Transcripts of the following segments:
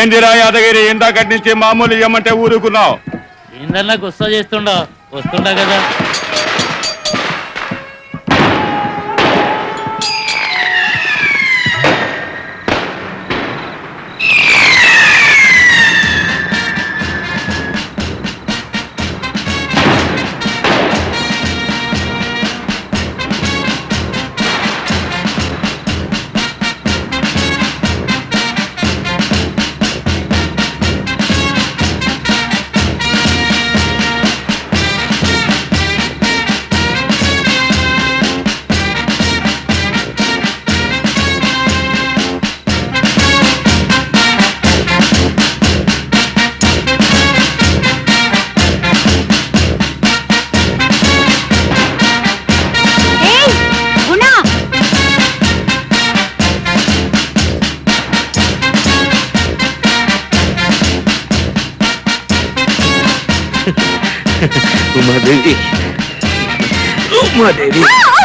ఏందిరా యాదగిరి ఇందాకటి నుంచి మామూలు ఇవ్వమంటే ఊరుకున్నావు? ఏందన్నా గుస్సా చేస్తుండా వస్తుండా కదా. ఉమాదేవి ఉమాదేవి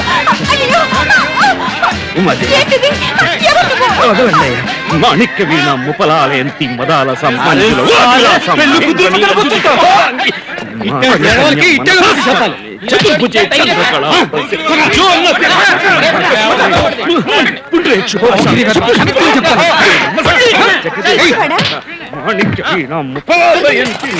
ఉమాదేవి మాణిక్య వీణ ముపలాలయంతి మదాల సంబంధిలో మాణిక్య వీణ ముపలాలయంతి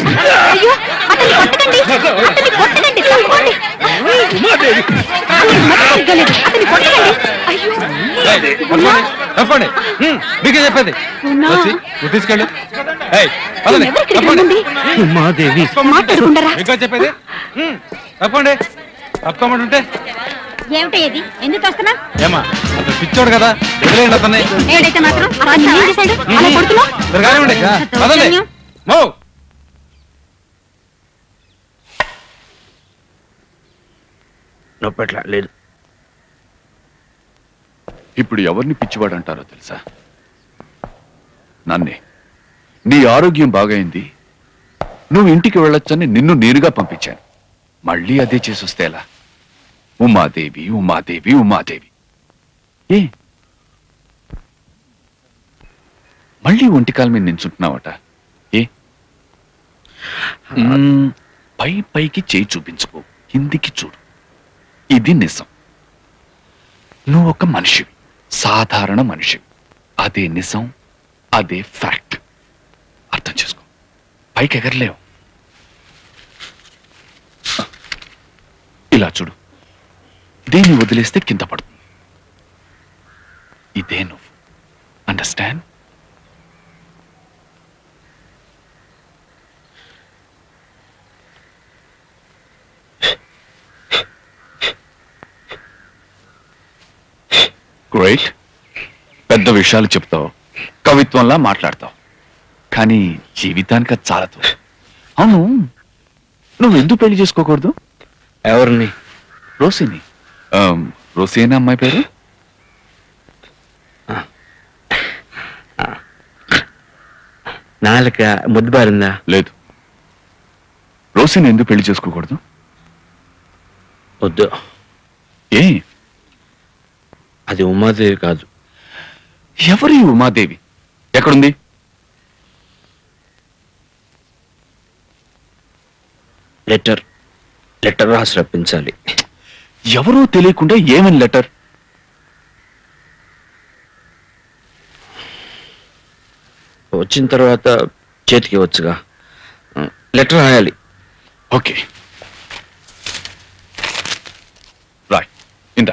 తప్పండి మీకే చెప్పేది తీసుకెళ్ళి ఉమాదేవి మీకే చెప్పేది తప్పండి తప్పమంటుంటే ఏమిటది ఎందుకు వస్తున్నా ఏమా అతను పిచ్చోడు కదా వదిలేయండి అతన్ని ఏడైతే మాత్రం పదండి మో నొప్పట్లా లేదు. ఇప్పుడు ఎవరిని పిచ్చివాడు అంటారో తెలుసా? నన్నే. నీ ఆరోగ్యం బాగైంది, నువ్వు ఇంటికి వెళ్ళొచ్చని నిన్ను నేరుగా పంపించాను. మళ్ళీ అదే చేసొస్తే ఎలా? ఉమాదేవి ఉమాదేవి ఉమాదేవి. ఏ మళ్ళీ ఒంటికాల మీద నించుంటున్నావట? ఏ పైకి చేయి చూపించుకో, కిందికి చూడు. ఇది నిజం. నువ్వు ఒక మనిషివి, సాధారణ మనిషివి. అదే నిజం, అదే ఫ్యాక్ట్. అర్థం చేసుకో. పైకి ఎగరలేవు. ఇలా చూడు, దీన్ని వదిలేస్తే కింద పడుతుంది. ఇదే నువ్వు. అండర్స్టాండ్? గ్రేట్. పెద్ద విషయాలు చెప్తావు, కవిత్వంలా మాట్లాడతావు, కానీ జీవితానికి అది చాలదు. అవును, నువ్వు ఎందుకు పెళ్లి చేసుకోకూడదు? ఎవరిని? రోసిని. రోసేనా అమ్మాయి పేరు? నాలుక ముద్దుబారిందా? లేదు. రోసిని ఎందుకు పెళ్లి చేసుకోకూడదు? వద్దు. ఏ? అది ఉమాదేవి కాదు. ఎవరి ఉమాదేవి? ఎక్కడుంది? లెటర్ రాసి రప్పించాలి. ఎవరూ తెలియకుండా ఏమని లెటర్? వచ్చిన తర్వాత చేతికి వచ్చుగా. లెటర్ రాయాలి. ఓకే, రాయ్. ఇందా.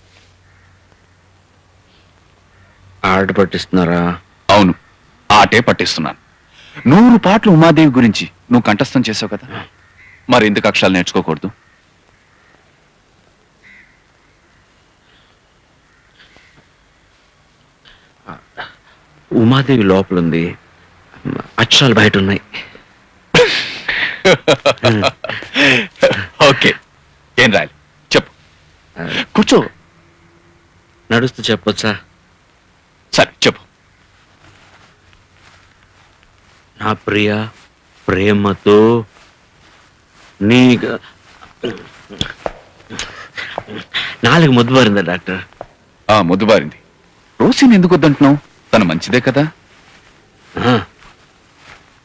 ఆట పట్టిస్తున్నారా? అవును, ఆటే పట్టిస్తున్నాను. 100 పాటలు ఉమాదేవి గురించి నువ్వు కంఠస్థం చేసావు కదా, మరి ఎందుకు అక్షరాలు నేర్చుకోకూడదు? ఉమాదేవి లోపలుంది, అక్షరాలు బయట ఉన్నాయి. ఓకే, ఏం రాయాలి చెప్పు. కూర్చో. నడుస్తూ చెప్పొచ్చా? సరే చెప్పు. నా ప్రియ ప్రేమతో నీ నాలుగు ముద్దుబారిందా డాక్టర్? ముద్దుబారింది. రోసిని ఎందుకు వద్దంటున్నావు? తను మంచిదే కదా.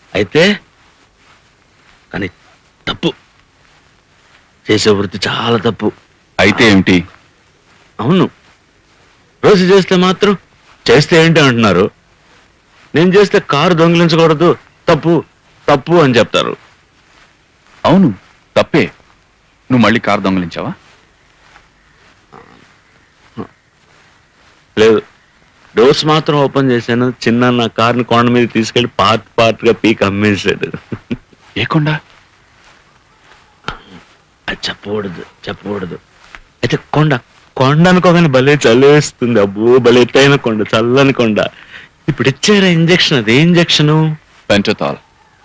అయితే కానీ తప్పు, చేసే వృత్తి చాలా తప్పు. అయితే ఏమిటి? అవును, రోజు చేస్తే మాత్రం చేస్తే ఏంటి అంటున్నారు. నేను చేస్తే కారు దొంగిలించకూడదు, తప్పు తప్పు అని చెప్తారు. అవును తప్పే. నువ్వు మళ్ళీ కారు దొంగిలించావా? లేదు, డోర్స్ మాత్రం ఓపెన్ చేశాను. చిన్న నా కార్ని కొండ మీద తీసుకెళ్లి పార్ట్ గా పీక్ అమ్మేశాడు. ఏ కొండ? అది చెప్పకూడదు. అయితే కొండ అనుకోగానే భలే చల్లేస్తుంది. అబ్బో భలే ఎత్తైన కొండ, చల్లని కొండ. ఇప్పుడు ఇచ్చారా ఇంజక్షన్? అదే ఇంజక్షను పెంటతాల్.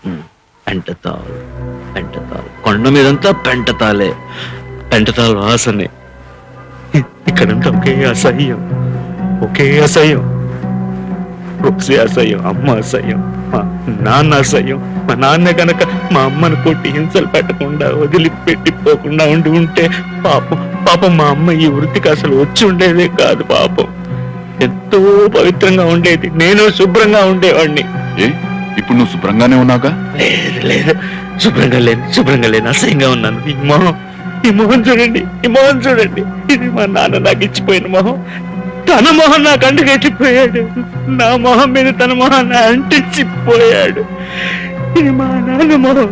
పెంటతాల్ కొండ మీదంతా పెంటతాల్ వాసనే. ఇక్కడంతా ఒకే అసహ్యం. రోజే అసహ్యం, అమ్మ అసహ్యం, మా నాన్న అసహ్యం. మా నాన్న కనుక మా అమ్మను కొట్టి హింసలు పెట్టకుండా వదిలిపెట్టిపోకుండా ఉంటే పాపం మా అమ్మ ఈ వృత్తికి అసలు వచ్చి ఉండేదే కాదు. పాపం ఎంతో పవిత్రంగా ఉండేది, నేను శుభ్రంగా ఉండేవాడిని. ఇప్పుడు నువ్వు శుభ్రంగానే ఉన్నావుగా? లేదు, శుభ్రంగా లేను, అసహ్యంగా ఉన్నాను. ఈ మొహం చూడండి, ఇది మా నాన్న నాకు ఇచ్చిపోయిన మొహం. తన మొహం నాకు అంటుకెట్టిపోయాడు, నా మొహం మీద తన మొహాన్ని అంటించిపోయాడు. ఇది మా నాన్న మొహం,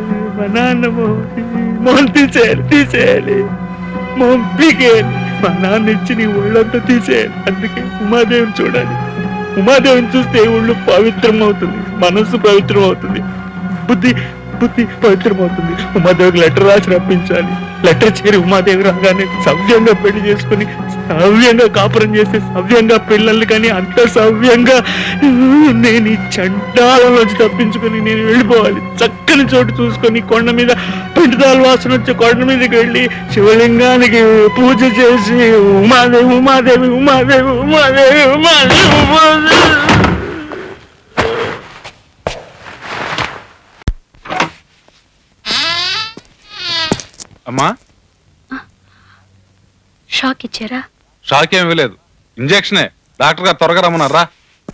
మొహం తీసేయాలి, మొహం పీకేయాలి. మా నాన్న ఇచ్చి నీ ఒళ్ళంతా తీసేయాలి. అందుకే ఉమాదేవిని చూడాలి. ఉమాదేవిని చూస్తే ఒళ్ళు పవిత్రం అవుతుంది, మనస్సు పవిత్రం అవుతుంది, బుద్ధి పవిత్రమవుతుంది. ఉమాదేవికి లెటర్ రాసి రప్పించాలి. లెటర్ చేరి ఉమాదేవి రాగానే సవ్యంగా పెళ్లి చేసుకుని సవ్యంగా కాపురం చేసి సవ్యంగా పిల్లల్ని కానీ అంత సవ్యంగా నేను ఈ చండాలంలోంచి తప్పించుకొని నేను వెళ్ళిపోవాలి. చక్కని చోటు చూసుకొని కొండ మీద పెంటతాల్ వాసన వచ్చే కొండ మీదకి వెళ్ళి శివలింగానికి పూజ చేసి ఉమాదేవి. అమ్మా, షాక్ ఇచ్చారా? షాక్ ఏమీ లేదు, ఇంజెక్షనే. డాక్టర్ గారు త్వరగా రమ్మన్నారా?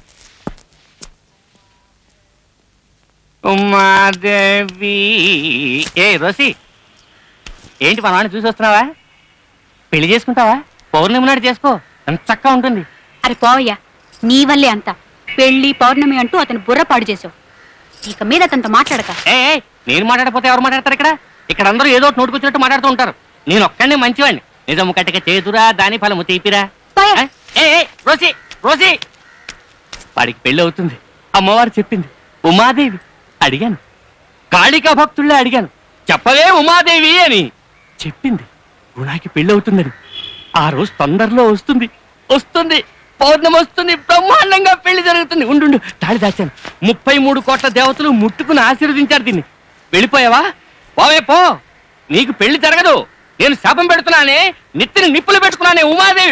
ఉమాదేవి. రోసి, ఏంటి మా నాన్న చూసి వస్తున్నావా? పెళ్లి చేసుకుంటావా? పౌర్ణమి నాడు చేసుకో, ఎంత చక్కగా ఉంటుంది. అరే పోవయ్యా, నీ వల్లే అంత పెళ్లి పౌర్ణమి అంటూ అతను బుర్ర పాడు చేసావు. ఇక మీద అతనితో మాట్లాడక. నేను మాట్లాడకపోతే ఎవరు మాట్లాడతారు? ఇక్కడ అందరూ ఏదో నోటుకొచ్చినట్టు మాట్లాడుతూ ఉంటారు. నేను ఒక్కడే మంచివాడిని. నిజము కట్టక చేతురా, దాని ఫలము తీపిరా. రోసి, వాడికి పెళ్లి అవుతుంది, అమ్మవారు చెప్పింది. ఉమాదేవి అడిగాను, కాళికా భక్తుళ్ళే అడిగాను, చెప్పవే ఉమాదేవి అని చెప్పింది. గుణాకి పెళ్లి అవుతుందని. ఆ రోజు తొందరలో వస్తుంది, పౌర్ణమి వస్తుంది, బ్రహ్మాండంగా పెళ్లి జరుగుతుంది. ఉండు, తాళి దాచాను. 33 కోట్ల దేవతలు ముట్టుకుని ఆశీర్వదించారు దీన్ని. వెళ్ళిపోయావా? పోవే పో, నీకు పెళ్లి జరగదు. నేను శాపం పెడుతున్నానే, నెత్తిని నిప్పులు పెట్టుకున్నానే ఉమాదేవి.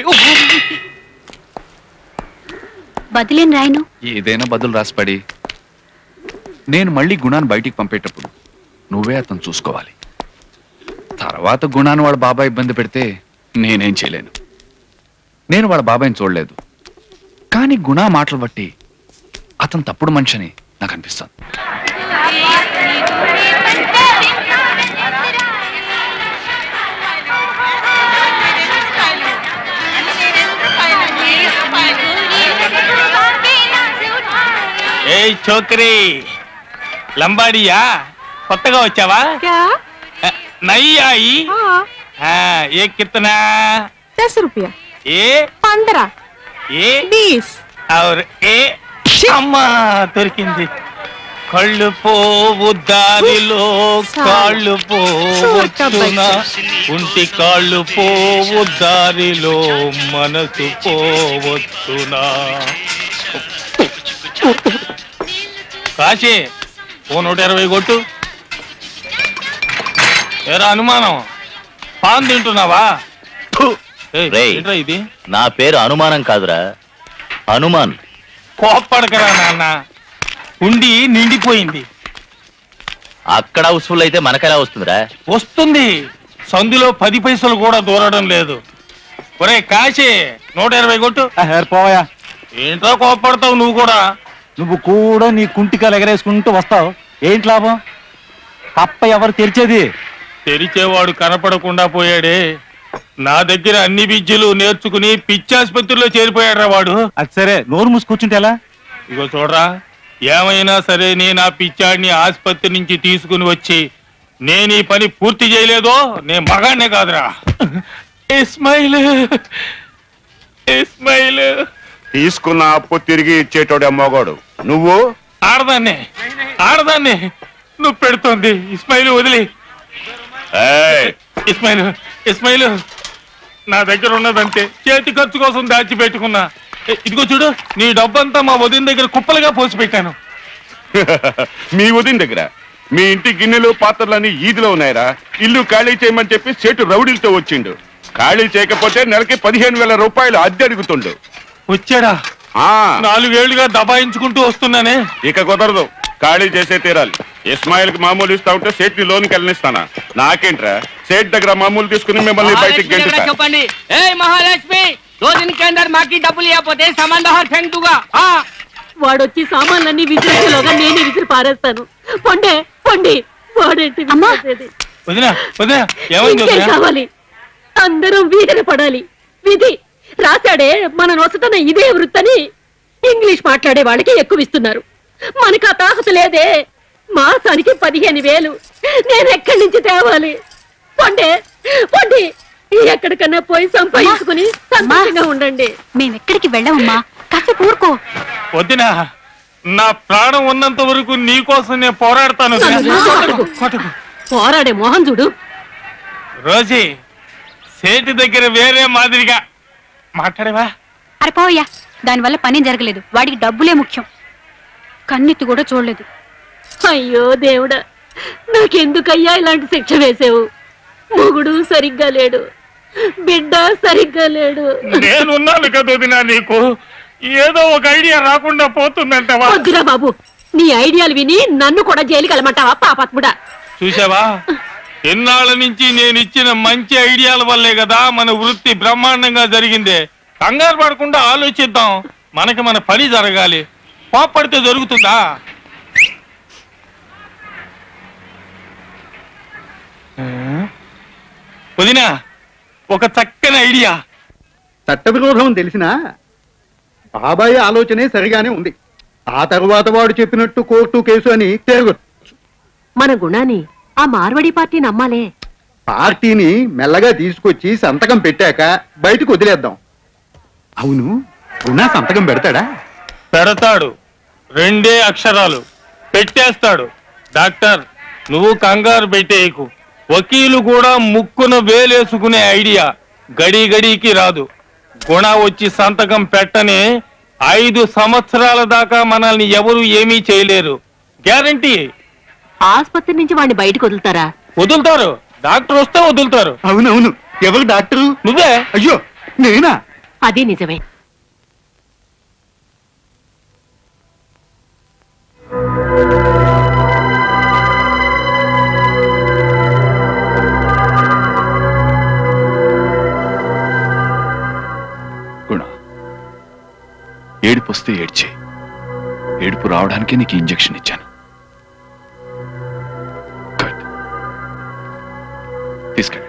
బదిలేని రాయను. ఏదైనా బదులు రాసిపడి నేను మళ్ళీ గుణాన్ని బయటికి పంపేటప్పుడు నువ్వే అతను చూసుకోవాలి. తర్వాత గుణాన్ని వాళ్ళ బాబాయ్ ఇబ్బంది పెడితే నేనేం చేయలేను. నేను వాళ్ళ బాబాయ్ని చూడలేదు, కానీ గుణ మాటలు బట్టి అతను తప్పుడు మనిషి అని నాకు అనిపిస్తుంది. ఏ చోకరీ లంబాడియా, కొత్తగా వచ్చావా? నయ్యి आई? ये कितना? 10 रुपया. ये 15. ये 20. और ये అమ్మా దొరికింది. కళ్ళు పోవు దారిలో కాళ్ళు పోవచ్చునా, ఉంటి కాళ్ళు పోవు దారిలో మనసు పోవచ్చునా. కాశీ ఓ 120 కొట్టు. ఏరా అనుమానం, పాన్ తింటున్నావా? ఇది నా పేరు అనుమానం కాదురా, హనుమాన్. కోప్పడకరా నాన్న, ఉండి నిండిపోయింది. అక్కడ హౌస్ఫుల్ అయితే మనకెలా వస్తుందిరా? వస్తుంది, సందులో 10 పైసలు కూడా దూరడం లేదు. ఒరే కాశీ 120 కొట్టు. పోయా, ఏంటో కోప్పడతావు నువ్వు కూడా. నువ్వు కూడా నీ కుంటికాలు ఎగరేసుకుంటూ వస్తావు. ఏంటి లాభం? తప్ప ఎవరు తెరిచేది? తెరిచేవాడు కనపడకుండా పోయాడే. నా దగ్గర అన్ని విద్యలు నేర్చుకుని పిచ్చాసుపత్రిలో చేరిపోయాడ్రా వాడు. అది సరే, నోరు మూసుకొచ్చుంటే ఎలా? ఇగో చూడరా, ఏమైనా సరే నేను ఆ పిచ్చాడిని ఆసుపత్రి నుంచి తీసుకుని వచ్చి నేను ఈ పని పూర్తి చేయలేదో నేను మగానే కాదురా. ఇస్మాయిల్ ఇస్మాయిల్ తీసుకున్న అప్పు తిరిగి ఇచ్చేటోడే మొగాడు. నువ్వు ఆడదాన్ని నువ్వు పెడుతోంది. ఇస్మాయిల్ వదిలి. ఇస్మాయిల్ నా దగ్గర ఉన్నదంతే, చేతి ఖర్చు కోసం దాచిపెట్టుకున్నా. ఇదిగో చూడు, నీ డబ్బంతా మా వదిన దగ్గర కుప్పలుగా పోసి పెట్టాను. మీ వదిన దగ్గర? మీ ఇంటి గిన్నెలు పాత్రలన్నీ ఈదిలో ఉన్నాయరా. ఇల్లు ఖాళీ చేయమని చెప్పి సేటు రౌడీలతో వచ్చిండు. ఖాళీ చేయకపోతే నెలకి 15,000 రూపాయలు అద్దె అడుగుతుండు. వచ్చాడా? 4 ఏళ్లుగా దబాయించుకుంటూ వస్తున్నానే. ఇక కుదరదు, ఖాళీ చేసే తీరాలి. ఇస్మాయిల్ కి మామూలు ఇస్తా ఉంటే సేట్ ని లోనికి వెళ్ళనిస్తానా? నాకేంట్రా, సేట్ దగ్గర మామూలు తీసుకుని మిమ్మల్ని బయటికి గెంటుతా. చెప్పండి. ఏ మహాలక్ష్మి, 2 दिन के अंदर మాకి డబ్బులు ఇవ్వకపోతే సమందహార్ ఫెంగుగా. వాడొచ్చి సామాన్లన్నీ విసిరేలోగా నేనే విసిరి పారేస్తాను. పొండే పొండి. వాడేంటి కావాలి? అందరం వీధిని పడాలి. విధి రాశాడే మన నొసటన ఇదే వృత్తని. ఇంగ్లీష్ మాట్లాడే వాళ్ళకి ఎక్కువ ఇస్తున్నారు, మనకు ఆ తాహత లేదే. మాసానికి 15,000 నేను ఎక్కడి నుంచి తేవాలి? పొండే పొండి. ఎక్కడికన్నా పోయి సంపాదించుకుని సంతోషంగా ఉండండి. మేమెక్కడికి వెళ్ళామమ్మా, కాసేపు ఊరుకో. వద్దినా, నా ప్రాణం ఉన్నంత వరకు నీ కోసం నేను పోరాడతాను. పోరాడే మోహన్ చూడు. రోజీ, సేటి దగ్గర వేరే మాదిరిగా మాట్లాడేవా? అరే పోయా, దానివల్ల పని జరగలేదు. వాడికి డబ్బులే ముఖ్యం. కన్నెత్తి కూడా చూడలేదు. అయ్యో దేవుడా, నాకెందుకయ్యా ఇలాంటి శిక్ష వేసావు? మొగుడు సరిగ్గా లేడు, బిడ్డ సరిగ్గా లేడు. నేనున్నాను కదా వదినా, నీకు ఏదో ఒక ఐడియా రాకుండా పోతుందంటావా? వద్దురా బాబు, నీ ఐడియాలు విని నన్ను కూడా జైలుకి వెళ్ళమంటావా పాపాత్ముడా? చూసావా, ఎన్నాళ్ళ నుంచి నేను ఇచ్చిన మంచి ఐడియాల వల్లే కదా మన వృత్తి బ్రహ్మాండంగా జరిగిందే. కంగారు పడకుండా ఆలోచిద్దాం. మనకి మన పని జరగాలి. కోప్పడితే జరుగుతుందా? వదినా, ఒక చక్కని ఐడియా. చట్టవిరోధం తెలిసినా బాబాయ్ ఆలోచనే సరిగానే ఉంది. ఆ తరువాత వాడు చెప్పినట్టు కోర్టు కేసు అని తిరగొచ్చు. మన గుణాన్ని ఆ మార్వడి పార్టీ నమ్మాలే. పార్టీని మెల్లగా తీసుకొచ్చి సంతకం పెట్టాక బయటకు వదిలేద్దాం. అవును, గుణ సంతకం పెడతాడా? పెడతాడు. 2 అక్షరాలు పెట్టేస్తాడు. డాక్టర్, నువ్వు కంగారు పెట్టేయకు. వకీలు కూడా ముక్కున వేలేసుకునే ఐడియా గడి గడికి రాదు. గుణ వచ్చి సంతకం పెట్టనే 5 సంవత్సరాల దాకా మనల్ని ఎవరు ఏమీ చేయలేరు. గ్యారంటీ. ఆసుపత్రి నుంచి వాడిని బయటకు వదులుతారా? వదులుతారు. డాక్టర్ వస్తే వదులుతారు. అవునవును. ఎవరు డాక్టరు? నువ్వే. అయ్యో, నేనా? అది నిజమే. గుణ, ఏడుపు వస్తే ఏడ్చే. ఏడుపు రావడానికి నీకు ఇంజెక్షన్ ఇచ్చాను. తీసుకెళ్ళండి.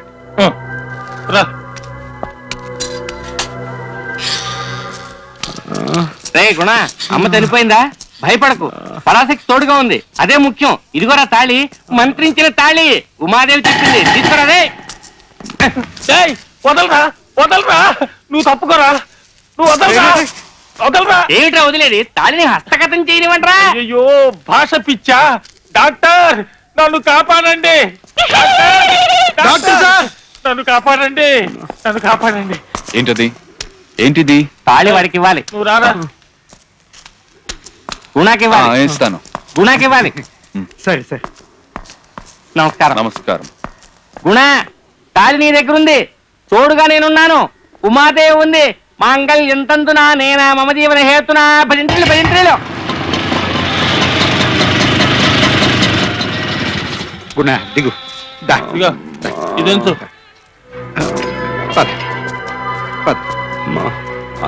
రే గుణ, అమ్మ చనిపోయిందా? భయపడకు, పరాశక్తి తోడుగా ఉంది. అదే ముఖ్యం. ఇదిగోరా తాళి, మంత్రించిన తాళి. ఉమాదేవి చెప్పింది, తీసుకురా. రే వదలరా, వదలరా, నువ్వు తప్పుకోరా, నువ్వు వదలరా. ఏమిట్రా వదిలేది? తాళిని హస్తగతం చేయనివ్వంట్రా. అయ్యో, భాష పిచ్చా. డాక్టర్, నన్ను కాపాడండి. నన్ను కాపాడండి, నన్ను కాపాడండి. ఏంటది? ఏంటిది? తాళి వాడికి ఇవ్వాలి. నువ్వు రారా. గుణాకి ఇవ్వాలి. ఇస్తాను. గుణాకి ఇవ్వాలి. సరే సరే. నమస్కారం. నమస్కారం. గుణ, తాళి నీ దగ్గర ఉంది, తోడుగా నేనున్నాను. ఉమాదేవి ఉంది. మాంగళ్యం తంతునా నేనా మమ జీవన హేతునా. భజంత్రీలు భజంత్రీలు. గుణ దిగు. ఇదెంచు.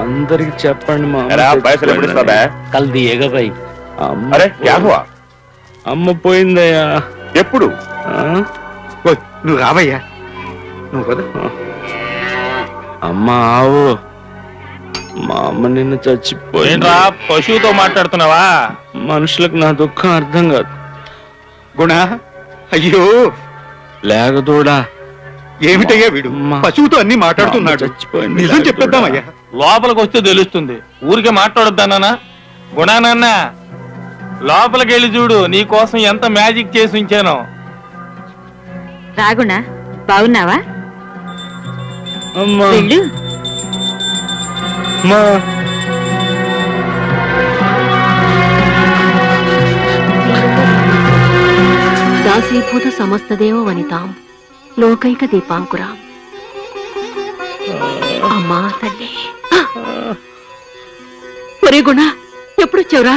అందరికి చెప్పండి. పైసలు ఎప్పుడు ఇస్తావా? కల్ దియేగా భాయ్. అరే క్యా హువా? అమ్మ పోయిందయ్యా. ఎప్పుడు? ఓయ్, నువ్వు రావయ్యా, నువ్వు కదా. అమ్మ ఆవు, మా అమ్మ నిన్న చచ్చిపోయింది. ఏంట్రా పశువుతో మాట్లాడుతున్నావా? మనుషులకు నా దుఃఖం అర్థం కాదు. గుణ, అయ్యో లేకదోడా. ఏమిటయ్యా వీడు పశువుతో అన్ని మాట్లాడుతున్నాడు. చచ్చిపోయింది. నిజం చెప్పేద్దామయ్యా. లోపలికి వస్తే తెలుస్తుంది, ఊరికే మాట్లాడొద్దానా? గుణానన్న లోపలికి వెళ్ళి చూడు, నీ కోసం ఎంత మ్యాజిక్ చేసి ఉంచానో. రాగుణ, బాగున్నావా? అమ్మా వెళ్ళు. మా దాసీభూత సమస్తదేవ వనితాం లోకైక దీపాంకురాం. అమ్మా తల్లి. ఒరే గుణ, ఎప్పుడొచ్చావురా?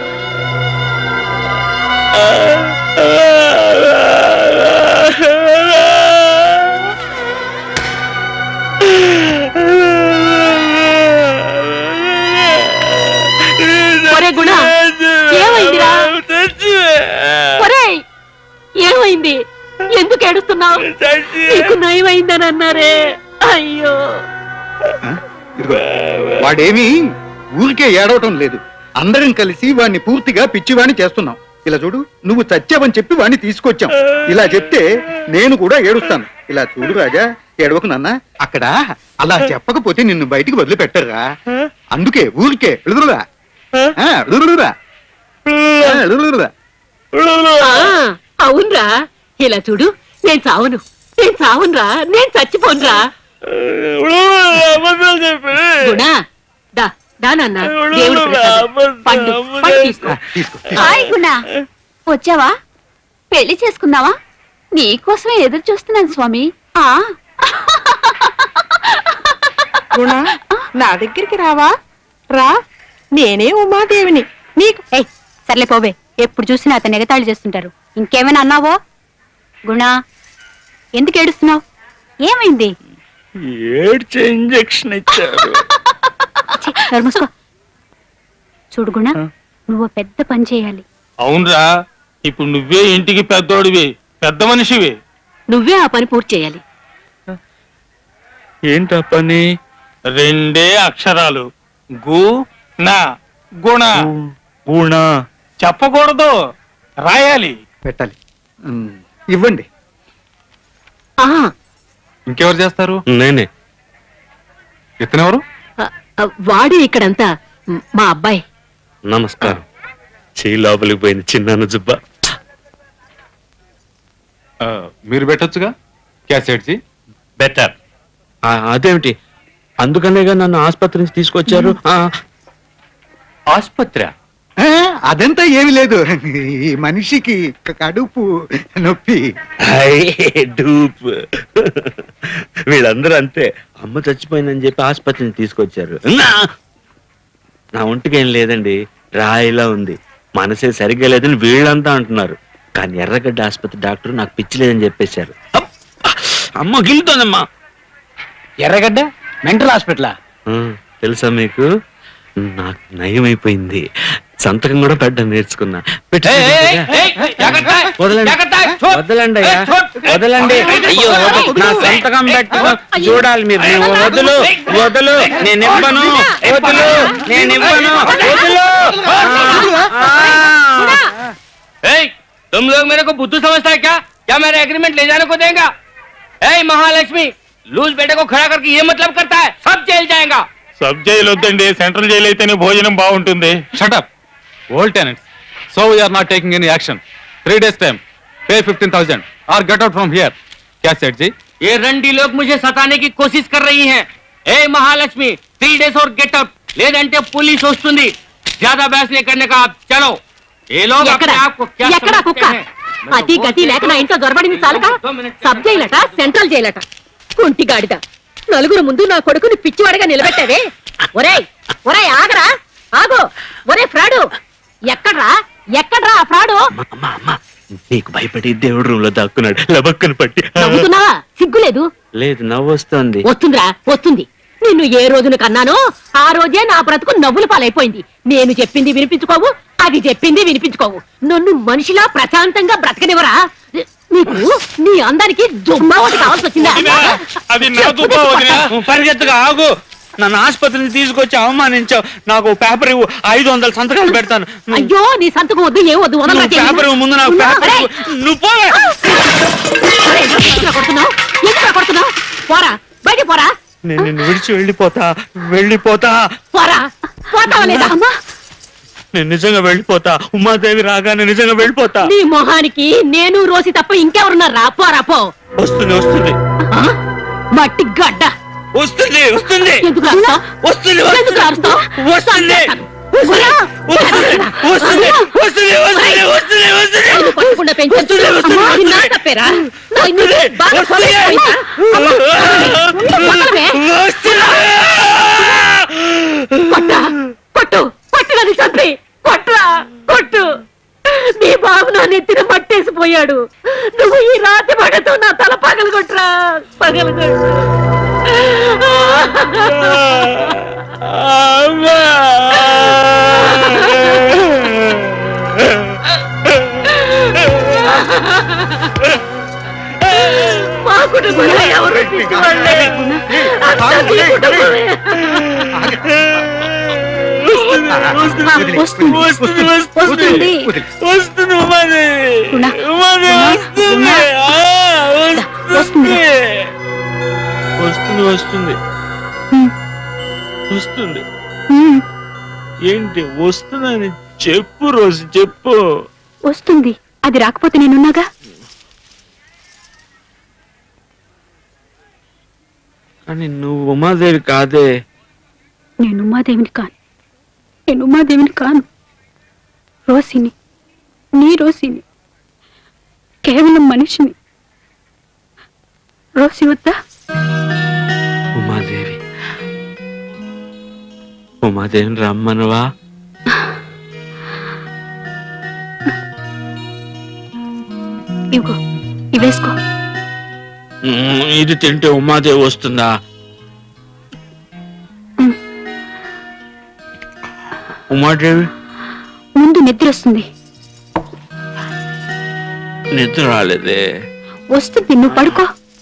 ఒరే గుణ, ఏమైందిరా? ఒరేయ్, ఏమైంది? ఎందుకు ఏడుస్తున్నావు? నీకు నయమైందని అన్నారే. అయ్యో, ఇదిగో, వాడేమీ ఊరికే ఏడవటం లేదు. అందరం కలిసి వాడిని పూర్తిగా పిచ్చివాణ్ణి చేస్తున్నాం. ఇలా చూడు, నువ్వు చచ్చావని చెప్పి వాడిని తీసుకొచ్చాం. ఇలా చెప్తే నేను కూడా ఏడుస్తాను. ఇలా చూడు రాజా, ఏడవకు నాన్న. అక్కడ అలా చెప్పకపోతే నిన్ను బయటికి వదిలిపెట్టరురా. అందుకే ఊరికే ఎడుదురురా, ఎడుదురురా, ఎడుదురురా. అవునరా. ఇలా చూడు, నేను చావునురా, నేను చచ్చిపోనురా. గుణా, దా నాన్న, దేవుడు ప్రసాదం. పండు తీసుకో. హాయ్ గుణ, వచ్చావా? పెళ్లి చేసుకుందావా? నీకోసమే ఎదురు చూస్తున్నాను స్వామి. గుణ, నా దగ్గరికి రావా? రా, నేనే ఉమాదేవిని. నీకు సర్లే పోవే, ఎప్పుడు చూసినా అతను ఎగతాళి చేస్తుంటారు. ఇంకేమైనా అన్నావో? గుణ, ఎందుకు ఏడుస్తున్నావు? ఏమైంది? ఏడ్చే ఇంజెక్షన్ ఇచ్చారు. చూడు గుణ, నువ్వు పెద్ద పని చేయాలి. అవునరా, ఇప్పుడు నువ్వే ఇంటికి పెద్దోడివి, పెద్ద మనిషివి. నువ్వే ఆ పని పూర్తి చేయాలి. ఏంటా పని? 2 అక్షరాలు, గు నా గుణ. గుణ చెప్పకూడదు, రాయాలి. పెట్టాలి. ఇవ్వండి. ఇంకెవరు చేస్తారు? నేనే. ఇతనెవరు? వాడే ఇక్కడంతా మా అబ్బాయి. నమస్కారం. చెయ్యి లోపలికి పోయింది చిన్న జుబ్బా. మీరు పెట్టొచ్చుగా క్యాసెట్స్. బెటర్. అదేమిటి, అందుకనేగా నన్ను ఆసుపత్రి నుంచి తీసుకొచ్చారు. ఆసుపత్రి? అదంతా ఏమి లేదు, ఈ మనిషికి కడుపు నొప్పి. డూప్. వీళ్ళందరూ అంతే, అమ్మ చచ్చిపోయిందని చెప్పి ఆసుపత్రిని తీసుకొచ్చారు. నా ఒంటికి ఏం లేదండి, రాయిలా ఉంది. మనసే సరిగ్గా లేదని వీళ్ళంతా అంటున్నారు. కానీ ఎర్రగడ్డ ఆసుపత్రి డాక్టర్ నాకు పిచ్చి లేదని చెప్పేశారు. అమ్మ గిల్లుతోందమ్మా. ఎర్రగడ్డ మెంటల్ హాస్పిటలా? తెలుసా మీకు? నాకు నయమైపోయింది. సంతకం కూడా పెట్టడం నేర్చుకున్నా. వదలండి అయ్యా, వదలండి. అయ్యో, నా సంతకం పెట్ట చూడాలి మీరు. వదులు వదులు, నేను ఇవ్వను. వదులు, నేను ఇవ్వను. వదులు. तुम लोग मेरे को बुद्धू समझता है क्या? क्या मेरा एग्रीमेंट ले जाने को देगा? महालक्ष्मी, लूज बेटे को खड़ा करके ये मतलब करता है सब जेल जाएगा. సబ్ జైలు వద్దండి, సెంట్రల్ జైలు అయితేనే భోజనం బాగుంటుంది. Shut up old tenants. So we are not taking any action. 3 days time, pay 15,000 और get out from here. क्या सेठ जी? ये रंडी लोग मुझे सताने की कोशिश कर रही हैं. महालक्ष्मी, 3 days और गेट आउट, लेదంటే पुलिस వస్తుంది. ज्यादा बहस नहीं करने का, आप चलो. ये लोग अपने आप को क्या समझते हैं? అతి గతి లేక నా ఇంట్లో దొరబడింది చాలక సబ్ జైలట, సెంట్రల్ జైలట. కుంటి గాడిద, నలుగురు ముందు నా కొడుకుని పిచ్చివాడిగా నిలబెట్టావే. ఒరేయ్ ఒరేయ్, ఆగరా, ఆగు. ఒరే ఫ్రాడు, ఎక్కడ్రా ఎక్కడ్రా ఆ ఫ్రాడు? నీకు భయపడి దేవుడు రూమ్ లో దాక్కున్నాడు. లబక్కను పట్టి. నవ్వుతున్నావా? సిగ్గులేదు? లేదు, నవ్వు వస్తుంది. వస్తుందిరా, వస్తుంది. నిన్ను ఏ రోజున కన్నానో ఆ రోజే నా బ్రతుకు నవ్వుల పాలైపోయింది. నేను చెప్పింది వినిపించుకోవు, అది చెప్పింది వినిపించుకోవు. నన్ను మనిషిలా ప్రశాంతంగా బ్రతకనివరా? నీకు నీ అందానికి దుమ్మా ఒకటి కావాల్సి వచ్చిందా? అది నా దుబ్బా వదినా. పరిగెత్తగా ఆగు. నన్ను ఆసుపత్రిని తీసుకొచ్చి అవమానించావు. నాకు పేపర్ 500 సంతకాలు పెడతాను. అయ్యో నీ సంతకం వద్దు, ఏం వద్దు. పేపర్ ముందు నాకు పేపర్ నువ్వు పోవే. కొడుతున్నావు పోరా, బయట పోరా. నేను నిన్ను విడిచి వెళ్ళిపోతా. పోరా, పోతావా లేదా? నేను నిజంగా వెళ్ళిపోతా. ఉమాదేవి రాగానే నిజంగా వెళ్ళిపోతా. నీ మొహానికి నేను రోసి తప్ప ఇంకెవరున్నారా? పోరా పో. వస్తుంది మట్టి గడ్డ వస్తుంది. ఎందుకు అరుస్తావ్? పట్టకుండా పెంచారు నా తప్పేరా? కొట్టు కొట్టుదని చంపి కొట్టు. నీ బాబు నా నెత్తిన మట్టేసిపోయాడు. నువ్వు ఈ రాతి పడతో నా తల పగలగొట్టురా, పగలగొట్టు. మా కుటుంబంలో ఎవరు వస్తుంది. ఏంటి వస్తుందని చెప్పు రోజు, చెప్పు. వస్తుంది. అది రాకపోతే నేనున్నాగా. కానీ నువ్వు ఉమాదేవి కాదే. నేను ఉమాదేవిని కాను. రోసిని, నీ రోసిని, కేవలం మనిషిని. రోసి వద్దా? ఉమాదేవిని రమ్మనవా? ఇవ్వు, ఇవేసుకో. ఇది తింటే ఉమాదేవి వస్తుందా? ఉమాదేవి ముందు నిద్ర వస్తుంది. నిద్ర రాలేదే. వస్తుంది, నువ్వు పడుకో.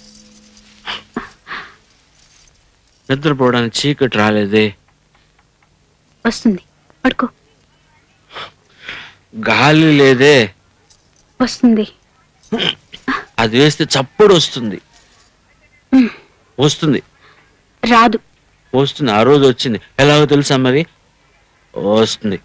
నిద్రపోవడానికి చీకటి రాలేదే. వస్తుంది, పడుకో. గాలి లేదే. వస్తుంది. అది వేస్తే చప్పుడు వస్తుంది. రాదు. వస్తుంది. ఆ రోజు వచ్చింది. ఎలాగో తెలుసా మరి? వస్తుంది.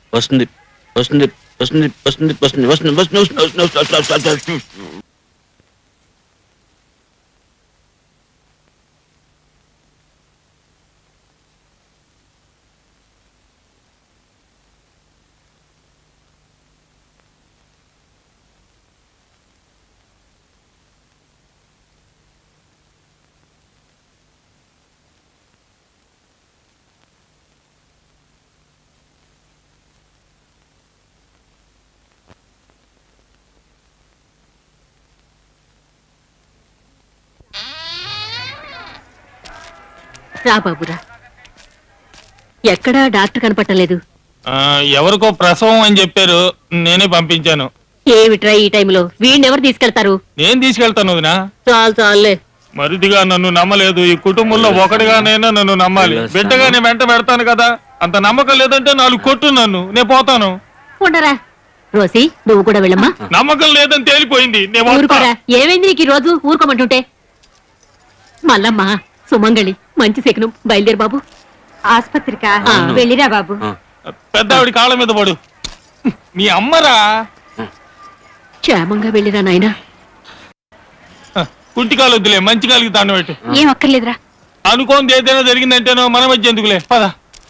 రా బాబురా. ఎక్కడా డాక్టర్ కనపట్టలేదు. ఎవరికో ప్రసవం అని చెప్పారు, నేనే పంపించాను. ఏమిట్రా ఈ టైంలో? వీడినెవరు తీసుకెళ్తారు? నేను తీసుకెళ్తాను వదినా. చాలే. మరిదిగా నన్ను నమ్మలేదు. ఈ కుటుంబంలో ఒకటిగానైనా నన్ను నమ్మాలి. బిడ్డగానే వెంట పెడతాను కదా. అంత నమ్మకం లేదంటే 4 కొట్టు నన్ను, నేను పోతాను. ఉండరా రోసి, నువ్వు కూడా వెళ్ళమ్మా. నమ్మకం లేదని తేలిపోయింది. ఊరుకోరా. ఏమైంది నీకు ఈ రోజు? ఊరుకోమంటుంటే. మల్లమ్మ, సుమంగళి, మంచి శకునం. బయలుదేరు బాబు. ఆసుపత్రికా? వెళ్ళిరా బాబు. పెద్దావిడి కాళ్ళ మీద పడు. మీ అమ్మరా? క్షేమంగా వెళ్ళిరా నాయనా. కుంటికాలు వద్దులే, మంచి కాలికి తాండ పెట్టు. ఏం అక్కర్లేదురా. అనుకోంది ఏదైనా జరిగిందంటేనో మన మధ్య ఎందుకులే. పద.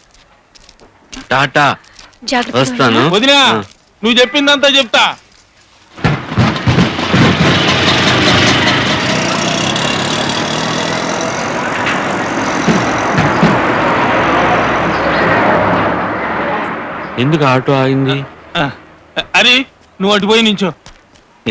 టాటా. వస్తాను వదినా. నువ్వు చెప్పిందంతా చెప్తా. ఎందుకు ఆటో ఆగింది? అరే నువ్వు అటు పోయి నించో.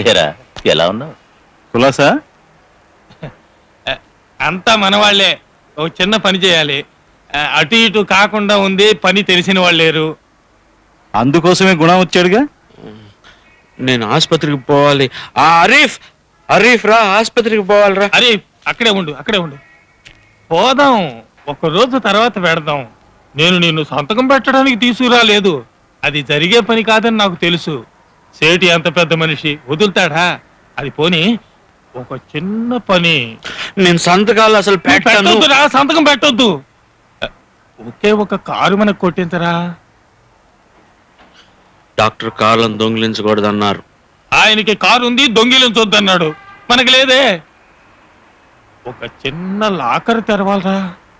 ఎలా ఉన్నావు? కులాసా? అంతా మనవాళ్లే. ఒక చిన్న పని చేయాలి. అటు ఇటు కాకుండా ఉంది, పని తెలిసిన వాళ్ళు లేరు. అందుకోసమే గుణం వచ్చాడుగా. నేను ఆసుపత్రికి పోవాలి. అరీఫ్ రా, ఆసుపత్రికి పోవాలిరా. అరీఫ్ అక్కడే ఉండు. పోదాం, ఒక రోజు తర్వాత పెడదాం. నేను నిన్ను సంతకం పెట్టడానికి తీసుకురాలేదు, అది జరిగే పని కాదని నాకు తెలుసు. సేటి అంత పెద్ద మనిషి వదులుతాడా? అది పోని ఒక చిన్న పని. నేను సంతకాలు అసలు పెట్టొద్దురా, సంతకం పెట్టొద్దు. ఒకే ఒక కారు మనకు కొట్టించరా. డాక్టర్ కార్లను దొంగిలించకూడదన్నారు. ఆయనకి కారు ఉంది, దొంగిలించొద్దన్నాడు. మనకి లేదే. ఒక చిన్న లాకర్ తెరవాలరా.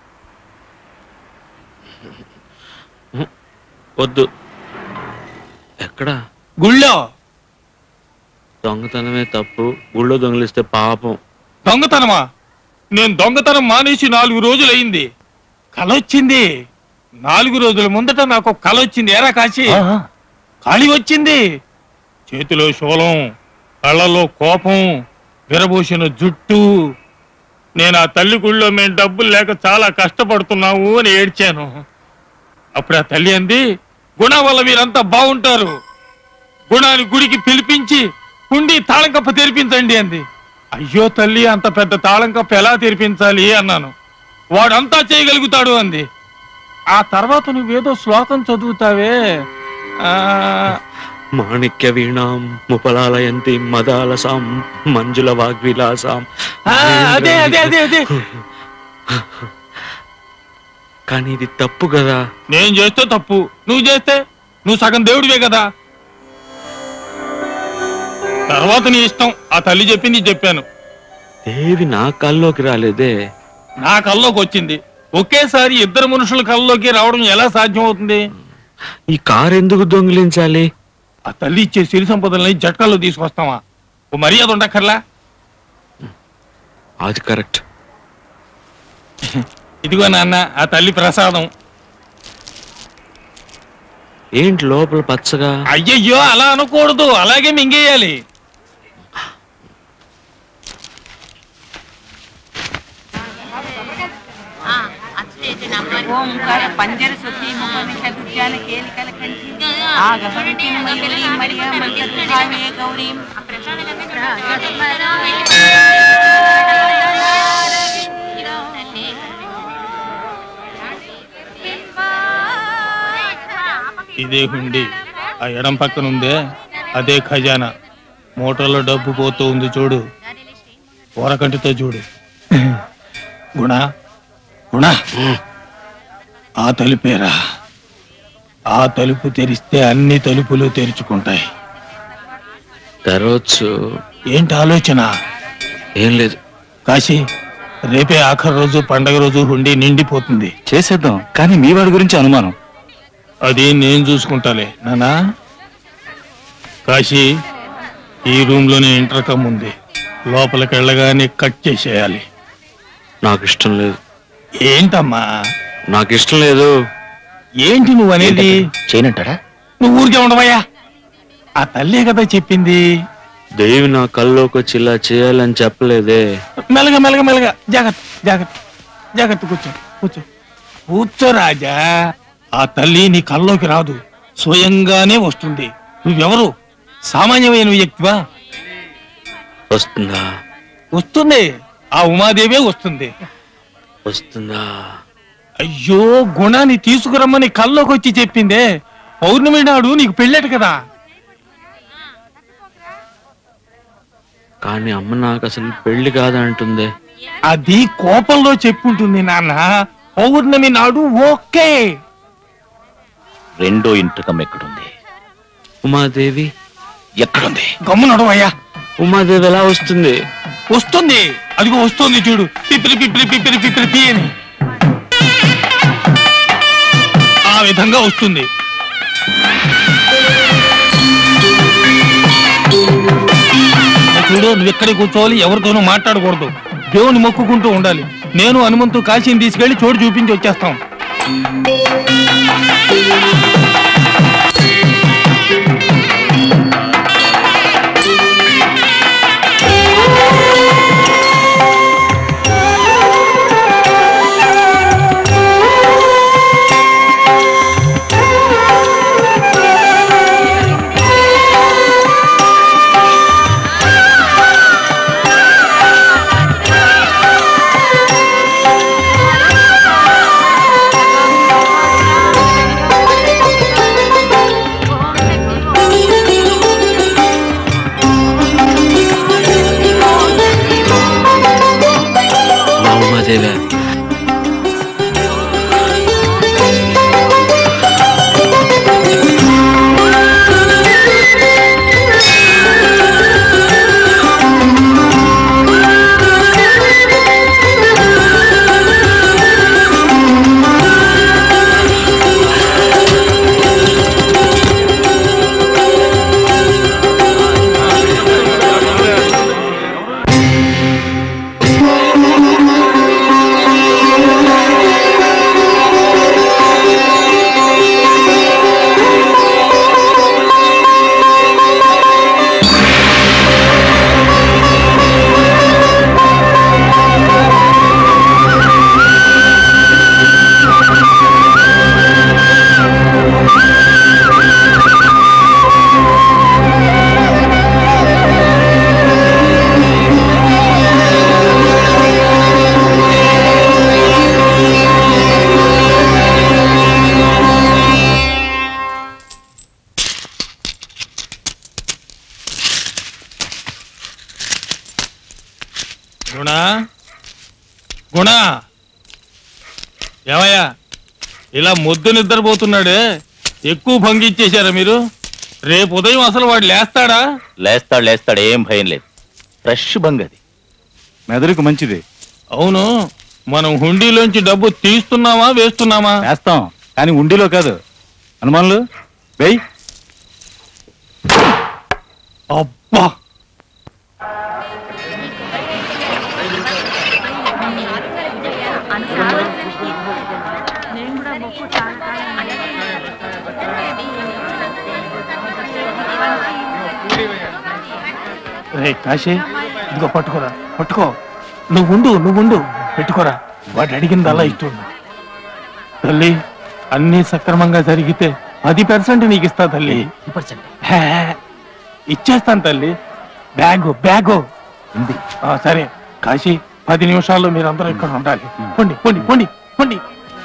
వద్దు. ఎక్కడ? గుళ్ళో. దొంగతనమే తప్పు, గుళ్ళో దొంగిలిస్తే పాపం. దొంగతనమా? నేను దొంగతనం మానేసి 4 రోజులైంది. కల వచ్చింది. 4 రోజుల ముందట నాకు కల వచ్చింది. ఏరా కాశీ, ఖాళీ వచ్చింది. చేతిలో శూలం, కళ్ళలో కోపం, విరబూసిన జుట్టు. నేను ఆ తల్లి గుళ్ళో మేము డబ్బులు లేక చాలా కష్టపడుతున్నావు అని ఏడ్చాను. అప్పుడు ఆ తల్లి అంది, గుణ వల్ల మీరంతా బాగుంటారు, గుణాన్ని గుడికి పిలిపించి కుండి తాళం కప్ప తెరిపించండి అంది. అయ్యో తల్లి, అంత పెద్ద తాళం కప్ప ఎలా తెరిపించాలి అన్నాను. వాడంతా చేయగలుగుతాడు అంది. ఆ తర్వాత నువ్వేదో శ్లోకం చదువుతావే, మాణిక్య వీణాం ముపలాలయంతి మదాలసాం మంజుల వాగ్విలాసాం. అదే అదే అదే అదే కానీ ఇది తప్పు కదా. నేను చేస్తే తప్పు, నువ్వు చేస్తే నువ్వు సగం దేవుడివే కదా. తర్వాత నీ ఇష్టం. ఆ తల్లి చెప్పింది చెప్పాను. దేవి నా కల్లోకి రాలేదే. నా కల్లోకి వచ్చింది. ఒకేసారి 2 మనుషుల కల్లోకి రావడం ఎలా సాధ్యం అవుతుంది? ఈ కారు ఎందుకు దొంగిలించాలి? ఆ తల్లి ఇచ్చే సిరి సంపదల్ని జట్కాల్లో తీసుకొస్తావా? ఓ మర్యాద ఉండక్కర్లా? అది కరెక్ట్. ఇదిగో నాన్న, ఆ తల్లి ప్రసాదం. ఏంటి లోపల పచ్చగా? అయ్యయ్యో, అలా అనకూడదు, అలాగే మింగేయాలి. ఓంకార పంజర సుఖి ముఖమిష దుర్జాన కేలికల కంఠి ఆగమనితి మయూరి మరియ మంత్రదుర్గామే గౌరీం ఇదే హుండి. ఆ ఎడం పక్కన ఉందే అదే ఖజానా. మోటార్లో డబ్బు పోతూ ఉంది చూడు, ఓరకంటితో చూడు. గుణ గుణ, ఆ తలుపేరా. ఆ తలుపు తెరిస్తే అన్ని తలుపులు తెరుచుకుంటాయి. తెరవచ్చు. ఏంటి ఆలోచన? ఏం లేదు కాశీ, రేపే ఆఖరి రోజు, పండగ రోజు హుండీ నిండిపోతుంది. చేసేద్దాం, కానీ మీ వాడి గురించి అనుమానం. అది నేను చూసుకుంటాలే నానా. కాశీ, ఈ రూమ్ లోనే ఇంటర్కమ్ ఉంది, లోపలికి వెళ్ళగానే కట్ చేసేయాలి. నాకు ఇష్టం లేదు. ఏంటమ్మా? నాకు ఇష్టం లేదు. ఏంటి నువ్వు అనేది? చేయనంటాడా? నువ్వు ఊరికే ఉండవయ్యా. ఆ తల్లే కదా చెప్పింది. దేవి నా కల్లోకి వచ్చి ఇలా చేయాలని చెప్పలేదే. మెల్లగా మెల్లగా మెల్లగా, జాగ్రత్త జాగ్రత్త జాగ్రత్త. కూర్చో కూర్చో కూర్చో రాజా. ఆ తల్లి నీ కల్లోకి రాదు, స్వయంగానే వస్తుంది. నువ్వెవరు? సామాన్యమైన వ్యక్తివా? వస్తుందా? వస్తుంది. ఆ ఉమాదేవే వస్తుంది. వస్తుందా? అయ్యో, గుణాన్ని తీసుకురమ్మని కల్లోకి వచ్చి చెప్పిందే. పౌర్ణమి నాడు నీకు పెళ్ళేట కదా. కానీ అమ్మ నాకు అసలు పెళ్లి కాదంటుంది. అది కోపంలో చెప్పుంటుంది నాన్న. పౌర్ణమి నాడు ఓకే. రెండో ఇంటకం ఎక్కడుంది? ఉమాదేవి ఎక్కడుంది? గమ్మునడవయ్యా. ఉమాదేవి ఎలా వస్తుంది? వస్తుంది, అదిగో వస్తుంది చూడు. పిపిరి పిపిరి పిపిరి పిపిరి పి అని ఆ విధంగా వస్తుంది. చూడు, నువ్వు ఎక్కడికి కూర్చోవాలి, ఎవరితోనూ మాట్లాడకూడదు, దేవుని మొక్కుకుంటూ ఉండాలి. నేను హనుమంతు కాశీని తీసుకెళ్లి చోటు చూపించి వచ్చేస్తాం. చేయలే. గుణ ఏమయ్యా ఇలా మొద్దు నిద్రపోతున్నాడే, ఎక్కువ భంగిచ్చేశారా మీరు? రేపు ఉదయం అసలు వాడు లేస్తాడా? లేస్తాడు, ఏం భయం లేదు. ఫ్రెష్ బంగ్ అది, మెదడుకు మంచిది. అవును, మనం హుండీలోంచి డబ్బు తీస్తున్నామా వేస్తున్నామా? వేస్తాం, కానీ హుండీలో కాదు. హనుమాన్లు వెయ్యి. అబ్బా, రే కాశీ, ఇదిగో పట్టుకో. నువ్వుండు పెట్టుకోరా. వాడు అడిగింది అలా ఇస్తున్నా. తల్లి, అన్ని సక్రమంగా జరిగితే 10% నీకు ఇస్తా తల్లి. ఇచ్చేస్తాను తల్లి. బ్యాగు సరే కాశీ, 10 నిమిషాల్లో మీరందరూ ఇక్కడ ఉండాలి. పొండి.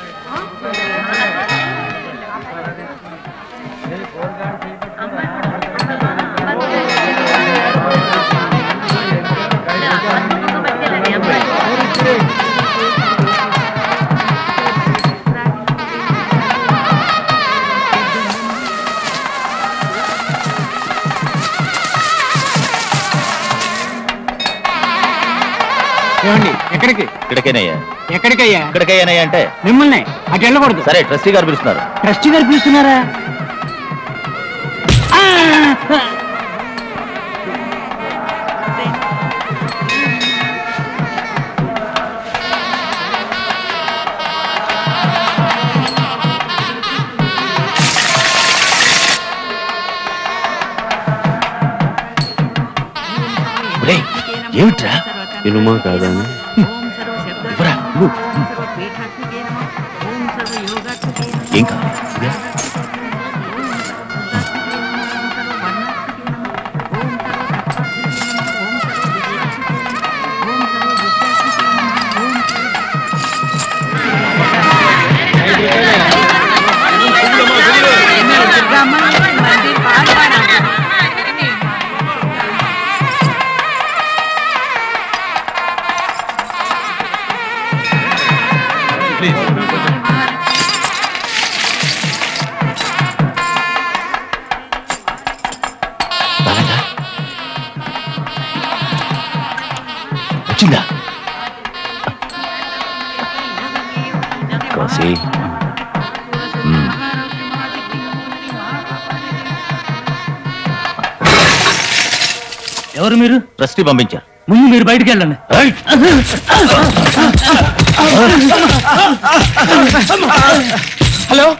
ఇక్కడికయ్యా అంటే మిమ్మల్ని అటు వెళ్ళకూడదు. సరే, ట్రస్టీ గారు పిలుస్తున్నారు. ట్రస్టీ గారు పిలుస్తున్నారా? ఏమిట్రా? ఇనుమా కాదా అని ఏం కావాలి? వచ్చిందా కాశీ? ఎవరు మీరు? ట్రస్టీ పంపించారు. ముందు మీరు బయటికి వెళ్ళండి. హలో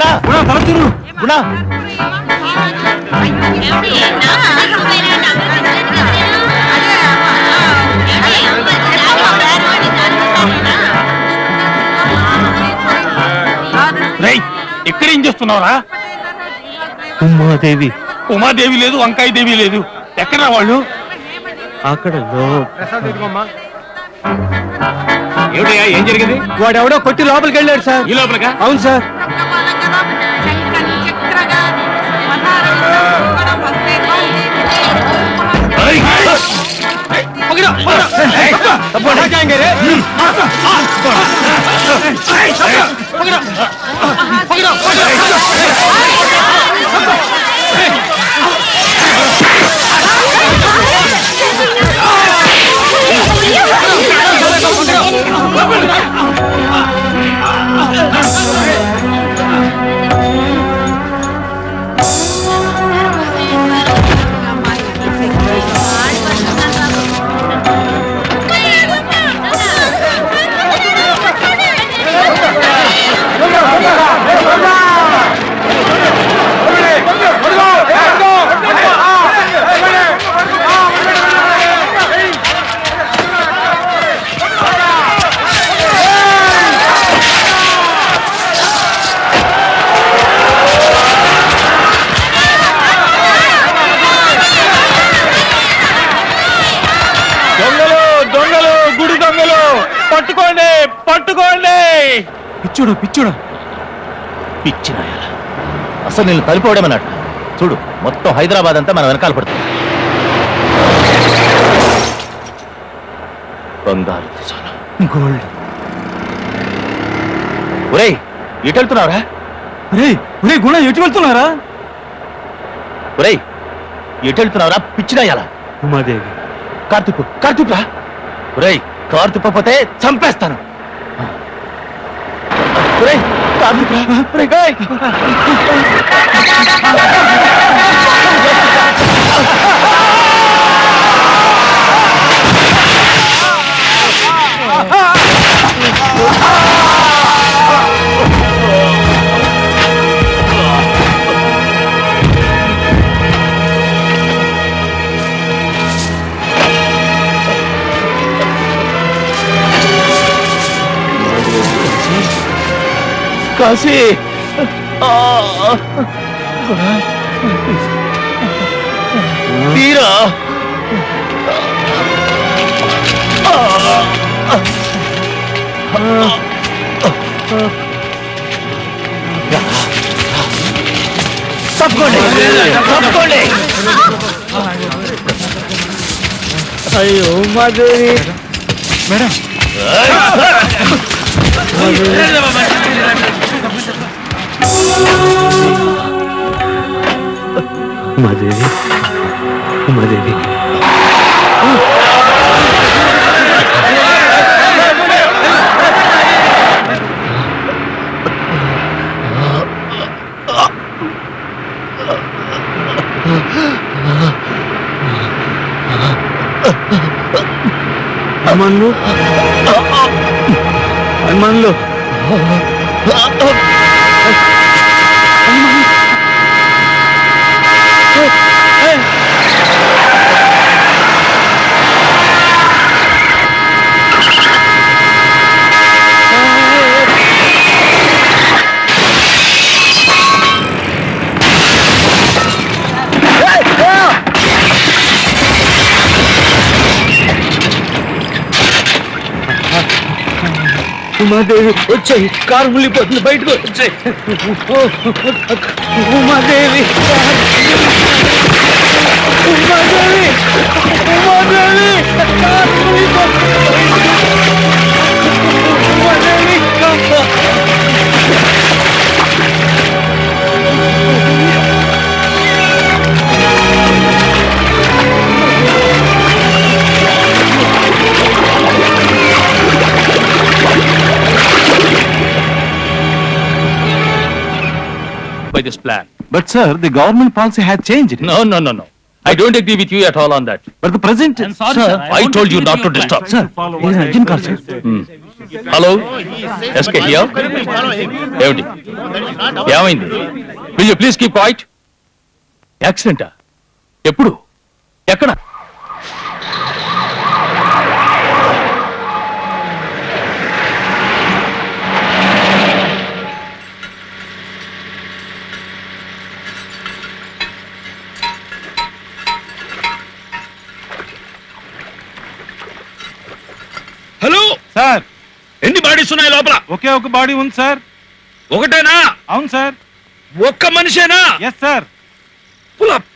గుణ ఇక్కడ ఏం చేస్తున్నావురా? ఉమాదేవి ఉమాదేవి లేదు, వంకాయ దేవి లేదు. ఎక్కడ వాళ్ళు? అక్కడ ఏమిటయ్యా, ఏం జరిగింది? వాడెవడో కొట్టి లోపలికి వెళ్ళాడు సార్. ఈ లోపలికా? అవును సార్. పట్టుకోండి, పట్టుకోండి. పిచ్చుడు పిచ్చుడు పిచ్చినాయాల. అసలు నేను కలిపోవడమన్నట్టు. చూడు, మొత్తం హైదరాబాద్ అంతా మన వెనకాల పడుతుంది. బంగారు గోల్డ్. ఒరేయ్, ఎటు వెళ్తున్నావురా? ఒరే గుణ, ఎటు వెళ్తున్నారా? ఒరేయ్, ఎటు వెళ్తున్నావురా పిచ్చినాయాల? ఉమాదేవి. కార్తీక్, కార్తీక్ రా. ఒరేయ్, కారు తిప్పపోతే చంపేస్తాను. ఒరేయ్, కార్తీక్ రా. ఒరేయ్, గాయ్. కాశీ, తీరా. తప్పుకోండి, తప్పుకోండి. అయ్యో ఉమాదేవి. మేడం, ఉమాదేవి, ఉమాదేవి. హనుమాన్లు, హనుమాన్లు. ఉమాదేవి వచ్చాయి, కారు ముళ్ళిపోతుంది, బయటకు వచ్చాయి. ఉమాదేవి, ఉమాదేవి, ఉమాదేవి, కారు ముళ్ళిపోతుంది. Umadevi. By this plan. But sir, the government policy had changed. No, no, no, no. I don't agree with you at all on that. But the present, sir, I told you not to disturb. Sir, it is an urgent call, sir. Hello, SK here. ఏమిటి, ఏమైంది? Will you please keep quiet? యాక్సిడెంటా? ఎప్పుడు, ఎక్కడ? ఎన్ని bodies ఉన్నాయి లోపల? ఒకే ఒక body ఉంది sir. ఒకటేనా? అవును సార్. ఒక్క మనిషేనా? Yes sir. Pull up.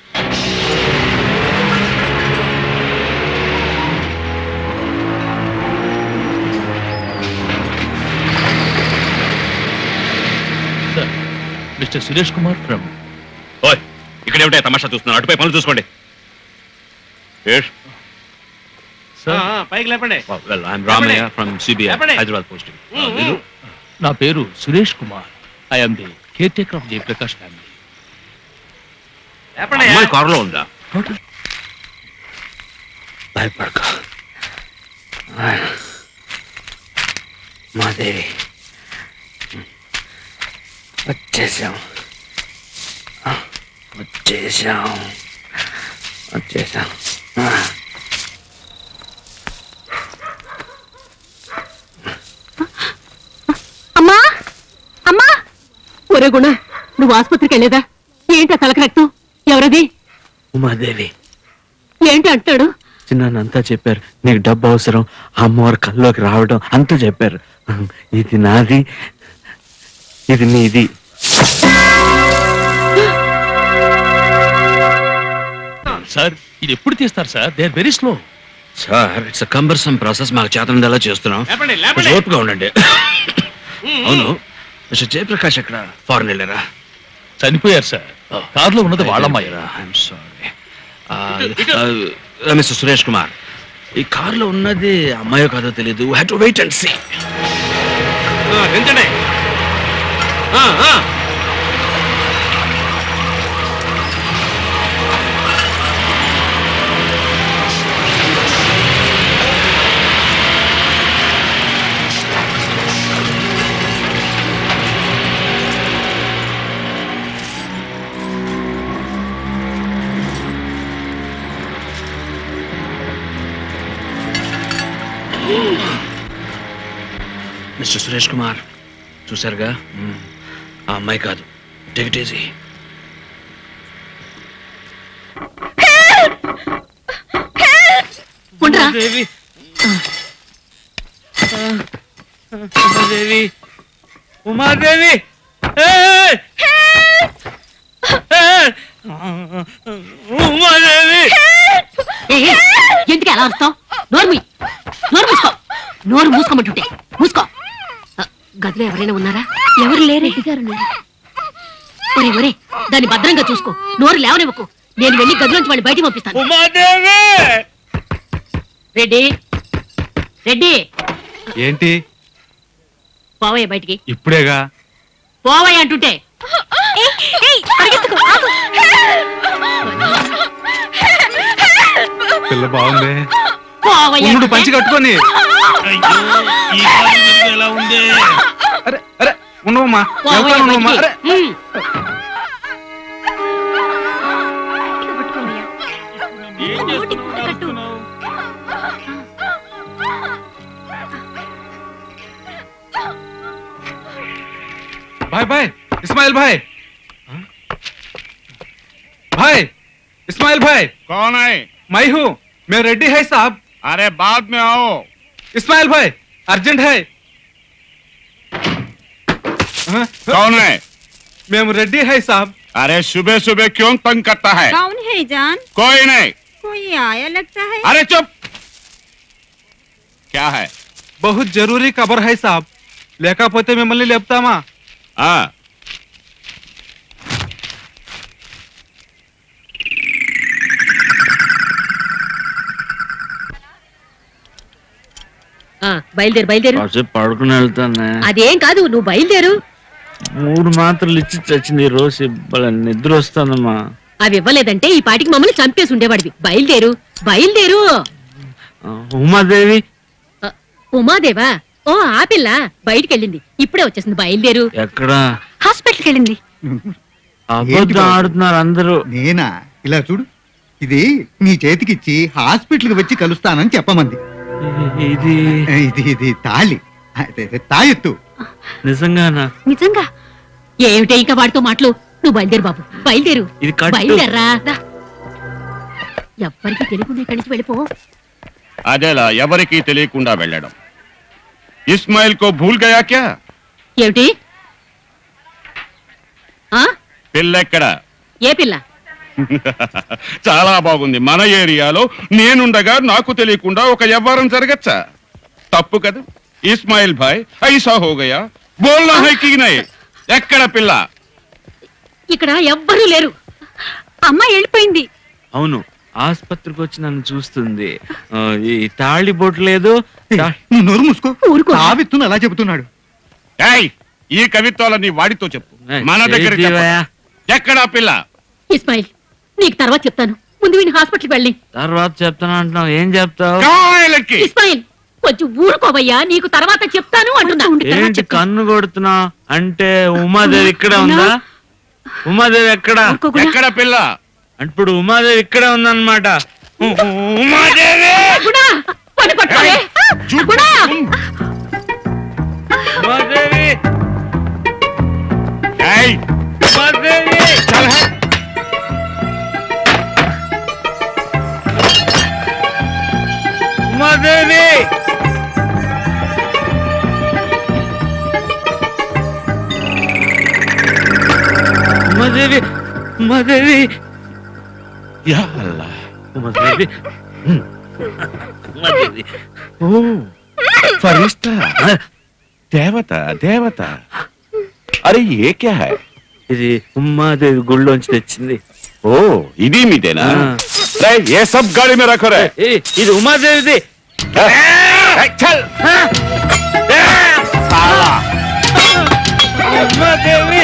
Mister Suresh Kumar from. ఓయ్, ఇక్కడ ఏమిటో తమాషా చూస్తున్నారు? అటుపై పనులు చూసుకోండి. పైకి లేపండి. Well, I'm Ramaya from CBI, Hyderabad posting. నా పేరు Suresh Kumar. I'm the caretaker of Jayaprakash family. అమ్మాయి కారులో ఉందా? భయపడక మాదేవి, వచ్చేసాం వచ్చేసాం వచ్చేసాం. అమ్మా అమ్మా, ఒరే గుణ, నువ్వు ఆసుపత్రికి వెళ్ళేదా? ఏంటా తలకు రక్తం? ఎవరది? ఉమాదేవి. ఏంటి అంటాడు? చిన్నంతా చెప్పారు. నీకు డబ్బు అవసరం, అమ్మవారి కల్లోకి రావడం అంతా చెప్పారు. ఇది నాది, ఇది నీది. సార్ ఇది ఎప్పుడు తీస్తారు sir? They are very slow. Sir, it's cumbersome process. మాకు చేతనంది ఎలా చేస్తున్నాం. ఓపుగా ఉండండి. అవును, మిస్టర్ జయప్రకాష్ ఎక్కడ? ఫారెన్ వెళ్ళారా? చనిపోయారు సార్. కారులో ఉన్నది వాళ్ళమ్మాయరా? I'm sorry. Mister Suresh Kumar, ఈ కారులో ఉన్నది అమ్మాయో కాదో తెలియదు. Have to wait and see. Mister Suresh Kumar, చూసారుగా, ఆ అమ్మాయి కాదు. Take it easy. Umadevi, Umadevi, Umadevi, Umadevi. ఎందుకు ఎలా వస్తావు? నోరు మూసుకోమంటుంటే మూసుకో. గదిలో ఎవరైనా ఉన్నారా? ఎవరు లేరే. ఒరే ఒరే, దాన్ని భద్రంగా చూసుకో. నోరు లేవనివ్వకు. నేను వెళ్ళి గదిలోంచి వాళ్ళు బయటికి పంపిస్తాను. రెడ్డి, రెడ్డి, ఏంటి? పోవయ్య బయటికి. ఇప్పుడేగా. పోవయ్య అంటుంటే. పిల్ల బాగుంది. పోవయ్య. పంచి కట్టుకొని. ఎలా ఉంది? అరే అరే, ఉండవమ్మా. भाई भाई, इस्माइल भाई, भाई इस्माइल भाई। कौन है? मैं हूँ, मैं रेड्डी है साहब। अरे बाद में आओ। इस्माइल भाई, अर्जेंट है। कौन है? मैं रेड्डी है साहब। अरे सुबह सुबह क्यों तंग करता है? कौन है जान? कोई नहीं। कोई आया लगता है। अरे चुप। क्या है? बहुत जरूरी खबर है साहब, लेकापोते मिम्मल्नि लेप्तामा। బయలుదేరు బయలుదేరు. పడుకుని వెళ్తానే. అదేం కాదు, నువ్వు బయలుదేరు. 3 మాత్రలు ఇచ్చి చచ్చింది. ఈ రోజు నిద్ర వస్తుందమ్మా. అవి ఇవ్వలేదంటే ఈ పాటికి మమ్మల్ని చంపేసి ఉండేవాడివి. బయలుదేరు బయలుదేరు. ఉమాదేవి. ఉమాదేవా? ఓ ఆ పిల్ల బయటికి వెళ్ళింది, ఇప్పుడే వచ్చేసింది. బయలుదేరు. ఎక్కడ? హాస్పిటల్కి వెళ్ళింది. అబద్ధం ఆడుతున్నారు అందరూ. నేనా? ఇలా చూడు, ఇది నీ చేతికిచ్చి హాస్పిటల్కి వచ్చి కలుస్తానని చెప్పమంది. ఇది ఇది ఇది తాళి, తాయెత్తు. నిజంగానా? నిజంగా. ఏమిటే ఇంకా వాడితో మాటలు? నువ్వు బయలుదేరు బాబు, బయలుదేరు. బయలుదేర్రా. ఎవ్వరికి తెలియకుండా ఇక్కడి నుంచి వెళ్ళిపో. అదేలా ఎవరికి తెలియకుండా వెళ్ళడం? इस्माइल को भूल गया क्या? ఏమిటి ఆ పిల్లెక్కడ? ఏ పిల్ల? చాలా బాగుంది. మన ఏరియాలో నేనుండగా నాకు తెలియకుండా ఒక వ్యవహారం జరగచ్చా? తప్పు కదా ఇస్మాయిల్ భాయ్. ఐసా హో గయా బోల్నా హై కి నై. ఎక్కడ పిల్ల? ఇక్కడ ఎవ్వరూ లేరు. అమ్మ వెళ్ళిపోయింది. అవును, ఆసుపత్రికి వచ్చి నన్ను చూస్తుంది. ఈ తాళి బొట్టు లేదు. నువ్వు నోరు మూసుకో. ఆవిత్తును అలా చెబుతున్నాడు. ఈ కవిత్వాలని వాడితో చెప్పు. మన దగ్గర ఎక్కడా పిల్ల? ఇస్మాయిల్, నీకు తర్వాత చెప్తాను. ముందు వీడిని హాస్పిటల్కి వెళ్ళి తర్వాత చెప్తాను అంటున్నావు. ఏం చెప్తావు? ఇస్మాయిల్, కొంచెం ఊరుకోవయ్యా, నీకు తర్వాత చెప్తాను అంటున్నా. ఏంటి కన్ను కొడుతున్నావు? అంటే ఉమాదేవి ఇక్కడే ఉందా? ఉమాదేవి ఎక్కడ పిల్ల? ఇప్పుడు ఉమాదేవి ఇక్కడే ఉందన్నమాట. ఉమాదేవి ఉమాదేవి ఉమాదేవి ఉమాదేవి ఉమాదేవి యా అల్లాహ్. ఉమాదేవి ఉమాదేవి ఓ ఫరిష్తా, దేవత దేవత. అరే ఏ క్యా హై? ఇది ఉమాదేవి గుళ్ళోంచి తెచ్చింది. ఓ ఇది మీదేనా? ఏ సబ్ గాడి మే రఖో రే. ఇది ఉమాదేవిది. చల్ సాలా ఉమాదేవి.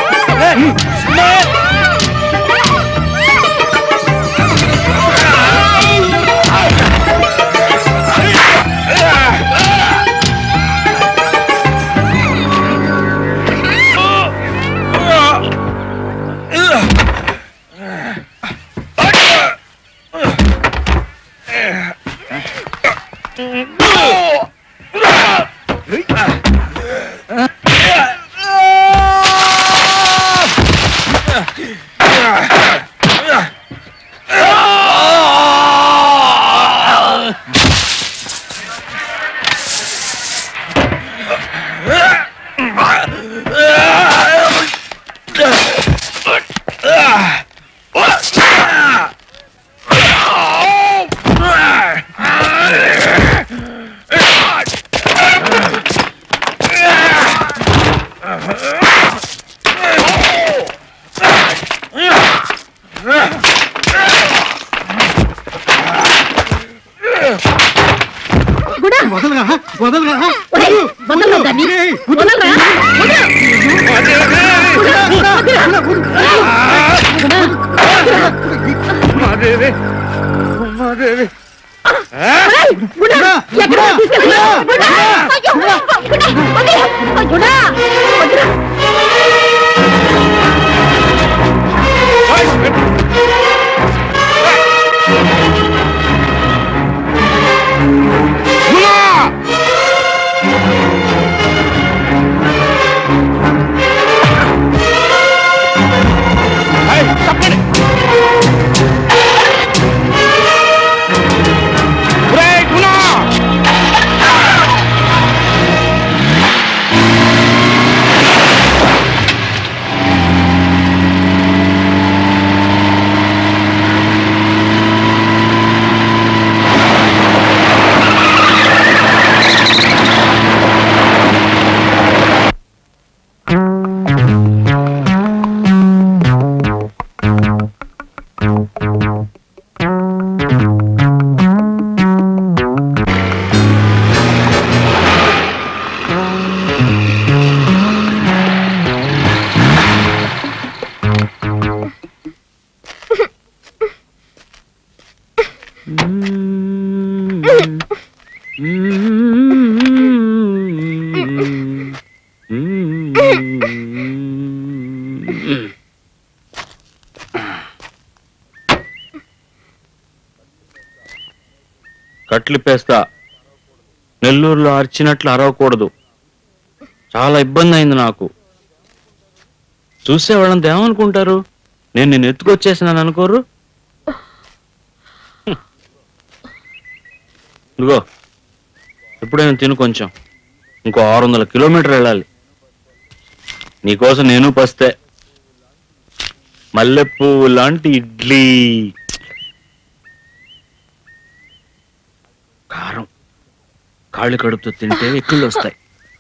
కట్లిపేస్తా. నెల్లూరులో అరిచినట్లు అరవకూడదు. చాలా ఇబ్బంది అయింది నాకు. చూసేవాళ్ళంతా ఏమనుకుంటారు? నేను నిన్ను ఎత్తుకొచ్చేసినాను అనుకోరు? ఇదిగో ఎప్పుడైనా తిను కొంచెం. ఇంకో 600 కిలోమీటర్ వెళ్ళాలి. నీకోసం నేను పస్తే. మల్లెపూ లాంటి ఇడ్లీ, కారం, కాళ్ళు కడుపుతో తింటే ఎక్కుళ్ళు వస్తాయి.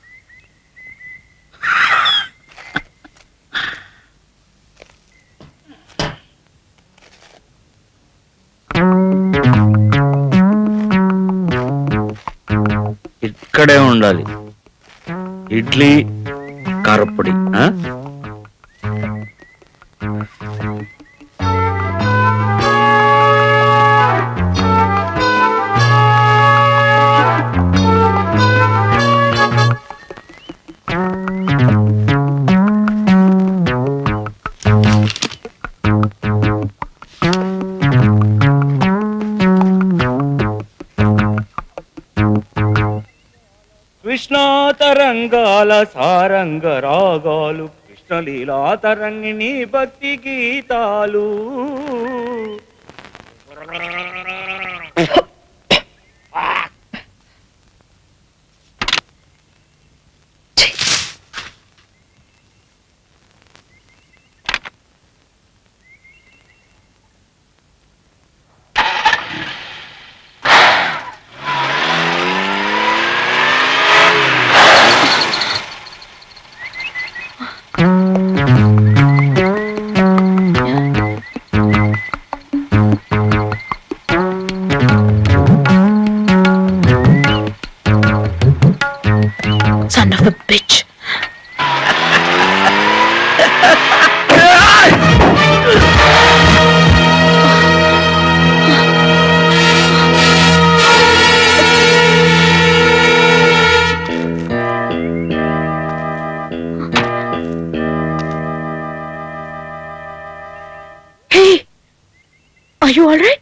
ఇక్కడే ఉండాలి ఇడ్లీ, కారప్పొడి. కృష్ణా తరంగాల సారంగ రాగాలు, కృష్ణలీలా తరంగిణి భక్తి గీతాలు. Son of a bitch. Hey, are you all right?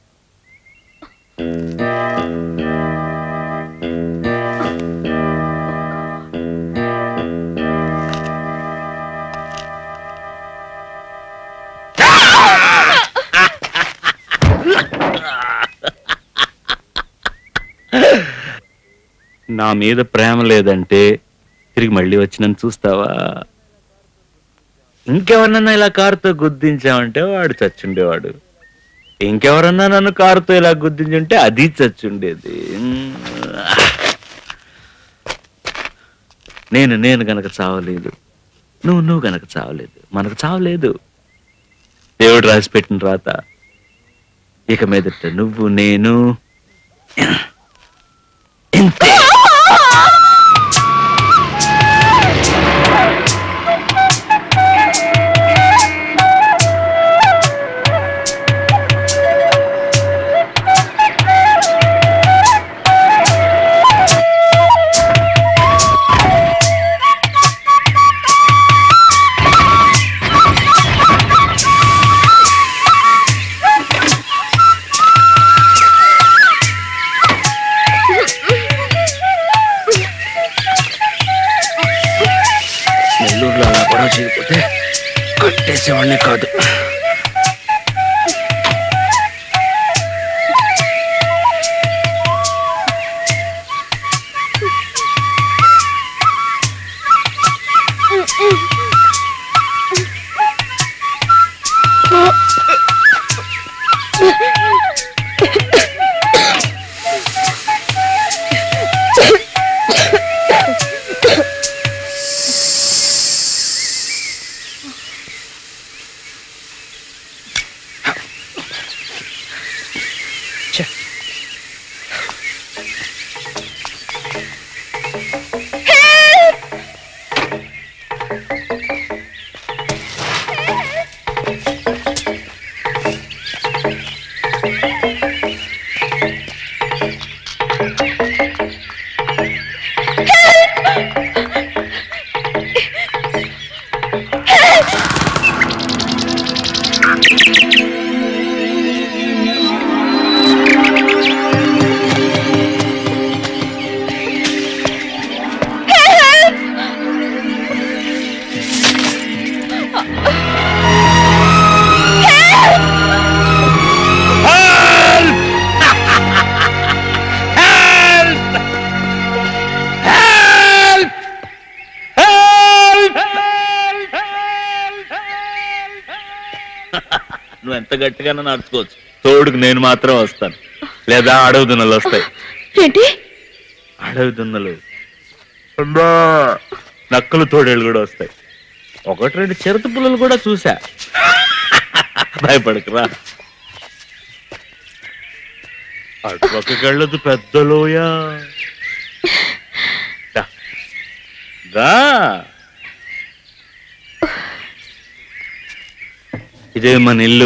నా మీద ప్రేమ లేదంటే తిరిగి మళ్ళీ వచ్చి నన్ను చూస్తావా? ఇంకెవరన్నా ఇలా కారుతో గుద్దించామంటే వాడు చచ్చుండేవాడు. ఇంకెవరన్నా నన్ను కారుతో ఇలా గుద్దించుంటే అది చచ్చుండేది. నేను గనక చావలేదు, నువ్వు గనక చావలేదు, మనకు చావలేదు. దేవుడు రాసి పెట్టిన రాత. ఇక మీదట నువ్వు నేను ఇంతే. నెల్లూరులో అలా గొడవ చేయకపోతే కట్టేసేవాడినే కాదు. నువ్వు ఎంత గట్టిగానో నడుచుకోవచ్చు, తోడుకు నేను మాత్రం వస్తాను, లేదా అడవి దున్నలు వస్తాయి. ఏంటి? అడవి దున్నలు, నక్కలు తోడేళ్ళు కూడా వస్తాయి. 1-2 చిరుత పుల్లలు కూడా చూసా. భయపడకురా. అటుపక్కకి వెళ్ళదు, పెద్దలోయ. ఇదే మన ఇల్లు.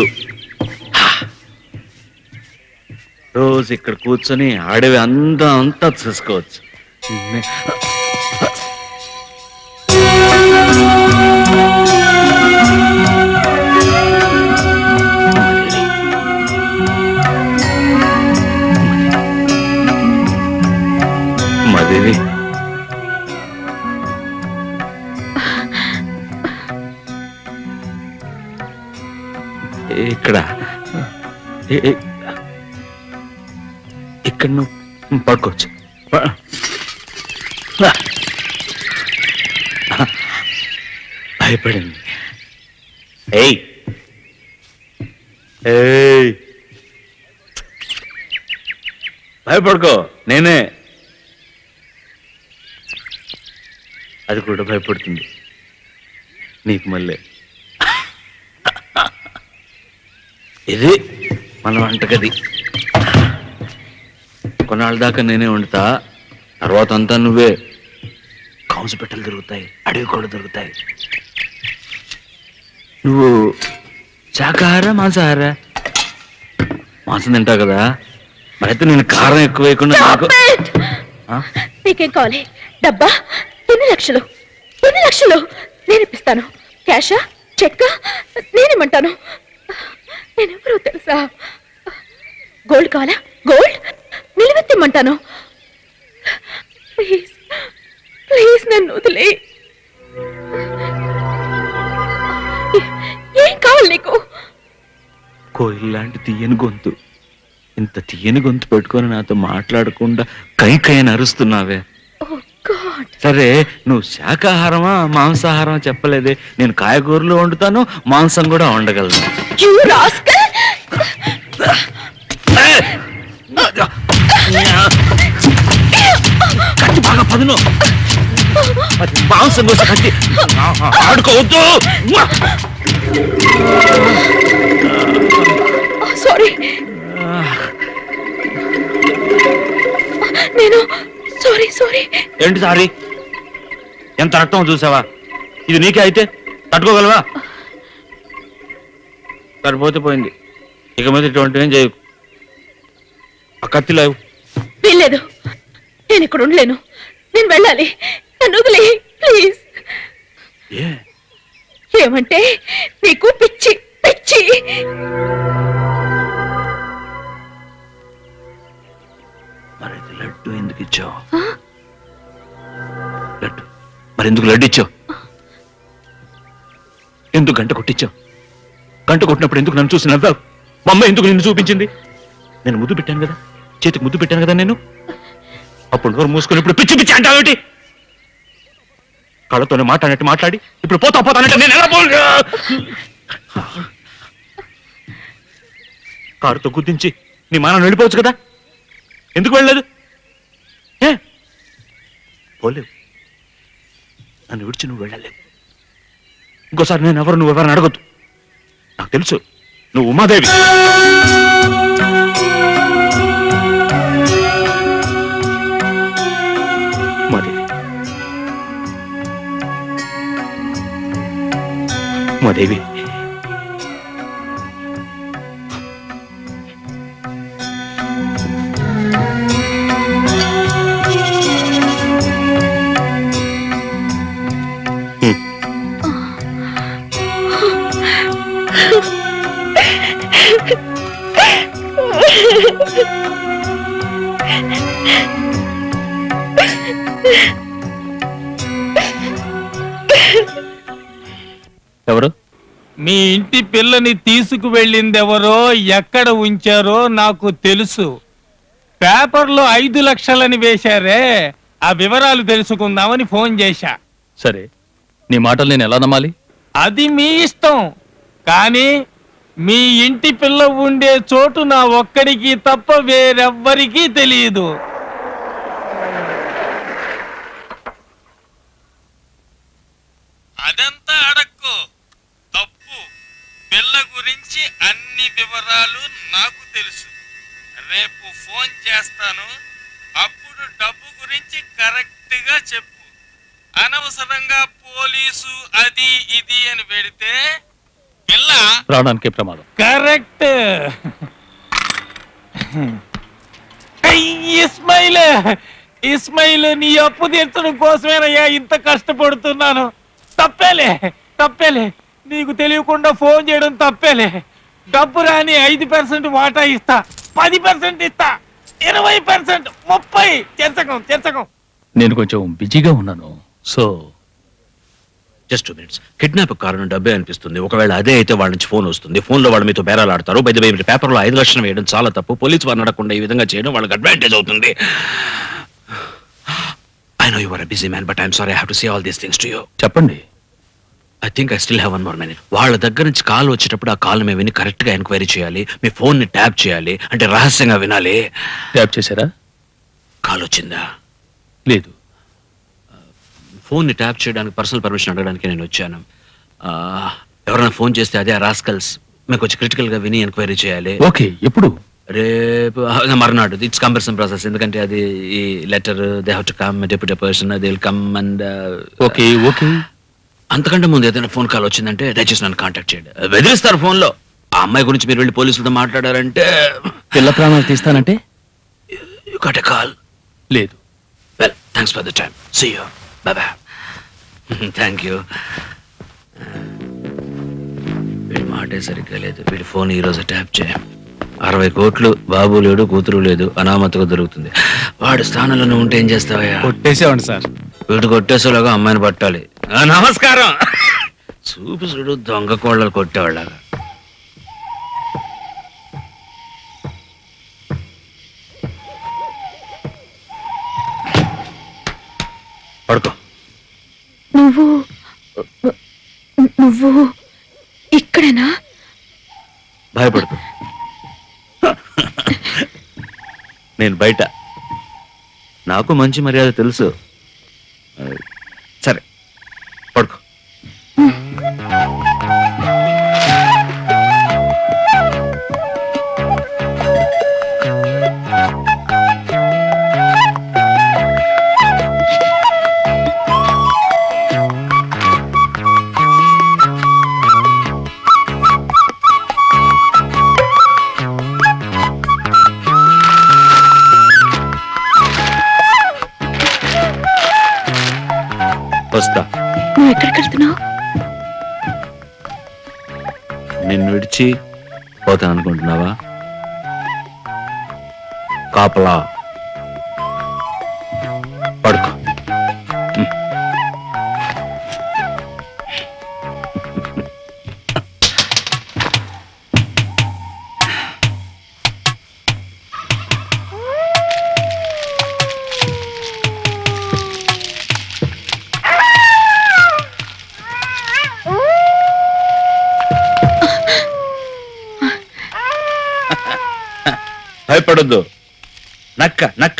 రోజు ఇక్కడ కూర్చొని అడవి అంతా చూసుకోవచ్చు. మాదేవి, ఇక్కడ నువ్వు పడుకోవచ్చు. భయపడింది. ఏయ్ భయపడుకో, నేనే. అది కూడా భయపడుతుంది నీకు. మళ్ళీ ఇది మన వంటగది. కొన్నాళ్ళ దాకా నేనే వండుతా, తర్వాత అంతా నువ్వే. కౌసు పెట్టలు దొరుకుతాయి, అడవి కూడా దొరుకుతాయి. నువ్వు శాకాహార మాంసాహార? మాంసం తింటావు కదా, మరైతే నేను కారం ఎక్కువ వేయకుండా నాకు. నీకేం కావాలి? డబ్బా? 2 లక్షలు నేను ఇప్పిస్తాను. క్యాషా, చెక్కా? నేనేమంటాను. నేనెవరో తెలుసా? గోల్డ్ కావాలా? గోల్డ్ నిలబెత్తిమ్మంటాను. ప్లీజ్ నన్ను వదిలే. ఏం కావాలి నీకు? కోయిల్ లాంటి తీయని గొంతు, ఇంత తీయని గొంతు పెట్టుకొని నాతో మాట్లాడకుండా కైకైన అరుస్తున్నావే. సరే, నువ్వు శాకాహారమా మాంసాహారమా చెప్పలేదే. నేను కాయగూరలు వండుతాను, మాంసం కూడా వండగలను. కత్తి బాగా పదును, మాంసం కోసం కత్తి ఆడుకోవద్దు. సారీ, నేను సారీ. ఏంటి సారీ? ఎంత రక్తం చూసావా? ఇది నీకే అయితే తట్టుకోగలవా? సరిపోతే పోయింది, ఇక మీద ఇటువంటి ఏం చేయకు. ఆ కత్తి లేవు. వీల్లేదు, నేను ఇక్కడ ఉండలేను. నేను వెళ్ళాలి, నన్ను వదిలే ప్లీజ్. ఏమంటే నీకు పిచ్చి. మరి లడ్డు ఎందుకు ఇచ్చావు? లడ్డు మరి ఎందుకు లడ్డు ఇచ్చావు? ఎందుకు గంట కొట్టించావు? గంట కొట్టినప్పుడు ఎందుకు నన్ను చూసి నవ్వావు? మా అమ్మ ఎందుకు నిన్ను చూపించింది? నేను ముద్దు పెట్టాను కదా, చేతికి ముద్దు పెట్టాను కదా నేను. అప్పుడు నోరు మూసుకొని ఇప్పుడు పిచ్చి అంటావేంటి? కళ్ళతోనే మాట్లాడినట్టు మాట్లాడి ఇప్పుడు పోతానంటే నేను ఎలా పోను? కారుతో గుద్దించి నీ మానం వెళ్ళిపోవచ్చు కదా, ఎందుకు వెళ్ళలేదు? పోలేవు, నన్ను విడిచి నువ్వు వెళ్ళలేవు. ఇంకోసారి నేను నువ్వెవరిని అడగొద్దు. నాకు తెలుసు నువ్వు ఉమాదేవి. ఉమాదేవి, ఎవరు? మీ ఇంటి పిల్లని తీసుకువెళ్ళిందెవరో, ఎక్కడ ఉంచారో నాకు తెలుసు. పేపర్లో 5 లక్షలని వేశారే, ఆ వివరాలు తెలుసుకుందామని ఫోన్ చేశా. సరే, నీ మాటలు నేను ఎలా నమ్మాలి? అది మీ ఇష్టం, కానీ మీ ఇంటి పిల్ల ఉండే చోటు నా ఒక్కడికి తప్ప వేరెవ్వరికీ తెలియదు. అదంతా అడక్కు, తప్పు. పిల్ల గురించి అన్ని వివరాలు నాకు తెలుసు. రేపు ఫోన్ చేస్తాను, అప్పుడు డబ్బు గురించి కరెక్ట్ గా చెప్పు. అనవసరంగా పోలీసు అది ఇది అని పెడితే పిల్ల ప్రాణానికి ప్రమాదం. కరెక్ట్. ఇస్మాయిల్, ఇస్మాయిల్, నీ అప్పు తీర్చడం కోసమేనయ్యా ఇంత కష్టపడుతున్నాను. తప్పేలే, తప్పేలే. నీకు తెలియకుండా ఫోన్ చేయడం తప్పేలే. డబ్బు రాని 5% వాటా ఇస్తా, 10% ఇస్తా, 20%, 30. చెంచకం చెంచకం. నేను కొంచెం బిజీగా ఉన్నాను. So just 2 minutes. కిడ్నాప్ కారణం డబ్బే అనిపిస్తుంది. ఒకవేళ అదే అయితే వాళ్ళ నుంచి ఫోన్ వస్తుంది. ఫోన్లో వాళ్ళు మీతో బేరాలు ఆడతారు. పేపర్లో 5 లక్షలు వేయడం చాలా తప్పు. పోలీసు వారు నడకుండా ఈ విధంగా చేయడం వాళ్ళకి అడ్వాంటేజ్ అవుతుంది. I know you are a busy man, but I'm sorry I have to say all these things to you. చెప్పండి. I think I still have 1 more minute. వాళ్ళ దగ్గర నుంచి కాల్ వచ్చేటప్పుడు ఆ కాల్ మేము విని కరెక్ట్ గా ఎంక్వైరీ చేయాలి. మీ ఫోన్ ని ట్యాప్ చేయాలి, అంటే రహస్యంగా వినాలి. ట్యాప్ చేశారా? కాల్ వచ్చిందా? లేదు. ఫోన్ ని ట్యాప్ చేయడానికి పర్సనల్ పర్మిషన్ అడగడానికి నేను వచ్చాను. ఎవరైనా ఫోన్ చేస్తే అదే రాస్కల్స్ మీకు వచ్చి క్రిటికల్ గా విని ఎంక్వైరీ చేయాలి. ఓకే, ఎప్పుడు? రేపు మర్నాడు. It's compulsory process. ఎందుకంటే అది ఈ letter they have to come, deputy person they will come and okay okay. అంతకంటే ముందు ఏదైనా ఫోన్ కాల్ వచ్చిందంటే దయచేసి నన్ను కాంటాక్ట్ చేయండి. బెదిరిస్తారు ఫోన్లో. ఆ అమ్మాయి గురించి మీరు వెళ్ళి పోలీసులతో మాట్లాడారంటే పిల్ల ప్రాణాలు తీస్తానంటే యు గాట్ ఎ కాల్. లేదు. Well, thanks for the time. See you. Bye bye. Thank you. వీడి మాటే సరిగ్గా లేదు. వీడి ఫోన్ ఈరోజు ట్యాప్ చేయ. 60 కోట్లు, బాబు లేడు, కూతురు లేదు, అనామతగా దొరుకుతుంది. వాడి స్థానంలో ఉంటే ఏం చేస్తావయ్యా? కొట్టేసేవాడి సార్. వీడు కొట్టేసేలాగా అమ్మాయిని పట్టాలి. నమస్కారం. చూపు చూడు, దొంగ కోళ్ళలు కొట్టేవాళ్ళగా. పడుకో. నువ్వు ఇక్కడేనా? భయపడుకో, నేను బయట. నాకు మంచి మర్యాద తెలుసు. సరే పడుకో. వస్తా. నువ్వు ఎక్కడికి వెళ్తున్నావు? నిన్ను విడిచి పోతాను అనుకుంటున్నావా? కాపలా. పడుకో. భయపడొద్దు. నక్క నక్క.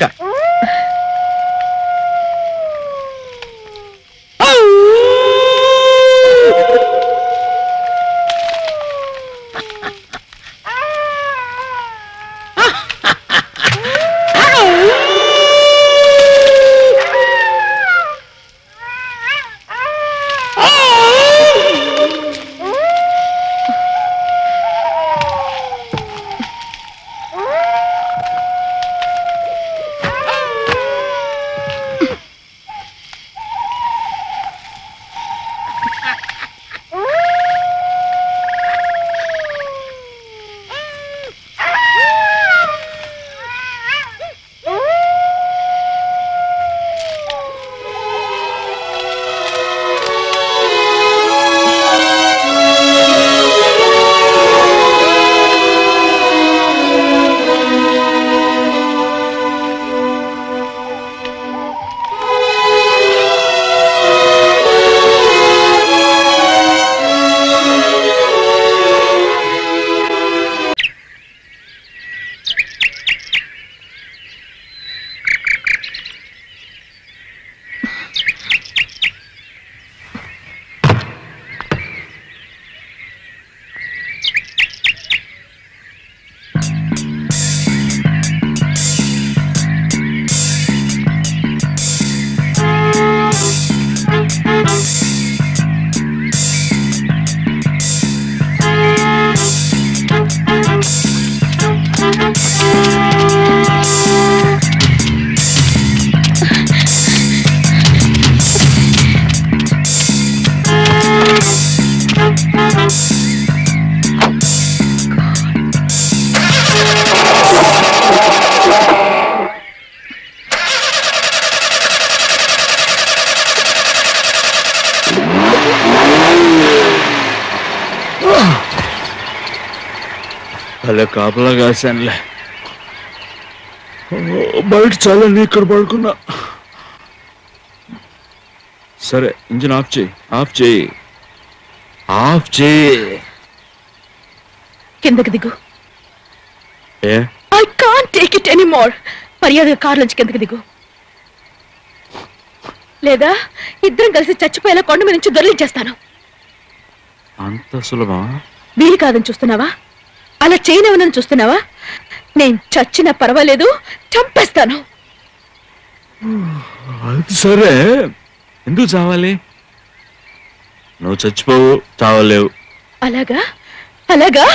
భలే కాపలా కాశానులే. బయట చాలని ఇక్కడ పడుకున్నా. సరే ఇంజిన్ ఆఫ్ చేయి, ఆఫ్ చేయి, ఆఫ్ చేయి. కిందకి దిగు. Hey I can't take it anymore. మర్యాదగా కార్ నుంచి కిందకి దిగు, లేదా ఇద్దరం కలిసి చచ్చిపోయేలా కొండ మీద నుంచి దొరికించేస్తాను. అంత సులభమా? వీలు కాదని చూస్తున్నావా? అలా చేయనివ్వనని చూస్తున్నావా? నేను చచ్చినా పర్వాలేదు, చంపేస్తాను. అది సరే, ఎందుకు చావాలి? నువ్వు చచ్చిపోవు, చావలేవు. అలాగా అలాగా.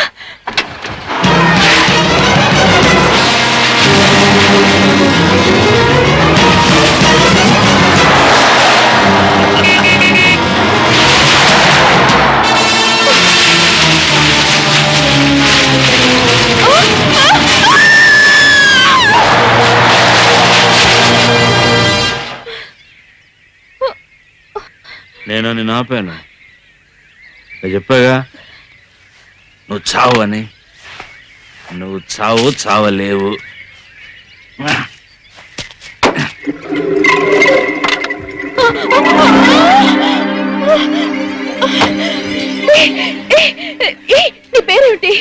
నేను నిన్ను ఆపాను, నేను చెప్పాగా నువ్వు చావు అని. నువ్వు చావు, చావలేవు. నీ పేరేమిటి?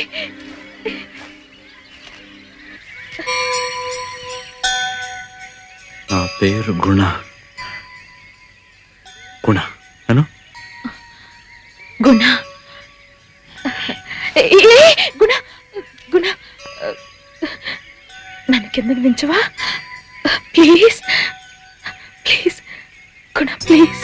నా పేరు గుణ. గుణ అను. గుణ గుణ గుణ, నన్ను కిందకి దించవా ప్లీజ్? Please Guna, please.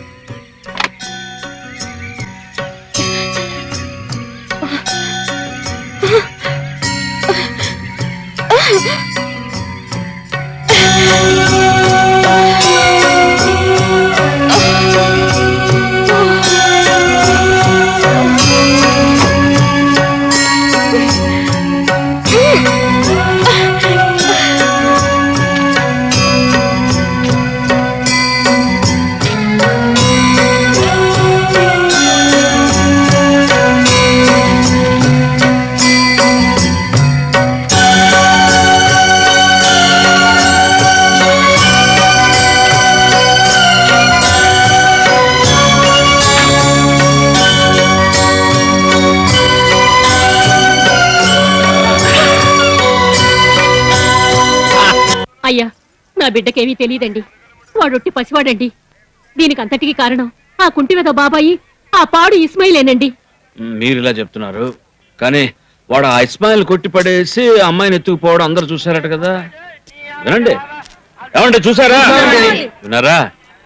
అయ్యా, నా బిడ్డకేమీ తెలియదండి. వాడొట్టి పసివాడండి. దీనికి అంతటికి కారణం ఆ కుంటివేద బాబాయి, ఆ పాడు ఇస్మాయిలేనండి. మీరు ఇలా చెప్తున్నారు, కానీ వాడు ఆ ఇస్మాయిల్ కొట్టి పడేసి అమ్మాయిని ఎత్తుకుపోవడం అందరు చూసారట కదా. వినండి, ఏమంటే చూసారా? విన్నారా?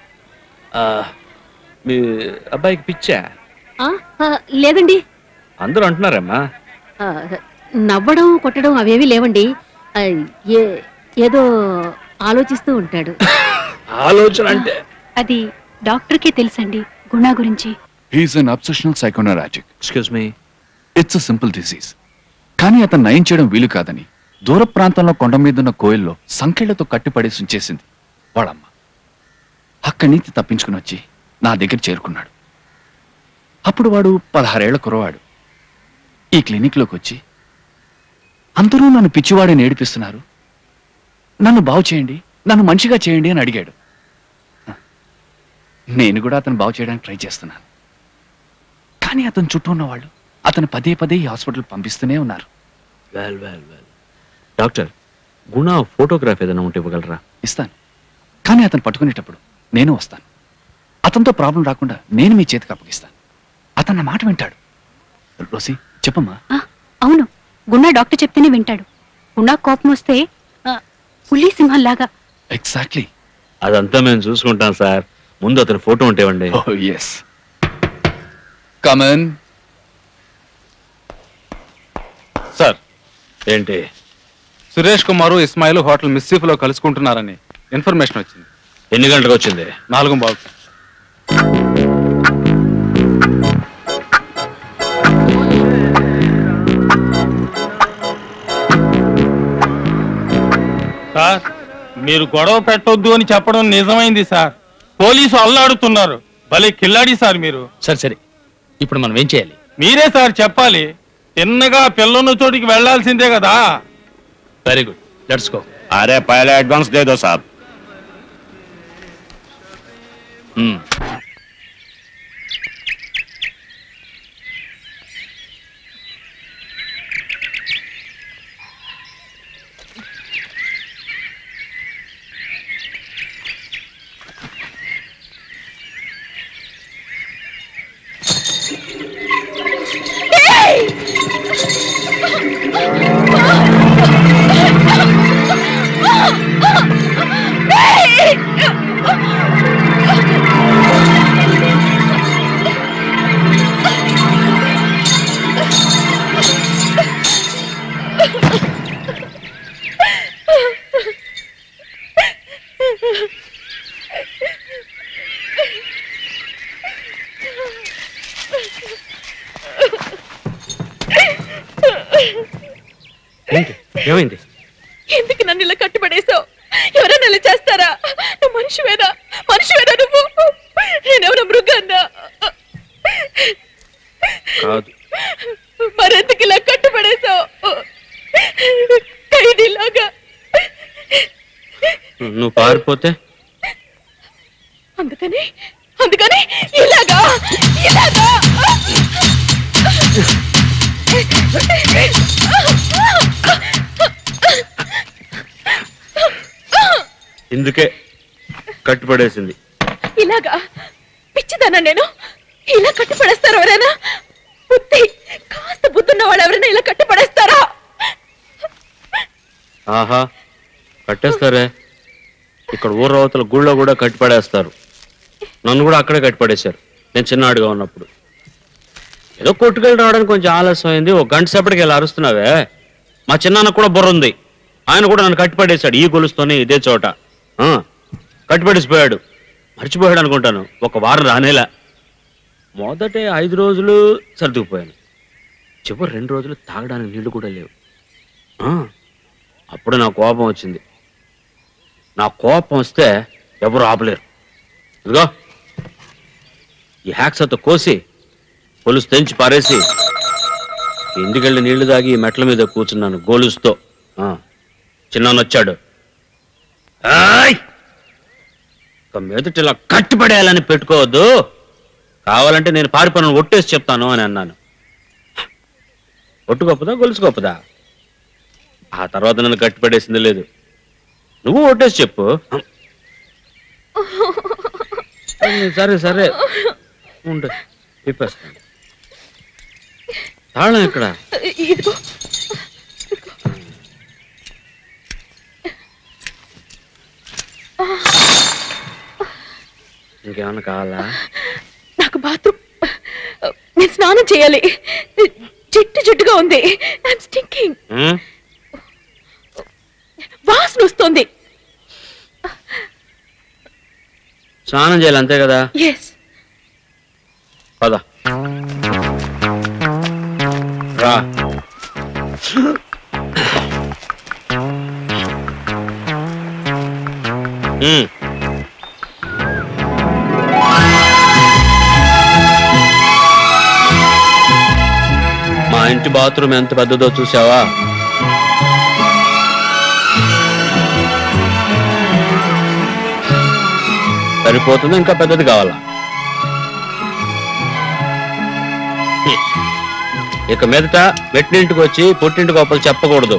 మీ అబ్బాయికి పిచ్చా? లేదండి. అందరూ అంటున్నారమ్మా. నవ్వడం కొట్టడం అవేవి లేవండి. ఏదో ఆలోచిస్తూ ఉంటాడు. ఆలోచన అంటే అది డాక్టర్కే తెలుసండి గుణ గురించి. He is an obsessional psychoneurotic. Excuse me. It's a simple disease. కానీ అతను నయం చేయడం వీలు కాదని దూర ప్రాంతంలో కొండ మీదున్న కోయిల్లో సంకెళ్లతో కట్టిపడేసి ఉంచేసింది వాళ్ళమ్మ. అక్కడి నుంచి తప్పించుకుని వచ్చి నా దగ్గర చేరుకున్నాడు. అప్పుడు వాడు 16 ఏళ్ల కురవాడు. ఈ క్లినిక్లోకి వచ్చి అందరూ నన్ను పిచ్చివాడని ఏడిపిస్తున్నారు, నన్ను బాగు చేయండి, నన్ను మంచిగా చేయండి అని అడిగాడు. నేను కూడా అతను బాగు చేయడానికి ట్రై చేస్తున్నాను. కానీ అతని చుట్టూ ఉన్న వాళ్ళు అతను పదే పదే ఈ హాస్పిటల్ పంపిస్తూనే ఉన్నారు. Well well well. Doctor, Guna photograph ఏదైనా ఉంటే ఇవ్వగలరా? ఇస్తాను, కానీ అతను పట్టుకునేటప్పుడు నేను వస్తాను. అతనితో ప్రాబ్లం రాకుండా నేను మీ చేతికి అప్పగిస్తాను. అతను నా మాట వింటాడు. రోసి చెప్పమ్మా. అవును, గుణ డాక్టర్ చెప్తేనే వింటాడు. గుణ కోపం వస్తే పులి సింహంలాగా. ఎగ్జాక్ట్లీ. అదంతా మేము చూసుకుంటాం సార్. ముందు అతని ఫోటో ఉంటే ఇవ్వండి. Yes, come on. సార్, ఏంటి? సురేష్ కుమారు ఇస్మాయిల్ హోటల్ మిస్సీఫ్ లో కలుసుకుంటున్నారని ఇన్ఫర్మేషన్ వచ్చింది. ఎన్ని గంటలకు వచ్చింది? 4:15. సార్, మీరు గొడవ పెట్టొద్దు అని చెప్పడం నిజమైంది సార్. పోలీసు అల్లాడుతున్నారు. భలే కిల్లాడి సార్ మీరు. సరే సరే, ఇప్పుడు మనం ఏం చేయాలి? మీరే సార్ చెప్పాలి. తిన్నగా పిల్లన్న చోటికి వెళ్లాల్సిందే కదా. Very good, let's go. अरे पहले एडवांस दे दो साहब. ఏమైంది? ఎందుకు నన్ను ఇలా కట్టుబడేశావు? ఎవరైనా ఇలా చేస్తారా? నువ్వు మనిషివేనా? నువ్వు? నేనెవరో మృగాన్నా? కాదు. మరెందుకు ఇలా కట్టుబడేశావు? ఖైదీలాగా. నువ్వు పారిపోతే అందుకని ఇలాగా ఇందుకే కట్టుపడేసింది. ఇలాగా పిచ్చిదానా నేను? ఇలా కట్టుపడేస్తారా ఎవరైనా? కాస్త బుద్ధున్న వాళ్ళు ఎవరైనా ఇలా కట్టుపడేస్తారా? ఆహా, కట్టేస్తారే. ఇక్కడ ఊరవతల గుళ్ళో కూడా కట్టిపడేస్తారు. నన్ను కూడా అక్కడే కట్టిపడేశారు నేను చిన్నాడుగా ఉన్నప్పుడు. ఏదో కొట్టుకెళ్ళి రావడానికి కొంచెం ఆలస్యం అయింది. ఒక గంట సేపటికి ఇలా అరుస్తున్నావే. మా చిన్నాన్న కూడా బుర్ర ఉంది. ఆయన కూడా నన్ను కట్టిపడేశాడు ఈ గొలుస్తోనే ఇదే చోట. కట్టిపడేసిపోయాడు. మర్చిపోయాడు అనుకుంటాను. ఒక వారం రానేలా. మొదటే 5 రోజులు సర్దుకుపోయాను. చివరి 2 రోజులు తాగడానికి నీళ్లు కూడా లేవు. అప్పుడు నా కోపం వచ్చింది. నా కోపం వస్తే ఎవరు ఆపలేరు. ఇదిగో ఈ హ్యాక్సతో కోసి పొలుసు తెంచి పారేసి ఇంటికెళ్ళి నీళ్లు తాగి మెట్ల మీద కూర్చున్నాను గోలుస్తో. చిన్నానొచ్చాడు. ఇక మీదట ఇలా కట్టిపడేయాలని పెట్టుకోవద్దు, కావాలంటే నేను పారిపోయిన ఒట్టేసి చెప్తాను అని అన్నాను. ఒట్టు గొప్పదా గొలుసు గొప్పదా? ఆ తర్వాత నన్ను కట్టిపడేసింది లేదు. నువ్వు ఒట్టేసి చెప్పు. సరే సరే ఉండు, ఇప్పేస్తాను. తాళం ఎక్కడ? ఇంకేమన్నా కావాలా? నాకు బాత్రూమ్, నేను స్నానం చేయాలి. జిడ్డుగా ఉంది. I'm stinking. వాసన వస్తుంది. స్నానం చేయాలి అంతే కదా? పద రా. మా ఇంటి బాత్రూమ్ ఎంత పెద్దదో చూసావా? సరిపోతుంది, ఇంకా పెద్దది కావాలా? ఇక మీదట మెట్టింటికి వచ్చి పుట్టింటి గొప్పలు చెప్పకూడదు.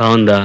బాగుందా?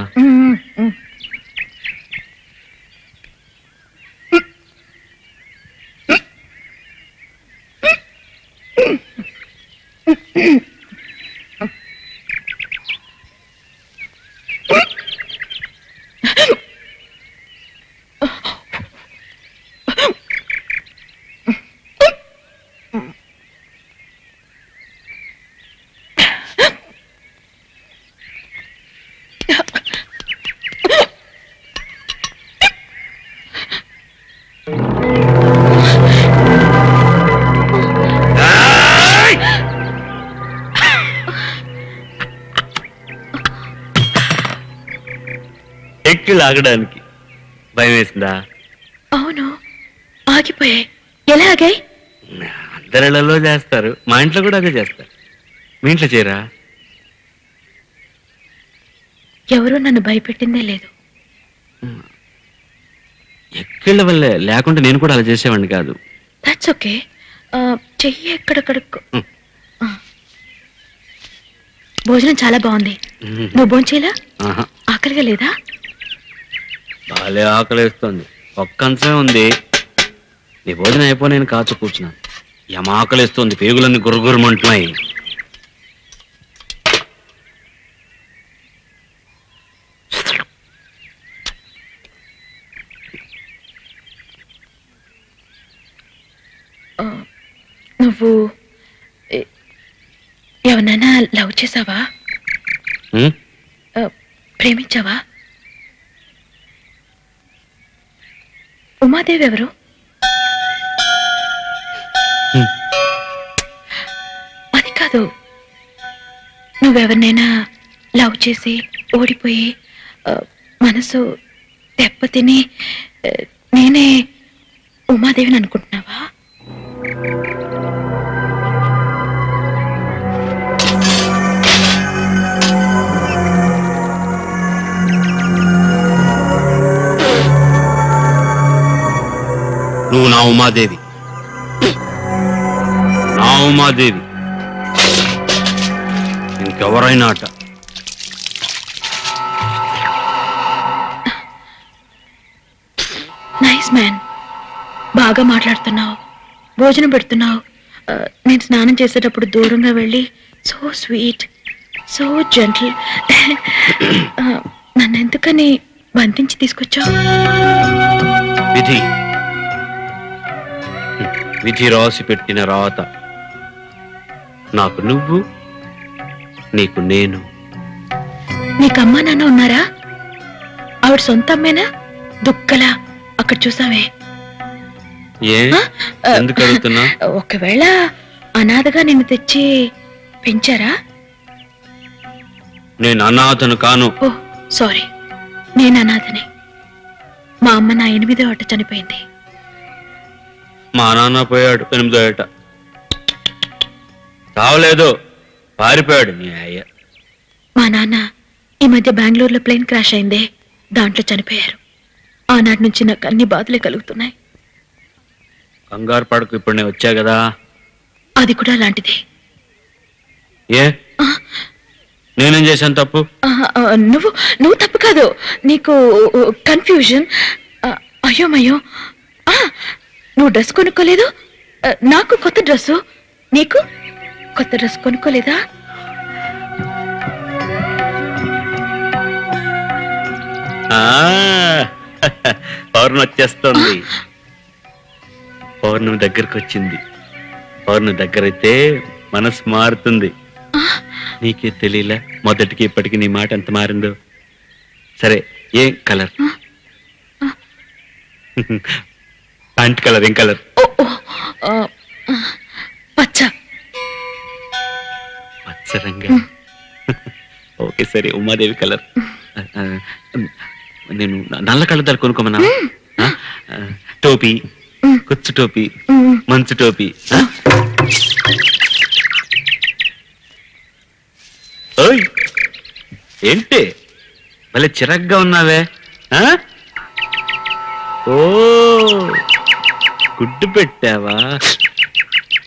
ఎక్కి లాగడానికి భయం వేసిందా? అవును, ఆగిపోయాయి. ఎలా ఆగాయి? అందరిలో చేస్తారు, మా ఇంట్లో కూడా అదే చేస్తారు. మీ ఇంట్లో చేయరా? ఎవరూ నన్ను భయపెట్టిందే లేదు. ఎక్కిళ్ళ వల్లే, లేకుంటే నేను కూడా అలా చేసేవాడిని కాదు. That's okay. చెయ్యి ఎక్కడెక్కడికో. భోజనం చాలా బాగుంది. నువ్వు భోంచేలా? ఆకలిగా లేదా? బాలే ఆకలిస్తుంది. ఒక్క అంశమే ఉంది. నీ భోజనం అయిపో, నేను కాచు కూర్చున్నాను. ఏం ఆకలిస్తుంది, పేగులన్నీ గురుగురుమంటున్నాయి. నువ్వు ఎవరైనా లవ్ చేసావా? ప్రేమించావా? ఉమాదేవి ఎవరు? అది కాదు, నువ్వెవరినైనా లవ్ చేసి ఓడిపోయి మనసు దెబ్బతిని నేనే ఉమాదేవిని అనుకుంటున్నావా? నువ్వు నా ఉమాదేవి, నా ఉమాదేవి. ఇంకెవరైనా అట. నైస్ మ్యాన్, బాగా మాట్లాడుతున్నావు, భోజనం పెడుతున్నావు. నేను స్నానం చేసేటప్పుడు దూరంగా వెళ్ళి సో స్వీట్, సో జెంటిల్. నన్ను ఎందుకని బంధించి తీసుకొచ్చావు? విధి, విధి రాసి పెట్టిన రాత. నాకు నువ్వు, నీకు నేను. నీకు అమ్మా నాన్న ఉన్నారా? ఆవిడ సొంత అమ్మేనా? దుక్కలా అక్కడ చూసావే. ఎందుకు అడుగుతున్నా? ఒకవేళ అనాథగా నిన్ను తెచ్చి పెంచారా? నేను అనాథను కాను. ఓ సారీ, నేను అనాథని. మా అమ్మ నా 8వ ఏట చనిపోయింది. మా నాన్న పోయాడు 8వ ఏట. చావలేదు, పారిపోయాడు నీ అయ్య. మా నాన్న ఈ మధ్య బెంగళూరులో ప్లేన్ క్రాష్ అయిందే, దాంట్లో చనిపోయారు. ఆనాటి నుంచి నాకు అన్ని బాధలే కలుగుతున్నాయి. కంగారు పడకు, ఇప్పుడు నేను వచ్చా కదా. అది కూడా అలాంటిదే. ఏ నేనేం చేశాను తప్పు? నువ్వు తప్పు కాదు, నీకు కన్ఫ్యూజన్, అయ్యోమయ్యో. నువ్వు డ్రెస్ కొనుక్కోలేదు, నాకు కొత్త డ్రెస్సు, నీకు కొత్త డ్రెస్ కొనుక్కోలేదా? పౌర్ణమి వచ్చేస్తుంది. పౌర్ణమి దగ్గరకు వచ్చింది. పౌర్ణమి దగ్గరైతే మనసు మారుతుంది. నీకే తెలియలే మొదటికి ఇప్పటికి నీ మాట ఎంత మారిందో. సరే, ఏం కలర్? ప్యాంట్ కలర్ ఏం కలర్? పచ్చ. పచ్చ రంగా? ఓకే సరే, ఉమాదేవి కలర్. నేను నల్ల కళ్ళద్దాలు కొనుక్కోమన్నా? టోపీ, కుచ్చు టోపీ, మంచు టోపీ. ఓయ్ ఏంటి భలే చిరగ్గా ఉన్నావే? ఓ గుడ్డు పెట్టావా?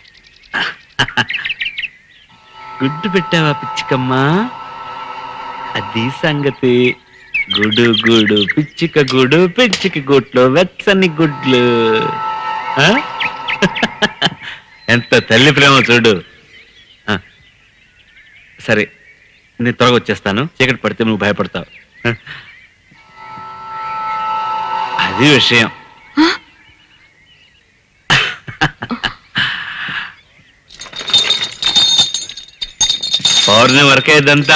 గుడ్డు పెట్టావా పిచ్చికమ్మా? అది సంగతి. గుడు గుడు పిచ్చిక గుడు పిచ్చిక గుడ్లు వెచ్చని గుడ్లు. ఎంత తల్లి ప్రేమ చూడు. సరే నేను త్వరగా వచ్చేస్తాను. చీకటి పడితే నువ్వు భయపడతావు. అది విషయం. పౌర్ణమి వరకే ఇదంతా.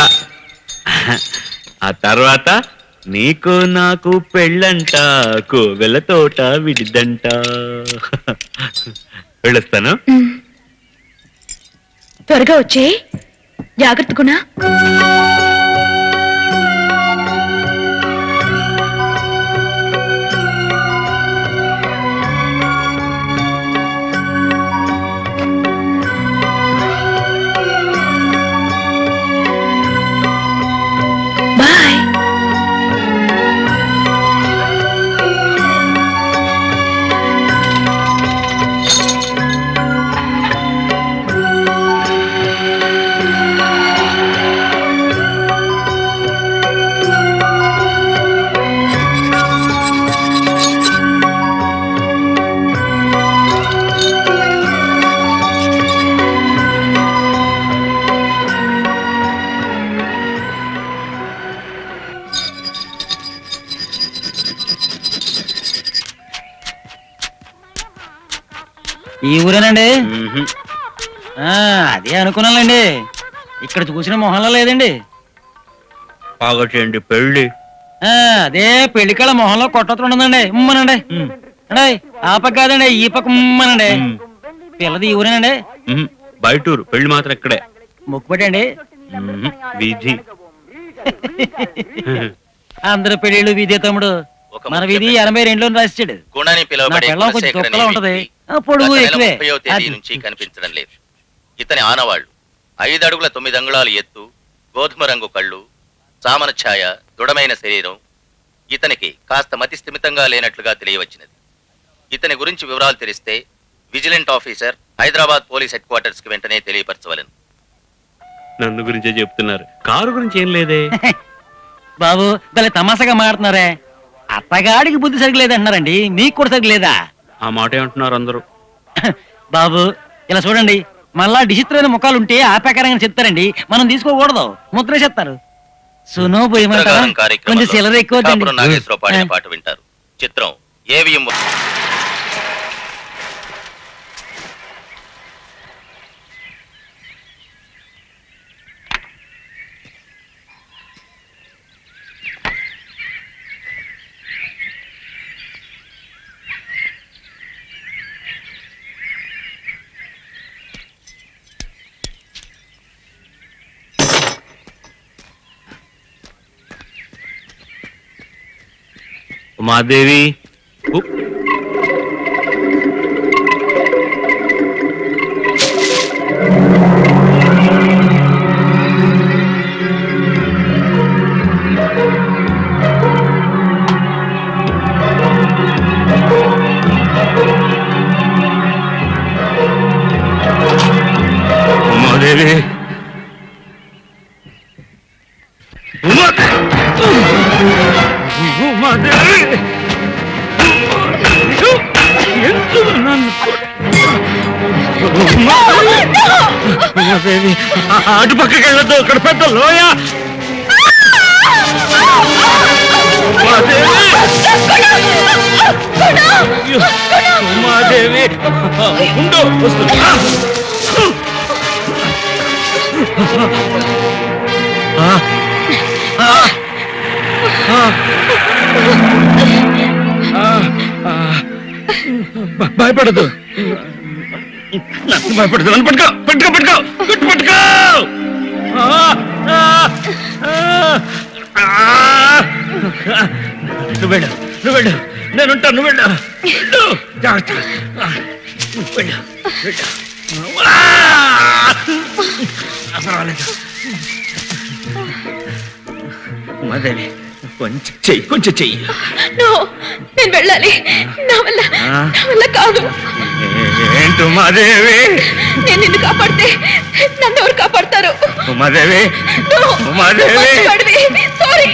ఆ తర్వాత నీకు నాకు పెళ్ళంట, కోవెల తోట విడిదంట. వెళ్ళొస్తాను. త్వరగా వచ్చే, జాగ్రత్త గుణా. ఈ ఊరేనండి? అదే అనుకున్నానండి. ఇక్కడ చూసిన మొహంలో లేదండి. పాగొట్టండి పెళ్ళి. అదే పెళ్లికళ మొహంలో కొట్టతుండదండి. ఉమ్మనండి అండి. ఆ పక్క కాదండి, ఈ పక్క ఉమ్మనండి. పిల్లది ఈ ఊరేనండి? బయటూరు. పెళ్లి మాత్రం ఇక్కడే. మొక్కుపెట్టండి. వీధి. అందరు పెళ్ళిళ్ళు వీధి తమ్ముడు. మన వీధి 82లో రాసిచ్చాడు. గుణాన్ని పిలువబడే కొంచెం తొక్కలా ఉంటది, పొడుగు ఎక్కువే. 30వ తేదీ నుంచి కనిపించడం లేదు. ఇతని ఆనవాళ్లు 5 అడుగుల 9 అంగుళాలు ఎత్తు, గోధుమ రంగు కళ్ళు, సామన ఛాయ, దృఢమైన శరీరం. ఇతనికి కాస్త మతి స్థిమితంగా లేనట్లుగా తెలియవచ్చినది. ఇతని గురించి వివరాలు తెలిస్తే vigilant officer Hyderabad police headquarters కి వెంటనే తెలియపరచవలను. నన్ను గురించే చెప్తున్నారు, కారు గురించి ఏం లేదే. బాబు భలే తమాసగా మాట్లాడుతున్నారే. అత్తగాడికి బుద్ధి సరిగలేదంటున్నారండి, మీకు కూడా సరిగలేదా? ఆ మాట ఏమంటున్నారు అందరూ? బాబు ఇలా చూడండి, మళ్ళా డిజిత్రైన ముఖాలు ఉంటే ఆపేకరంగా చెప్తారండి. మనం తీసుకోకూడదు, ముద్ర చెప్తారు. సునో పోయమంటారా? కొంచెం సిల్లర ఎక్కువ. నాగేశ్వరరావు పాడిన పాట వింటారు. చిత్రం ఏవిఎం. ఉమాదేవి, ఉమాదేవి, అటు పక్కకి వెళ్ళదు, అక్కడ పెద్ద లోయ. ఉమాదేవి ఉండు, వస్తున్నా. భయపడదు, భయపడదు. నన్ను పట్టుకో, పట్టుకో, పట్టుకో, పట్టుకో. నువ్వు వెళ్ళు, నువ్వు వెళ్ళు, నేనుంటా. నువ్వు వెళ్ళు, వెళ్ళు, జాగ్రత్త. వెళ్ళు, వెళ్ళు. పర్వాలేదు. ఉమాదేవి కొంచెం చెయ్యి, కొంచెం చెయ్యి. నేను వెళ్ళాలి, నా వల్ల కాదు. ఏంటి ఉమాదేవి? నేను నిన్ను కాపాడితే నన్ను ఎవరు కాపాడతారు? ఉమాదేవి, ఉమాదేవి, సారీ.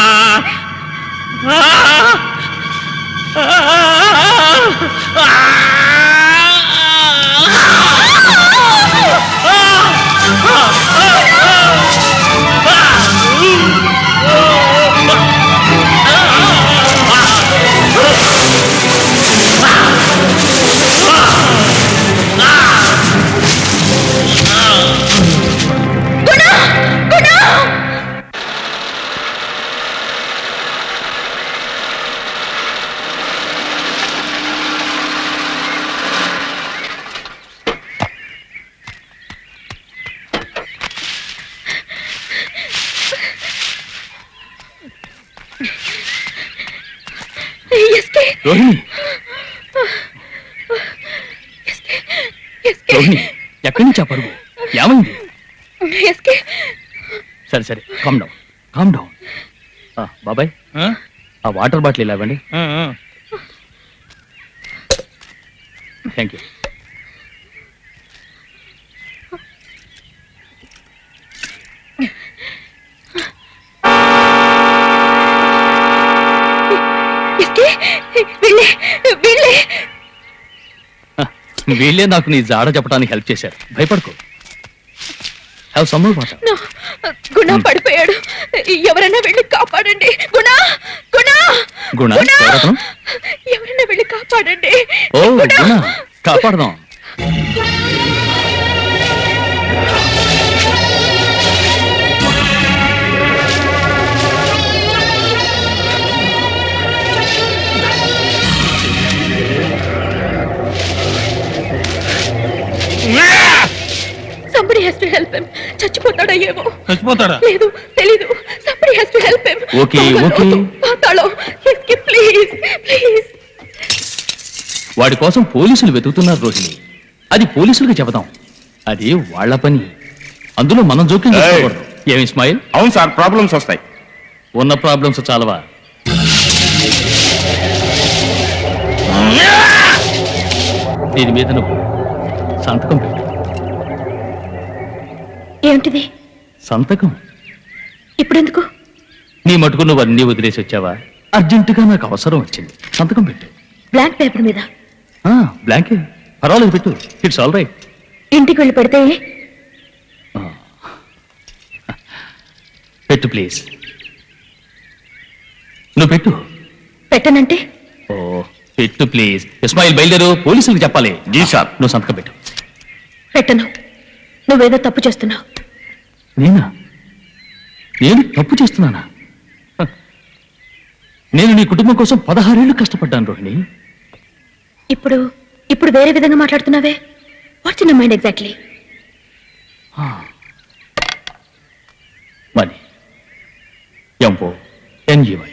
రోహిణి, రోహిణి, ఎక్కడి నుంచి ఆ పరుగు? ఏమైంది? సరే సరే, కామ్ డౌన్, కామ్ డౌన్. బాబాయ్, ఆ వాటర్ బాటిల్ ఇలా ఇవ్వండి. Thank you. వీళ్ళే నాకు నీ జాడ చెప్పడానికి హెల్ప్ చేశారు. భయపడుకో. Have some more water. Guna పడిపోయాడు, ఎవరైనా వెళ్ళి కాపాడండి. గుణ గుణ గుణ, ఎవరైనా వెళ్ళి కాపాడండి. ఓ గుణ, కాపాడదాం. Somebody has to help him. చచ్చిపోతాడా ఏమో. చచ్చిపోతాడా? లేదు, తెలీదు. Somebody has to help him. Okay okay. పాతాళం. Please please. వాడి కోసం పోలీసులు వెతుకుతున్నారు రోహిణి. అది పోలీసులకు చెబుదాం. అది వాళ్ళ పని. అందులో మనం జోక్యం చేసుకోకూడదు. ఏమి ఇస్మాయిల్? అవును సార్, ప్రాబ్లమ్స్ వస్తాయి. ఉన్న ప్రాబ్లమ్స్ చాలవా? దీని మీద నువ్వు సంతకం పెట్టు. ఏమిటిది? సంతకం. ఇప్పుడెందుకు? నీ మటుకు నువ్వు అన్నీ వదిలేసి వచ్చావా? అర్జెంటుగా నాకు అవసరం వచ్చింది. సంతకం పెట్టు. బ్లాంక్ పేపర్ మీద? బ్లాంకే, పర్వాలేదు, పెట్టు. It's all right. ఇంటికి వెళ్ళి పెడితే? పెట్టు ప్లీజ్. నువ్వు పెట్టు. పెట్టనంటే? ఓ పెట్టు ప్లీజ్. ఇస్మాయిల్ బయలుదేరు, పోలీసులకు చెప్పాలి. జీ సార్. నువ్వు సంతకం పెట్టు. పెట్టను. నువ్వేదో తప్పు చేస్తున్నావు. నేనా? నేను తప్పు చేస్తున్నానా? నేను నీ కుటుంబం కోసం 16 ఏళ్ళు కష్టపడ్డాను రోహిణి. ఇప్పుడు వేరే విధంగా మాట్లాడుతున్నావే. What's in your mind exactly? Money, ఎంపో, ఎన్జీవై.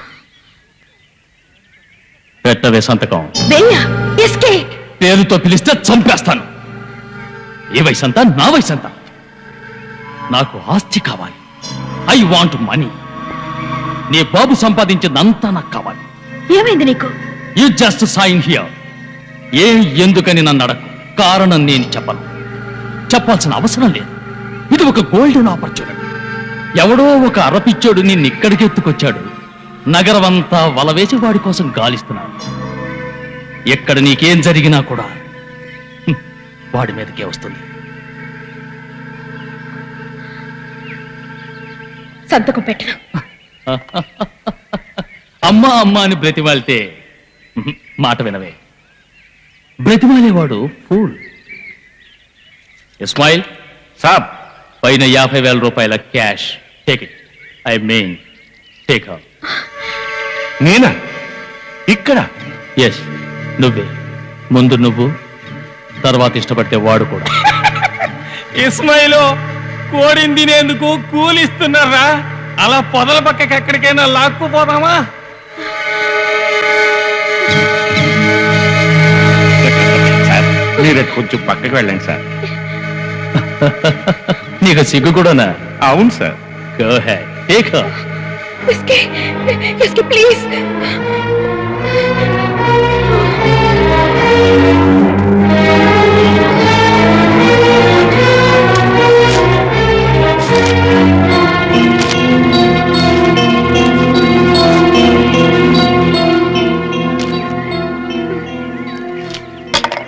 పెట్టవే సంతకం. పేరుతో పిలిస్తే చంపేస్తాను. ఏ వయసు అంతా నా వయసు అంతా. నాకు ఆస్తి కావాలి. I want money. నీ బాబు సంపాదించిందంతా నాకు కావాలి. ఏమైంది నీకు? You just sign here. ఎందుకని నన్ను అడగకు. కారణం నేను చెప్పను. చెప్పాల్సిన అవసరం లేదు. ఇది ఒక గోల్డెన్ ఆపర్చునిటీ. ఎవడో ఒక అరపిచ్చోడు నిన్నిక్కడికి ఎత్తుకొచ్చాడు. నగరం అంతా వలవేసి వాడి కోసం గాలిస్తున్నాడు. ఎక్కడ నీకేం జరిగినా కూడా వాడి మీదకే వస్తుంది. సంతకం పెట్టను. అమ్మా అమ్మా అని బ్రతిమాలితే మాట వినవే. బ్రతిమాలేవాడు ఫూల్. ఇస్మాయిల్ సాబ్, పైన 50,000 రూపాయల cash. Take it. I mean take her. నేనా? ఇక్కడ? ఎస్, నువ్వే. ముందు నువ్వు, తర్వాత ఇష్టపడితే వాడు కూడా. ఇస్మాయిల్, కోడిని తినేందుకు కూలిస్తున్నారా? అలా పొదల పక్కకి ఎక్కడికైనా లాక్కుపోదామా? సార్, మీరు కొంచెం పక్కకి వెళ్ళండి సార్. నీకు సిగ్గు కూడానా? అవును sir. Go ahead, take her. Please.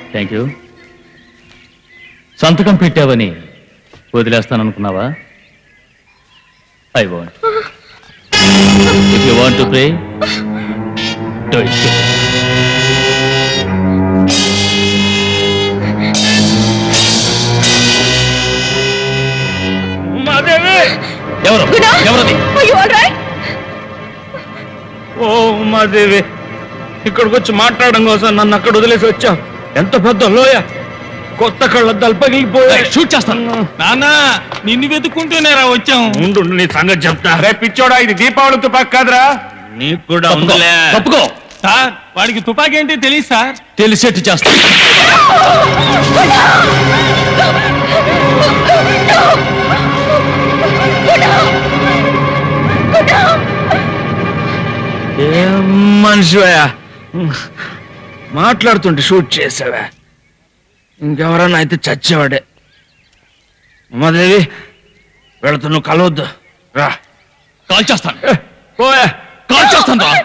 Thank you. సంతకం పెట్టావని వదిలేస్తాననుకున్నావా? I want. If you want to pray, do it. ఎవరు? ఎవరది? ఓ ఉమాదేవి, ఇక్కడికి వచ్చి మాట్లాడడం కోసం నన్ను అక్కడ వదిలేసి వచ్చావు. ఎంత పెద్ద లోయ, కొత్త కళ్ళద్దాలు పగిలిపోయాయి. షూట్ చేస్తాను. నానా నిన్ను వెతుక్కుంటూనేరా వచ్చాం. ఉండు, నీ సంగతి చెప్తా. రే పిచ్చోడా, ఇది దీపావళి తుపాకి కాదురా. నీకు కూడా ఉందిలే. తప్పుకో సార్, వాడికి తుపాకీ ఏంటి తెలియదు సార్. తెలిసేట్టు చేస్తా. ఏం మనిషివా, మాట్లాడుతుంటే షూట్ చేసావా? ఇంకెవరన్నా అయితే చచ్చేవాడే. ఉమాదేవి, వెళుతూ నువ్వు కలవద్దు, రా. కాల్ చేస్తాను. పోయా, కాల్ చేస్తాను రా.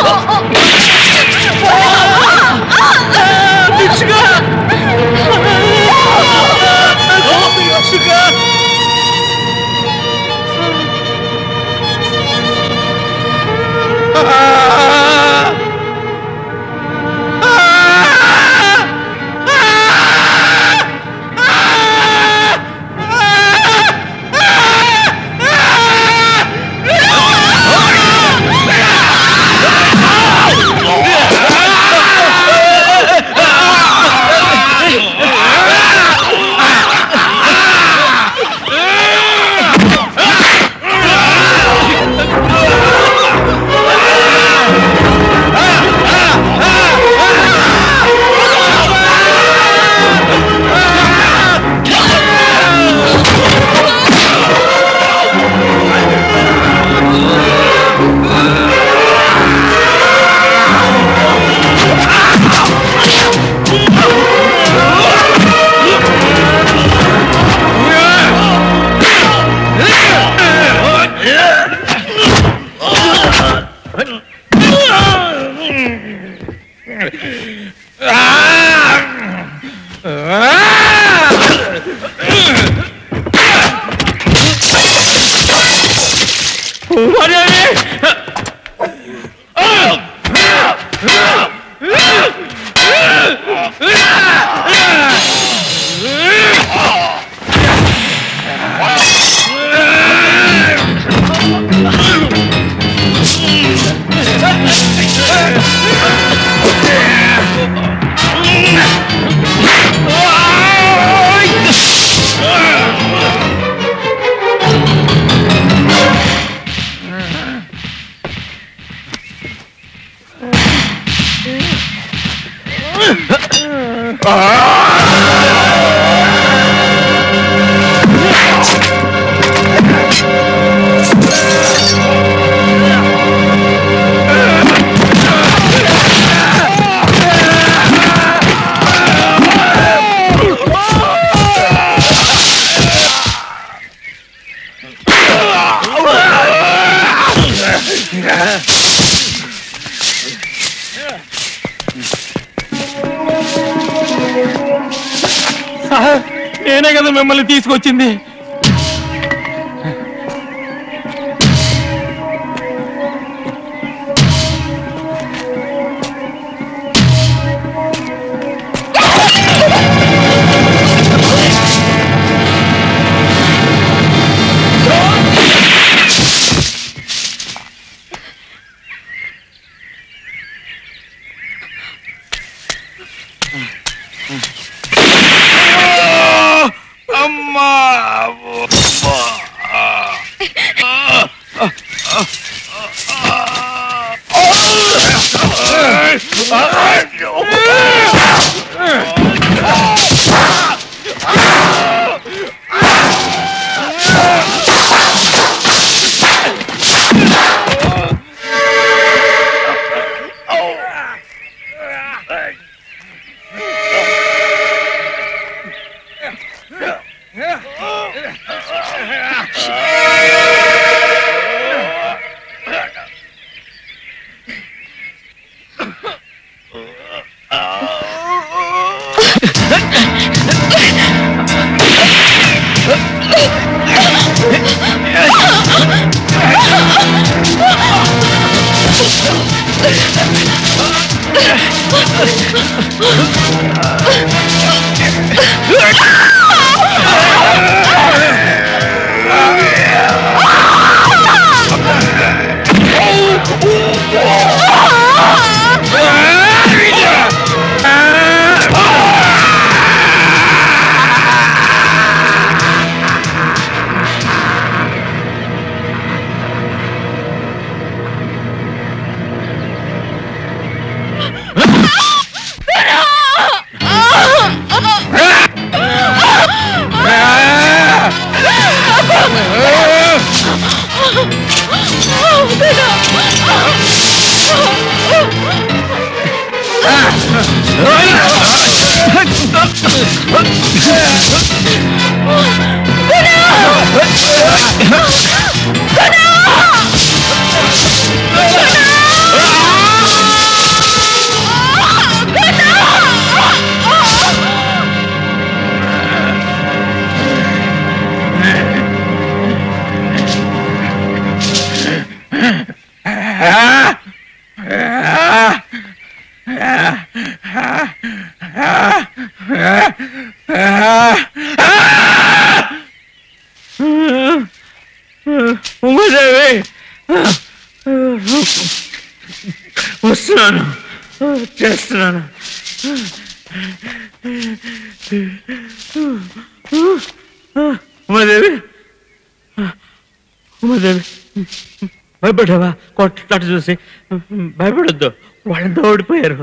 సార్, నేనే కదా మిమ్మల్ని తీసుకొచ్చింది. అమ్మా ఉమాదేవి వస్తున్నాను, చేస్తున్నాను. ఉమాదేవి, ఉమాదేవి, భయపడ్డావా? కొట్లాట చూసి భయపడొద్దు, వాళ్ళంతా ఓడిపోయారు.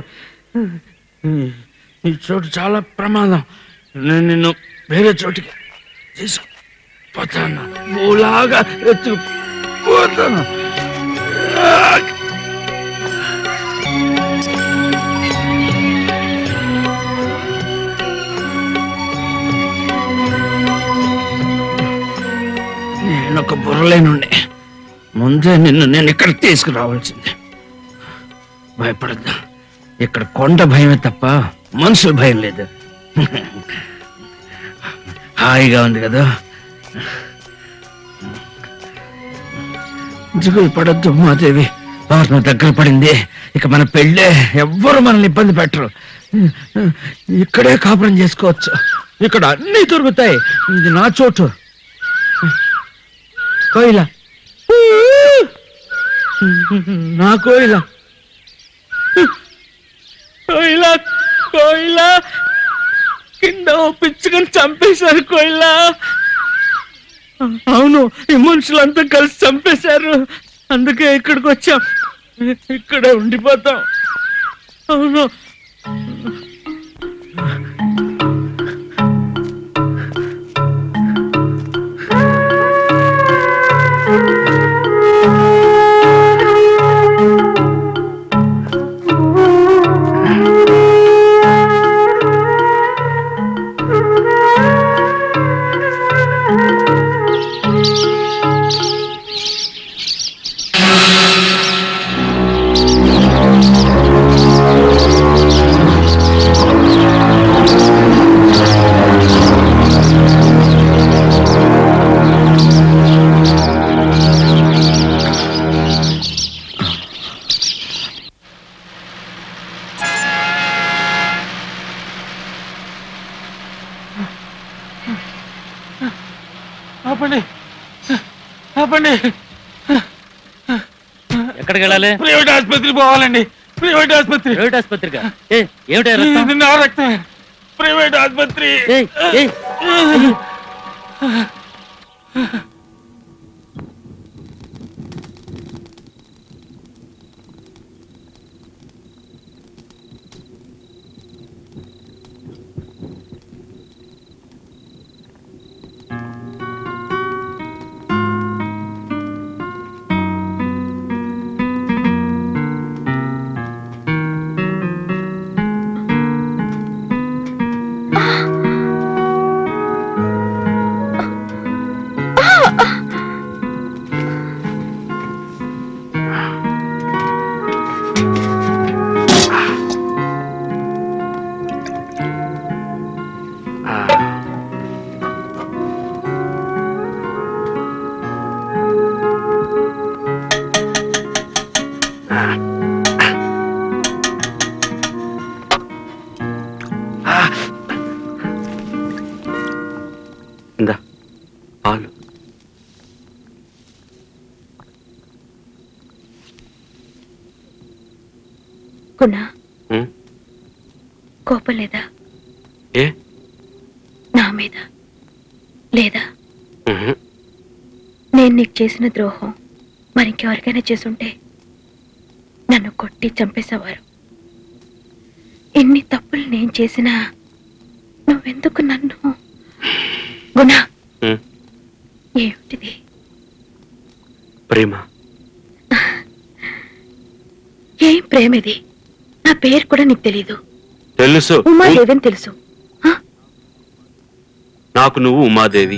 ఈ చోటు చాలా ప్రమాదం. నేను నిన్ను వేరే చోటికి తీసుకుపోతాను, ఓలాగా ఎత్తుకుపోతాను. నేను ఒక బుర్రలేనుండే, ముందే నేను ఇక్కడ తీసుకురావాల్సిందే. భయపడద్దు, ఇక్కడ కొండ భయమే తప్ప మనుషుల భయం లేదు. హాయిగా ఉంది కదా. దిగులు పడద్దు మాదేవి, నువ్వు దగ్గర పడింది. ఇక మన పెళ్ళే, ఎవ్వరు మనల్ని ఇబ్బంది పెట్టరు. ఇక్కడే కాపురం చేసుకోవచ్చు, ఇక్కడ అన్నీ దొరుకుతాయి. ఇది నా చోటు. కోయిల, నా కోయిల, కోయిల, కోయిల కింద పిచ్చుకొని చంపేశారు. కోయిల, అవును, ఈ మనుషులంతా కలిసి చంపేశారు. అందుకే ఇక్కడికి వచ్చాం, ఇక్కడే ఉండిపోతాం. అవును, ఆపండి, ఆపండి. ఎక్కడికి వెళ్ళాలి? ప్రైవేట్ ఆసుపత్రికి పోవాలండి. ప్రైవేట్ ఆసుపత్రి. ప్రైవేట్ ఆసుపత్రిగా? ఏమిటి నా రక్తం? ప్రైవేట్ ఆసుపత్రి. కోపం లేదా? ఏ నా మీద లేదా? నేను నీకు చేసిన ద్రోహం మరింకెవరికైనా చేసుంటే నన్ను కొట్టి చంపేసేవారు. ఇన్ని తప్పులు నేను చేసినా నువ్వెందుకు నన్ను? గుణ, ఏమిటిది? ప్రేమ. ఏం ప్రేమిది? నా పేరు కూడా నీకు తెలీదు. తెలుసు. ఉమాదేవి అని తెలుసు. నాకు నువ్వు ఉమాదేవి.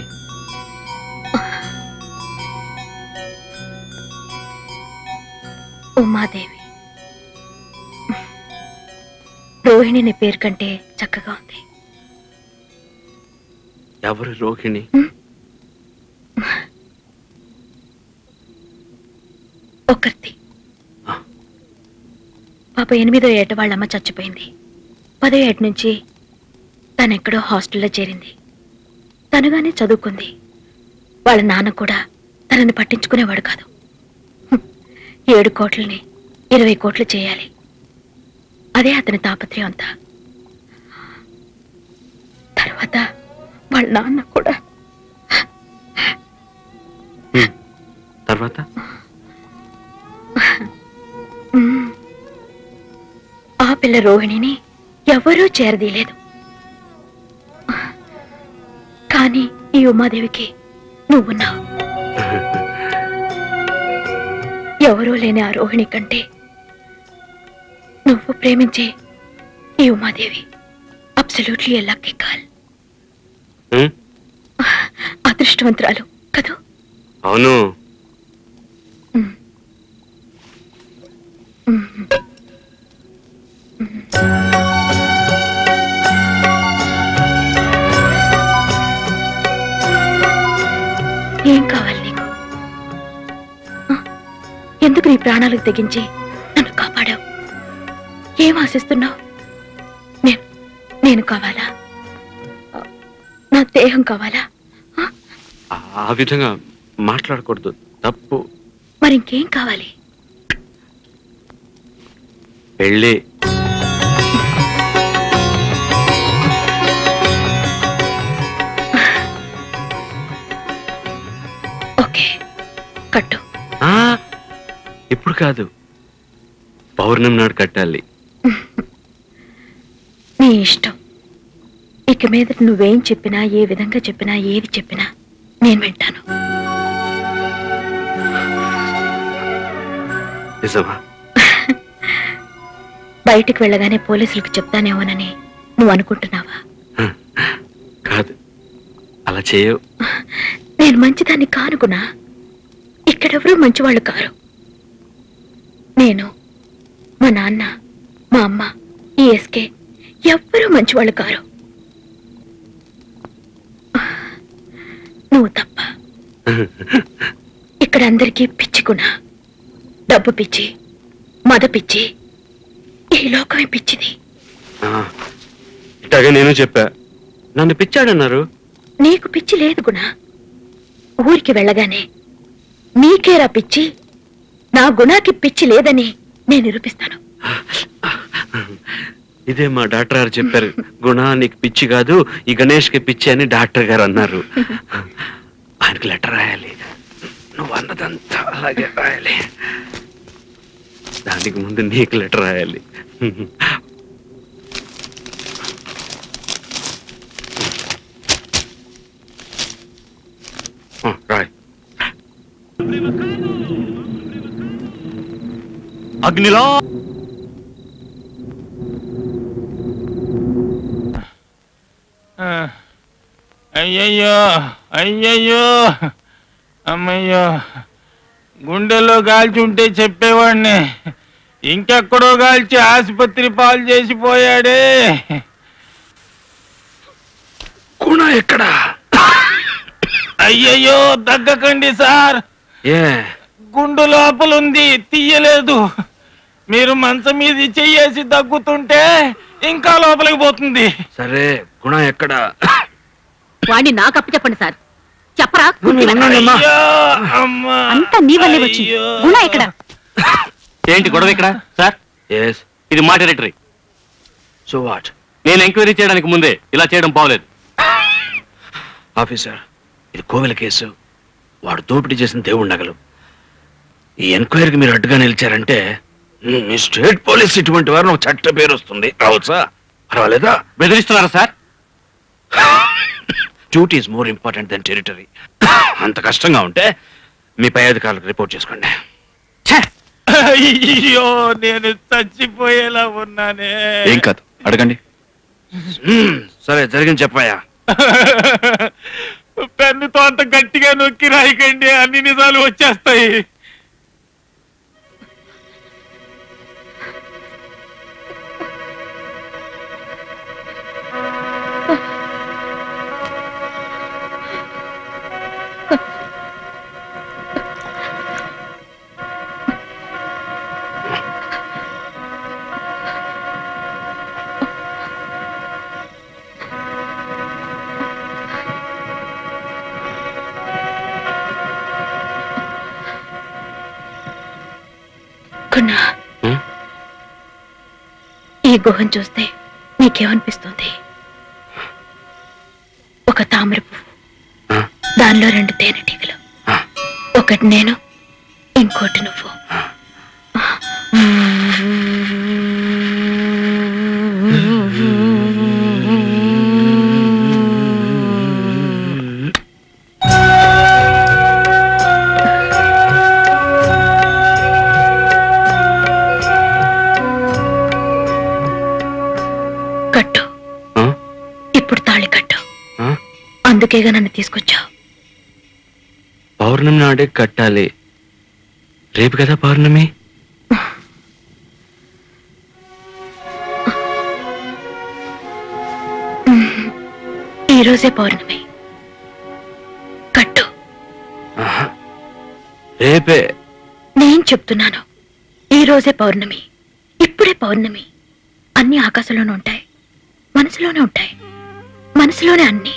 ఉమాదేవి. రోహిణి నీ పేరు కంటే చక్కగా ఉంది. ఎవరు రోహిణి? ఒకరిది. పాప 8వ ఏట వాళ్ళమ్మ చచ్చిపోయింది. 10వ ఏట నుంచి తనెక్కడో హాస్టల్లో చేరింది. తనుగానే చదువుకుంది. వాళ్ళ నాన్న కూడా తనని పట్టించుకునేవాడు కాదు. 7 కోట్లని 20 కోట్లు చేయాలి, అదే అతని తాపత్రయం అంతా. తర్వాత వాళ్ళ నాన్న కూడా. తర్వాత ఆ పిల్ల రోహిణిని ఎవరూ చేరదీయలేదు. కానీ ఈ ఉమాదేవికి నువ్వున్నావు. ఎవరూ లేని ఆ రోహిణి కంటే నువ్వు ప్రేమించే ఈ Umadevi absolutely a lucky call. అదృష్టవంతురాలు కదూ? అవును. ఏం కావాలి నీకు? ఎందుకు నీ ప్రాణాలకు తెగించి నన్ను కాపాడావు? ఏం ఆశిస్తున్నావు? నేను కావాలా? నా దేహం కావాలా? ఆ విధంగా మాట్లాడకూడదు, తప్పు. మరింకేం కావాలి? పెళ్ళి. ఓకే, కట్టు. ఇప్పుడు కాదు, పౌర్ణమి నాడు కట్టాలి. నీ ఇష్టం. ఇక మీద నువ్వేం చెప్పినా, ఏ విధంగా చెప్పినా, ఏది చెప్పినా నేను వింటాను. నిజమా? బయటికి వెళ్ళగానే పోలీసులకు చెప్తానేమోనని నువ్వు అనుకుంటున్నావా? కాదు, అలా చేయవు. నేను మంచిదాన్ని కానుకున్నా. ఇక్కడెవరూ మంచివాళ్ళు కారు. నేను, మా నాన్న, మా అమ్మ, ఈ ఎస్కే ఎవ్వరూ మంచివాళ్ళు కారు. నువ్వు తప్ప. ఇక్కడ అందరికీ పిచ్చికున్నా. డబ్బు పిచ్చి, మద పిచ్చి, ఈ లోకమే పిచ్చిది. ఇట్లాగే నేను చెప్పా, నన్ను పిచ్చాడన్నారు. నీకు పిచ్చి లేదు గుణ. ఊరికి వెళ్ళగానే నీకేరా పిచ్చి, నా గుణాకి పిచ్చి లేదని నేను నిరూపిస్తాను. ఇదే మా డాక్టర్ గారు చెప్పారు. గుణ నీకు పిచ్చి కాదు, ఈ గణేష్ కి పిచ్చి అని డాక్టర్ గారు అన్నారు. ఆయనకి లెటర్ రాయాలి. నువ్వు అన్నదంతా అలాగే రాయాలి. దానికి ముందు నీకు లెటర్ రాయాలి. రాయ్. అగ్నిలో అయ్యయ్యో, అయ్యయ్యో, అమ్మయ్యో, గుండెలో కాల్చుంటే చెప్పేవాడిని. ఇంకెక్కడో కాల్చి ఆసుపత్రి పాలు చేసిపోయాడే. గుణ ఎక్కడ? అయ్యయ్యో, దగ్గకండి సార్. గుండు లోపలుంది, తీయలేదు. మీరు మంచం మీద చెయ్యేసి దగ్గుతుంటే ఇంకా లోపలికి పోతుంది. సరే, గుణ ఎక్కడ? వాడిని నాకు అప్పు చెప్పండి సార్. చెప్పరా? అంతా నీ వల్లే వచ్చి. గుణ ఎక్కడ? ఏంటి గొడవ ఇక్కడ సార్? ఎస్, ఇది మా టెరిటరీ. So what? నేను ఎంక్వైరీ చేయడానికి ముందే ఇలా చేయడం బాగలేదు. ఆఫీసర్, ఇది కోవెల కేసు. వాడు దోపిడీ చేసిన దేవుడి నగలు. ఈ ఎంక్వైరీకి మీరు అడ్డుగా నిలిచారంటే మీ స్టేట్ పోలీస్ ఇటువంటి వారిని ఒక చట్ట పేరు వస్తుంది. రావచ్చా? పర్వాలేదా? బెదిరిస్తున్నారా sir? Duty is more important then territory. అంత కష్టంగా ఉంటే మీ పై అధికారులకు రిపోర్ట్ చేసుకోండి. అయ్యో, నేను చచ్చిపోయేలా ఉన్నానే. ఏం కాదు, అడగండి. సరే, జరిగింది చెప్పాయా? పెన్నుతో అంత గట్టిగా నొక్కి రాయకండి, అన్ని నిజాలు వచ్చేస్తాయి. ఈ గుహను చూస్తే నీకేమనిపిస్తుంది? ఒక తామర పువ్వు, దానిలో 2 తేనెటీగలు, ఒకటి నేను, ఇంకోటి నువ్వు. కట్టు, ఇప్పుడు తాళి కట్టు. అందుకేగా నన్ను తీసుకొచ్చావు. పౌర్ణమి నాడే కట్టాలి. రేపు కదా పౌర్ణమి. ఈరోజే పౌర్ణమి. కట్టు. రేపే. నేను చెప్తున్నాను, ఈ రోజే పౌర్ణమి, ఇప్పుడే పౌర్ణమి. అన్ని ఆకాశంలోనే ఉంటాయి, మనసులోనే ఉంటాయి, మనసులోనే అన్ని.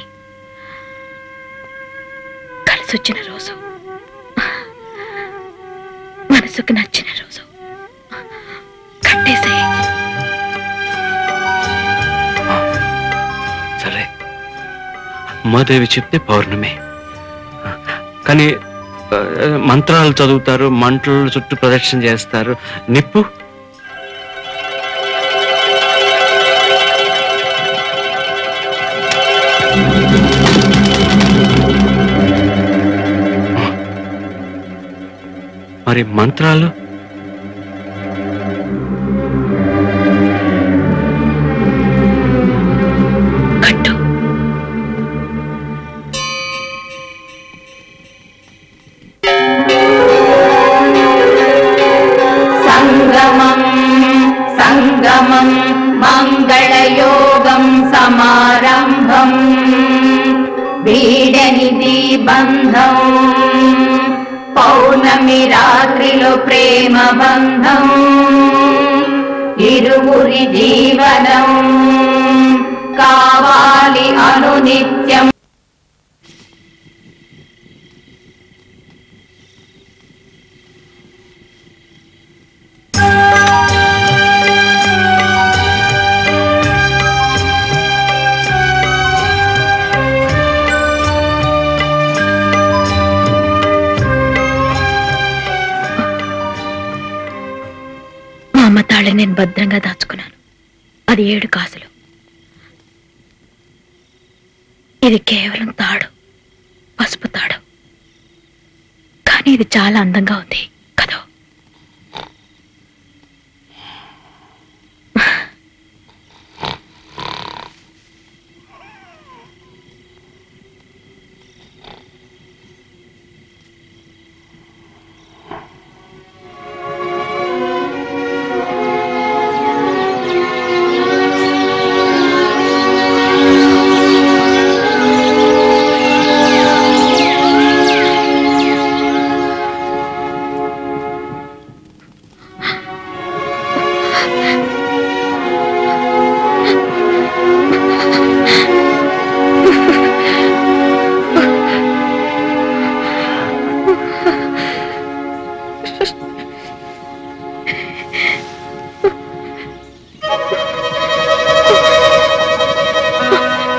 కలిసొచ్చిన రోజు, మనసుకు నచ్చిన రోజు. కట్టేసే. సరే, ఉమాదేవి చెప్తే పౌర్ణమి. కానీ మంత్రాలు చదువుతారు, మంటల చుట్టూ ప్రదక్షిణ చేస్తారు. నిప్పు మరి మంత్రాలు? సంగమం సంగమం మంగళయోగం సమారంభం వీడనిది బంధం పౌర్ణమి రాత్రిలో ప్రేమ బంధం ఇరువురి జీవనం కావాలి అనునిత్యం. అమ్మ తాళి నేను భద్రంగా దాచుకున్నాను. అది 7 కాసులు. ఇది కేవలం తాడు, పసుపు తాడు. కానీ ఇది చాలా అందంగా ఉంది కదా.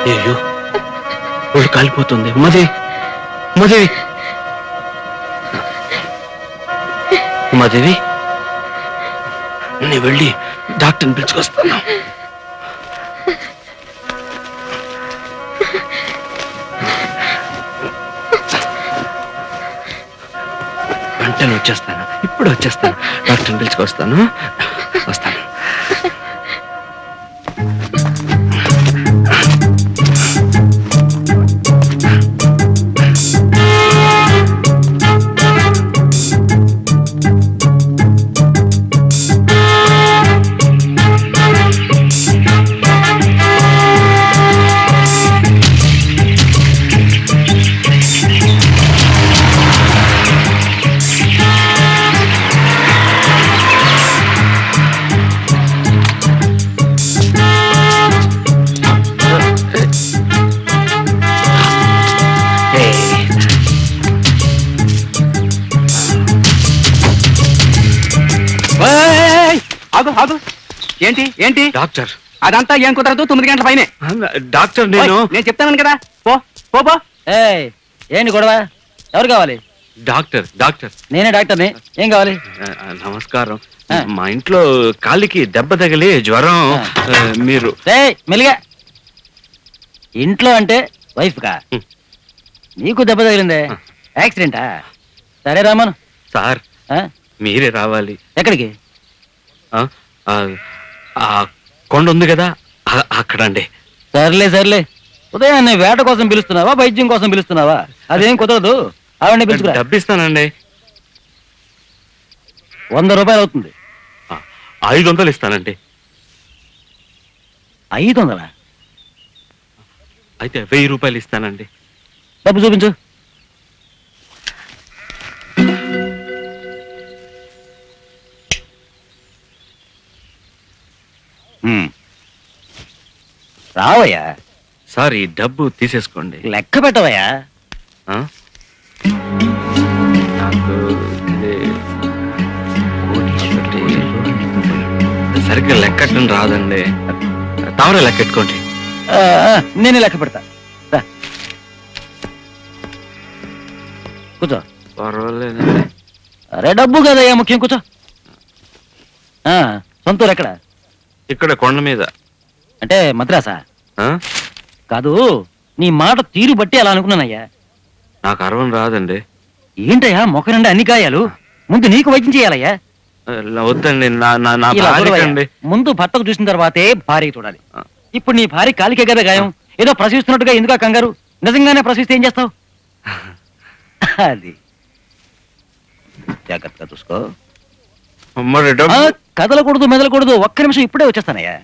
అయ్యో ఒళ్ళు కాలిపోతుంది. ఉమాదేవి ఉమాదేవి ఉమాదేవి నేను వెళ్ళి డాక్టర్ని పిలుచుకొస్తాను. వెంటనే వచ్చేస్తాను, ఇప్పుడు వచ్చేస్తాను. డాక్టర్ని పిలుచుకొస్తాను. వస్తాను. ఏంటి ఏంటి డాక్టర్ అదంతా ఏం కుదరదు. 9 గంటల పైనే. డాక్టర్ నేను చెప్తాను కదా. పో పో పో. ఏంటి గొడవ? ఎవరు కావాలి? డాక్టర్ డాక్టర్ నేనే డాక్టర్ని. ఏం కావాలి? నమస్కారం. మా ఇంట్లో కాలికి దెబ్బ తగిలి జ్వరం. మీరు మెల్లిగా. ఇంట్లో అంటే వైఫ్ కా? నీకు దెబ్బ తగిలిందే? యాక్సిడెంటా? సరే రామన్ సార్ మీరే రావాలి. ఎక్కడికి? ఆ కొండ ఉంది కదా అక్కడండి. సర్లే సర్లే. ఉదయాన్నే వేట కోసం పిలుస్తున్నావా, వైద్యం కోసం పిలుస్తున్నావా? అదేం కుదరదు. ఆవిడని పిలుచుకురా. డబ్బిస్తానండి. 100 రూపాయలు అవుతుంది. 500 ఇస్తానండి. 500? అయితే 1000 రూపాయలు ఇస్తానండి. డబ్బు చూపించు. రావయ్యా. సార్ ఈ డబ్బు తీసేసుకోండి. లెక్క పెట్టవయ్యా. నాకు సరిగ్గా లెక్కట్టడం రాదండి. తమరే లెక్కెట్టుకోండి. నేనే లెక్క పెడతా. కూర్చో. పర్వాలేదండి. అరే డబ్బు కదయ్యా ముఖ్యం. కూర్చో. సొంతూరు ఎక్కడ? ఇక్కడ కొండ మీద. అంటే మద్రాసా? కాదు, నీ మాట తీరు బట్టి అలా అనుకున్నానయ్యా. నాకు అరవం రాదండి. ఏంటయ్యా మొక్క నిండా అన్ని గాయాలు? ముందు నీకు వైద్యం చేయాలయ్యా. వద్దండి. ముందు భర్తకు చూసిన తర్వాతే భార్యకి చూడాలి. ఇప్పుడు నీ భార్య కాలికే కదా గాయం. ఏదో ప్రసవిస్తున్నట్టుగా ఎందుకు కంగారు? నిజంగానే ప్రసవిస్తే ఏం చేస్తావు? అది జాగ్రత్తగా చూసుకో. కదలకూడదు, మెదలకూడదు. ఒక్క నిమిషం, ఇప్పుడే వచ్చేస్తానయ్యా.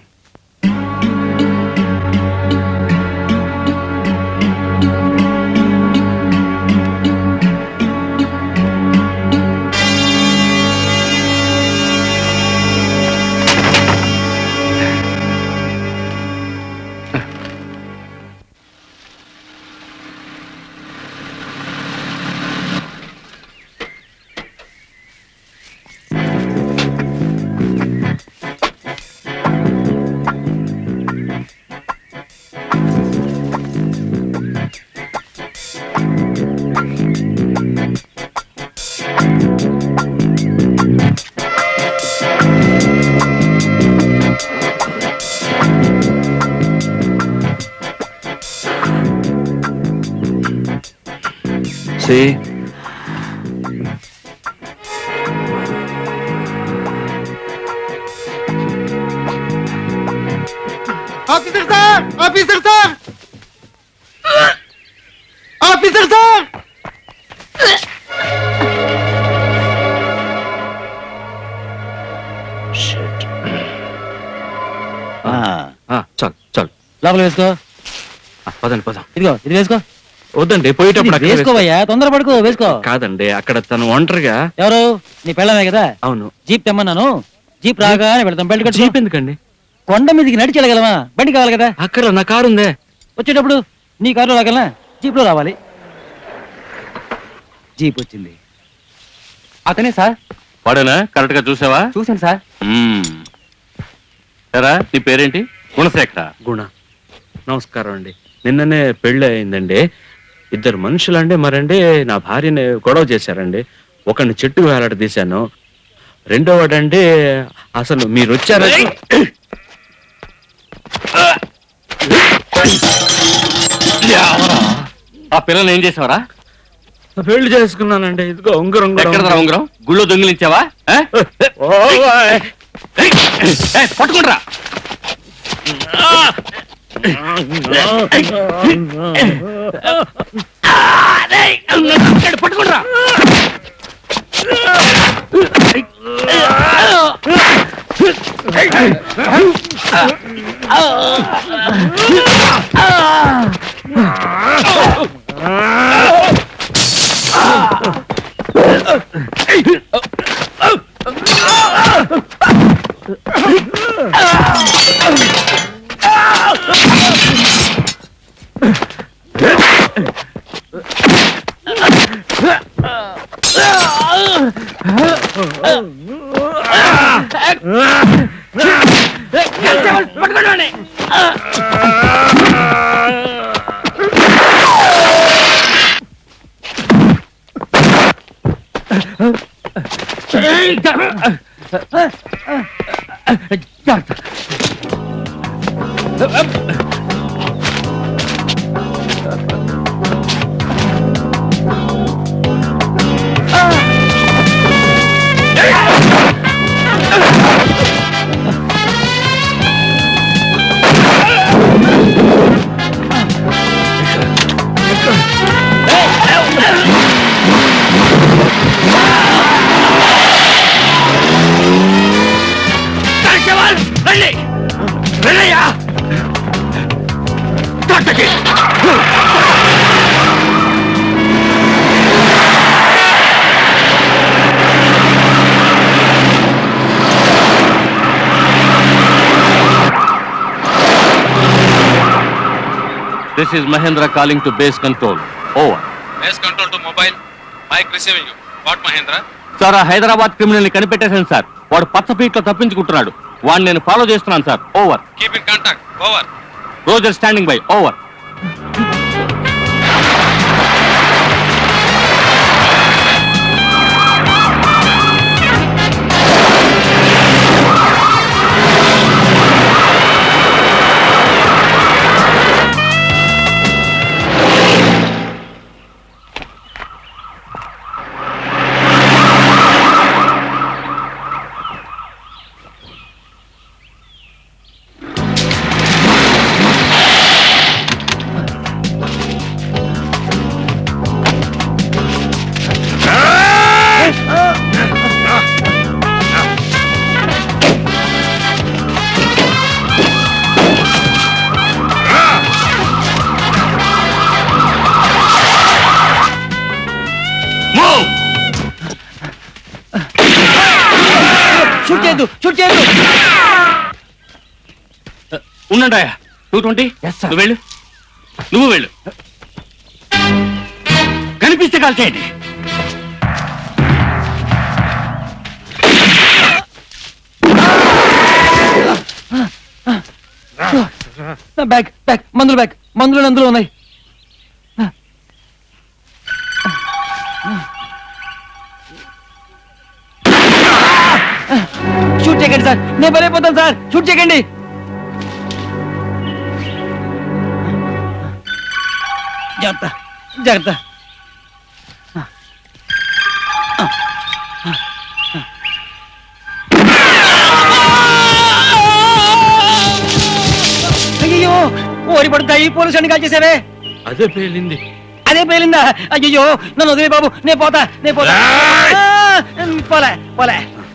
Officer sir, officer sir, officer sir. చాలు చాలు. లోపల వేసుకో. పదండి పదం. ఇదిగో ఇది వేసుకో. వద్దండి, పోయేటప్పుడు వేసుకోవయ్యా. తొందర పడుకో, వేసుకో. కాదండి, అక్కడ తను ఒంటరిగా. ఎవరు? నీ పెళ్ళమే కదా? అవును. జీప్ తెమ్మన్నాను. జీప్ రాగానే వెళ్తాం. బయట కట్టు. జీప్ ఎందుకండి? కొండ మీదకి నడిచి వెళ్ళగలమా? బండి కావాలి కదా? అక్కడ నా కారు ఉందే. వచ్చేటప్పుడు నీ కారులో రాగలనా? జీప్ లో రావాలి. జీప్ వచ్చింది. అతనే సార్. వాడేనా? కరెక్ట్ గా చూసావా? చూశాను సార్. ఎరా నీ పేరేంటి? గుణశేఖర. గుణ. నమస్కారం అండి. నిన్ననే పెళ్ళి అయిందండి. ఇద్దరు మనుషులండి మరండి నా భార్యని గొడవ చేశారండి. ఒకరిని చెట్టు వేలాడ తీశాను. రెండో వాడండి అసలు మీరు వచ్చారండి. ఆ పిల్లలు ఏం చేసావరా? పెళ్లి చేసుకున్నానండి. ఇదిగో ఉంగరం. ఉంగరం గుళ్ళో దొంగిలించావా? పట్టుకుంటారా? పట్టుకుంటారా? This is Mahendra calling to base control. Over. Base control to mobile. Mike receiving you. What Mahendra? Sir ఆ హైదరాబాద్ క్రిమినల్ ని కనిపెట్టేశాను సార్. వాడు పచ్చ పీట్లో తప్పించుకుంటున్నాడు. వాడిని నేను ఫాలో చేస్తున్నాను sir. Over. Keep in contact. Over. Roger standing by. Over. ఉండండి 220. నువ్వు వెళ్ళు, నువ్వు వెళ్ళు. కనిపిస్తే కాల్ చేయండి. బ్యాగ్ బ్యాగ్ మందులు బ్యాగ్ మందులు అందులో ఉన్నాయి. షూట్ చేయకండి సార్, నేను బలైపోతాను సార్. షూట్ చేయకండి. జాగ్రత్త జాగ్రత్త. అయ్యో ఓరి పడుతాయి. పోలీసు అన్ని కాల్ చేసావే. అదే పేలింది. అదే పేలిందా? అయ్యో నన్ను వదిలే బాబు, నేను పోతా పోలే పోలే.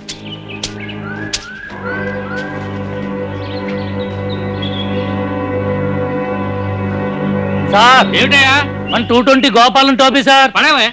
సార్ ఏమిటయా? మన 220 గోపాలం టోపీ సార్. పడవే.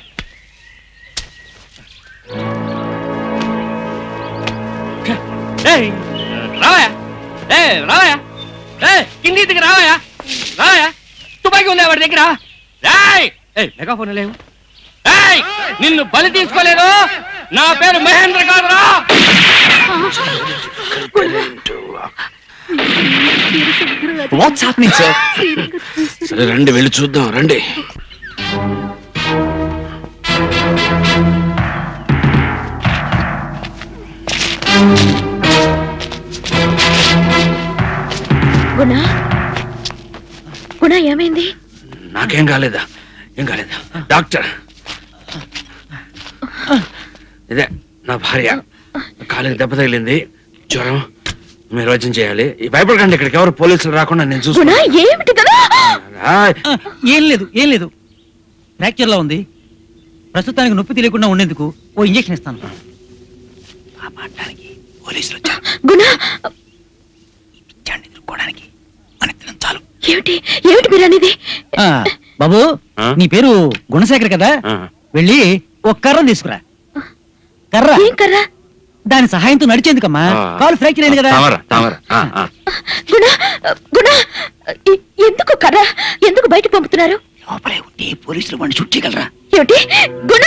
రావయా, రావయా, కింది దిగి రావయా, రావయా. తుపాకీ ఉందా వాడి దగ్గర? మెగాఫోన్ లేవు. నిన్ను బలి తీసుకోలేదు. నా పేరు మహేంద్ర కాదురా. What's happening sir? సరే రండి వెళ్ళి చూద్దాం రండి. గుణ గుణ ఏమైంది? నాకేం కాలేదా? ఏం కాలేదా డాక్టర్? ఇదే నా భార్య, కాలికి దెబ్బ తగిలింది, జ్వరం, మీరు వైద్యం చేయాలి. భయపడకండి, ఇక్కడికి ఎవరు పోలీసులు రాకుండా నేను చూసుకున్నా. ఏం లేదు ఏం లేదు, ఫ్రాక్చర్ లో ఉంది. ప్రస్తుతానికి నొప్పి తెలియకుండా ఉండేందుకు ఓ ఇంజెక్షన్ ఇస్తాను. పోలీసులు వచ్చారు. చాలు. ఏమిటి ఏమిటి మీరు అనేది? బాబు నీ పేరు గుణశేఖర్ కదా, వెళ్ళి ఒక కర్ర తీసుకురా. కర్ర ఏం కర్ర? దాని సహాయంతో నడిచేందుకమ్మా, కాలు ఫ్రాక్చర్ అయింది కదా. గుణ గుణ ఎందుకు కర్ర, ఎందుకు బయట పంపుతున్నారు? లోపలే ఉండి పోలీసులు వాడిని షూట్ చేయగలరా? ఏమిటి గుణ?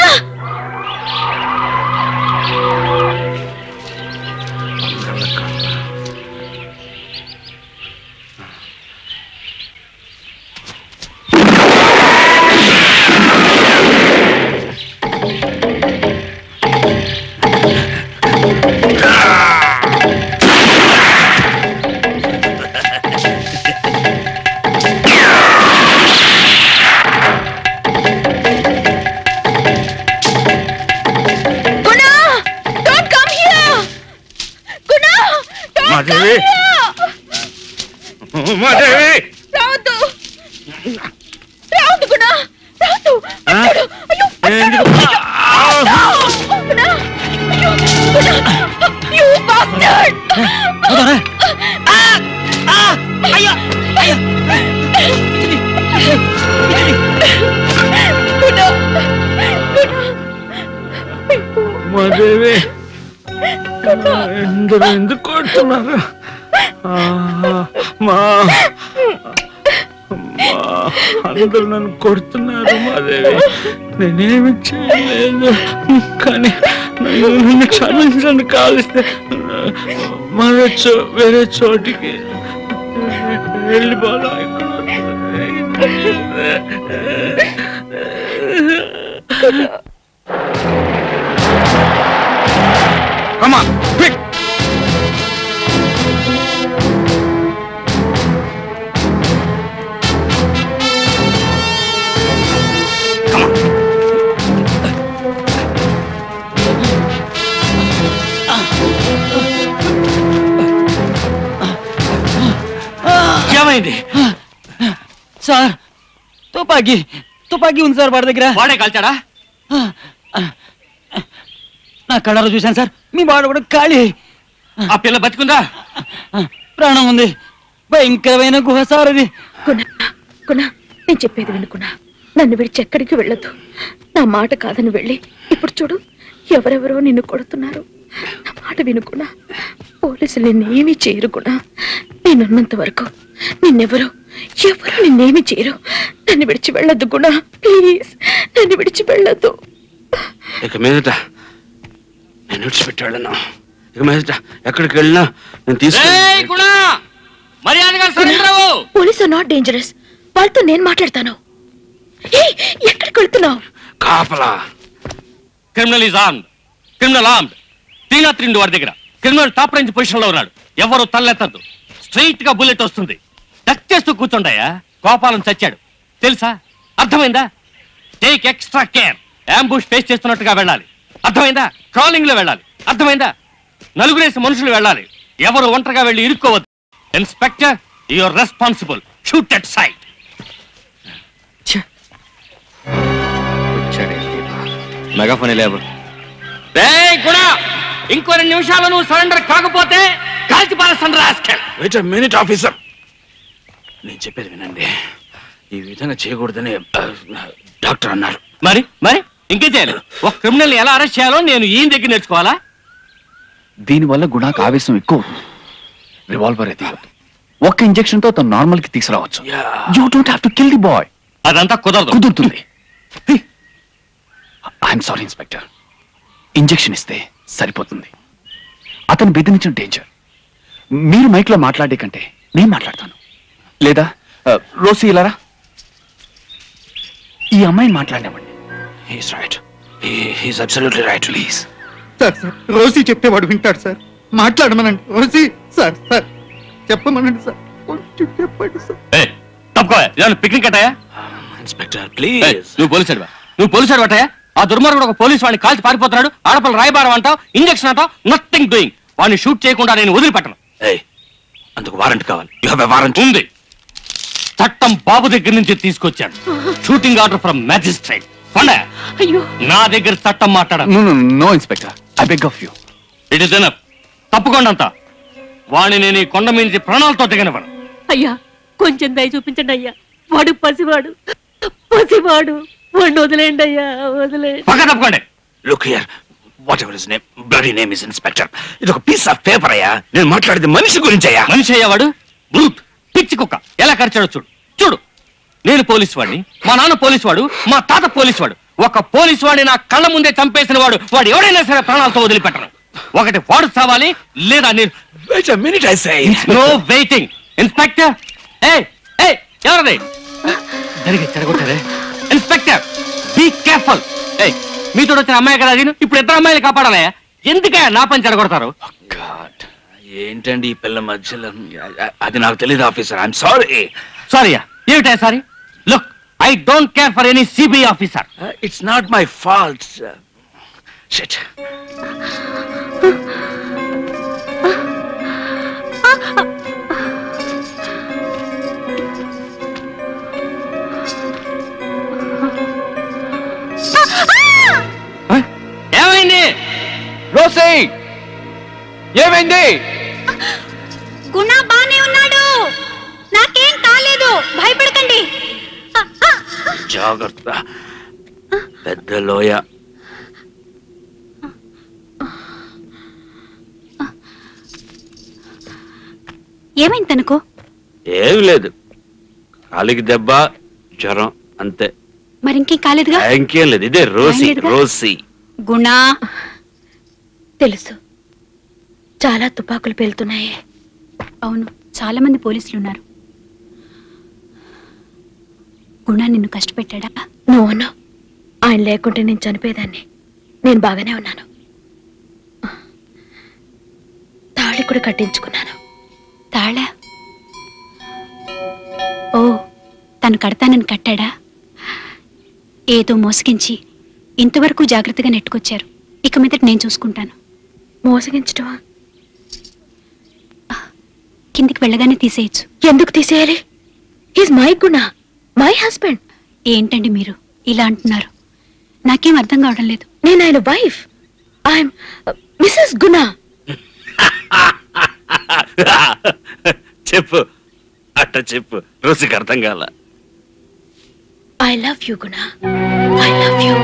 ఎందుకు కొడుతున్నారు? అందరూ నన్ను కొడుతున్నారు మాదేవి, నేనేమి చేయలేదు. కానీ నన్ను క్షమించండి, కాలిస్తే వేరే చోటికి వెళ్ళిపోదా. Come on, quick! Come on. ఏమైంది సార్? తుపాకీ ఉంది సార్ వాడి దగ్గర. వాడే కాల్చాడా? నా కళ్ళలో చూశాను సార్, మీ వాడు కూడా ఖాళీ. ఆ పిల్ల బతికుందా? ప్రాణం ఉంది. భయంకరమైన గుహ సార్ అది. నేను చెప్పేది వినుకున్నా, నన్ను విడిచి ఎక్కడికి వెళ్ళొద్దు. నా మాట కాదని వెళ్ళి ఇప్పుడు చూడు ఎవరెవరో నిన్ను కొడుతున్నారు. నా మాట వినుకున్నా, పోలీసులు నిన్నేమీ చేయరుకున్నా. నేనున్నంత వరకు నిన్నెవరు నిన్నేమీ చేయరు. నన్ను విడిచి వెళ్ళొద్దు గుణ, ప్లీజ్ నన్ను విడిచి వెళ్ళొద్దు. ఇక మీదట నేను విడిచిపెట్టాడన్నా. ఇక మీదట ఎక్కడికి వెళ్ళినా నేను పోలీస్ ఆర్ నాట్ డేంజరస్. వాళ్ళతో నేను మాట్లాడతాను. ఎక్కడికి వెళ్తున్నావు? కాపలా. Criminal is armed. Criminal armed. 303 వారి దగ్గర క్రిమినల్ టాప్ రేంజ్ పొజిషన్ లో ఉన్నాడు. ఎవరు తల్లెత్తద్దు. స్ట్రైట్ గా బుల్లెట్ వస్తుంది. టచ్ చేస్తూ కూర్చుంటాయా, కోపాలం చచ్చాడు తెలుసా? అర్థమైందా? Take extra care. Ambush face చేస్తున్నట్టుగా వెళ్ళాలి, అర్థమైందా? క్రాలింగ్ లో వెళ్ళాలి, అర్థమైందా? నలుగురేసి మనుషులు వెళ్ళాలి, ఎవరు ఒంటరిగా వెళ్ళి ఇరుక్కోవద్దు. Inspector, your responsible. Shoot at sight. Megaphone లేవు. ఇంకో 2 నిమిషాలు నువ్వు సరెండర్ కాకపోతే కాల్చి పారేస్తాను rascal. Wait a minute officer, నేను చెప్పేది వినండి. ఈ విధంగా చేయకూడదని డాక్టర్ అన్నారు. మరి మరి ఇంకేం చేయాలి? ఒక క్రిమినల్ ఎలా అరెస్ట్ చేయాలో నేను ఈయన దగ్గర నేర్చుకోవాలా? దీనివల్ల గుణాకు ఆవేశం ఎక్కువ. రివాల్వర్ అయితే ఒక్క ఇంజెక్షన్ తో తను నార్మల్ కి తీసుకురావచ్చు. You don't have to kill the boy. అదంతా కుదురుతుంది. ఐఎమ్ సారీ ఇన్స్పెక్టర్, ఇంజెక్షన్ ఇస్తే సరిపోతుంది. అతను బెదిరించిన డేంజర్. మీరు మైక్లో మాట్లాడే కంటే నేను మాట్లాడతాను. లేదా రోసి ఇలారా, ఈ అమ్మాయిని మాట్లాడినవ్వండి. He's right, he's absolutely right. Please sir Rosie చెప్తే వాడు వింటాడు సార్. మాట్లాడమనండి రోసి. సార్ చెప్పమనండి సార్, కొంచెం చెప్పండి సార్. తప్పుకో, పిక్నిక్ అట్టయా? Inspector please. నువ్వు పోలీసు అట్టయా? ఆ దుర్మార్గుడు ఒక పోలీసు వాడిని కాల్చి పారిపోతున్నాడు. ఆడపిల్ల రాయబారం అంటావు, ఇంజక్షన్ అంటావు, నథింగ్ డూయింగ్. వాడిని షూట్ చేయకుండా నేను వదిలిపెట్టను. అందుకు వారెంట్ కావాలి. You have a warrant? ఉంది. చట్టం బాబు దగ్గర నుంచి తీసుకొచ్చాను. Shooting order from magistrate. అయ్యో, నా దగ్గర చట్టం మాట్లాడాలి. No inspector, I beg of you. It is enough. తప్పకుండా అంతా వాడిని నేను ఈ కొండ మీద ప్రాణాలతో దిగనివ్వను. అయ్యా కొంచెం దయ చూపించండి అయ్యా. వాడు పసివాడు. వాడిని వదిలేండి అయ్యా, వదిలేండి. పక్క తప్పకండి. Look here, whatever his name, bloody name is inspector. ఇది ఒక పీస్ ఆఫ్ పేపర్ అయ్యా. నేను మాట్లాడేది మనిషి గురించి అయ్యా. మనిషి అయ్యావాడు బ్రూట్, పిచ్చి కుక్క ఎలా కరిచాడో చూడు. నేను పోలీసు వాడిని, మా నాన్న పోలీసు వాడు, మా తాత పోలీసు వాడు. ఒక పోలీసు వాడిని నా కళ్ళ ముందే చంపేసిన వాడు ఎవడైనా సరే ప్రాణాలతో వదిలిపెట్టను. ఒకటి వాడు చావాలి, లేదా నేను. No waiting. ఇన్స్పెక్టర్, ఎవరది జరిగి చెడగొట్టారే? Inspector be careful. మీతో వచ్చిన అమ్మాయి కదా, ఇప్పుడు ఇద్దరు అమ్మాయిలు కాపాడాలే. ఎందుకే నా పని చెడగొడతారు? ఏంటండి ఈ పిల్ల మధ్యలో? అది నాకు తెలియదు ఆఫీసర్. I'm sorry. సారీయా? ఏమిటా sorry? Look, I don't care for any CBI officer. It's not my fault. Shit. ఏమైంది? రోసి, ఏమైంది? గుణ బానే ఉన్నాడు, నాకేం కాలేదు, భయపడకండి. జాగ్రత్త, పెద్ద లోయ. ఏమైంది తనకు? ఏమి లేదు, కాలికి దెబ్బ, జ్వరం అంతే. మరి ఇంకేం కాలేదుగా? ఇంకేం లేదు. ఇదే రోసి. గుణ తెలుసు, చాలా తుపాకులు పేలుతున్నాయి. అవును, చాలా మంది పోలీసులు ఉన్నారు. గుణ నిన్ను కష్టపెట్టాడా? నో, ఆయన లేకుంటే నేను చనిపోయేదాన్ని. నేను బాగానే ఉన్నాను. తాళి కూడా కట్టించుకున్నాను. తాళ? ఓ, తను కడతానని కట్టాడా? ఏదో మోసగించి ఇంతవరకు జాగ్రత్తగా నెట్టుకొచ్చారు. ఇక మీదట నేను చూసుకుంటాను. మోసగించటమా? కిందికి వెళ్ళగానే తీసేయచ్చు. ఎందుకు తీసేయాలి? Is my Guna, my husband. ఏంటండి మీరు ఇలా అంటున్నారు? నాకేం అర్థం కావడం లేదు. నేను ఆయన వైఫ్. ఐఎమ్ మిసెస్ గుణ. చెప్పు, అట్ట చెప్పు. రోజుకి అర్థం కాల. I love you Guna, I love you.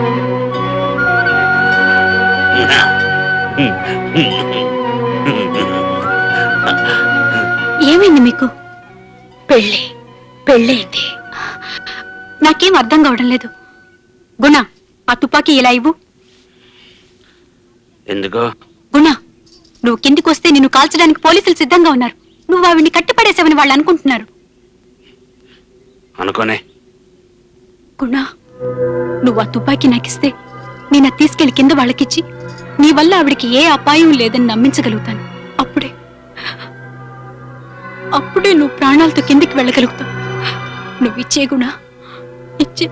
ఏమైంది మీకు? పెళ్ళైంది. నాకేం అర్థం కావడం లేదు. గుణ, ఆ తుపాకీ ఇలా ఇవ్వు. ఎందుకో? గుణ, నువ్వు కిందికి వస్తే నిన్ను కాల్చడానికి పోలీసులు సిద్ధంగా ఉన్నారు. నువ్వు ఆవిడ్ని కట్టిపడేసావని వాళ్ళు అనుకుంటున్నారు. అనుకోనే. గుణ, నువ్వు ఆ తుపాకీ నాకిస్తే నేను అది తీసుకెళ్లి కింద వాళ్ళకిచ్చి నీ వల్ల ఆవిడికి ఏ అపాయం లేదని నమ్మించగలుగుతాను. అప్పుడే నువ్వు ప్రాణాలతో కిందికి వెళ్ళగలుగుతావు. నువ్వు ఇచ్చే గుణ, ఇచ్చే.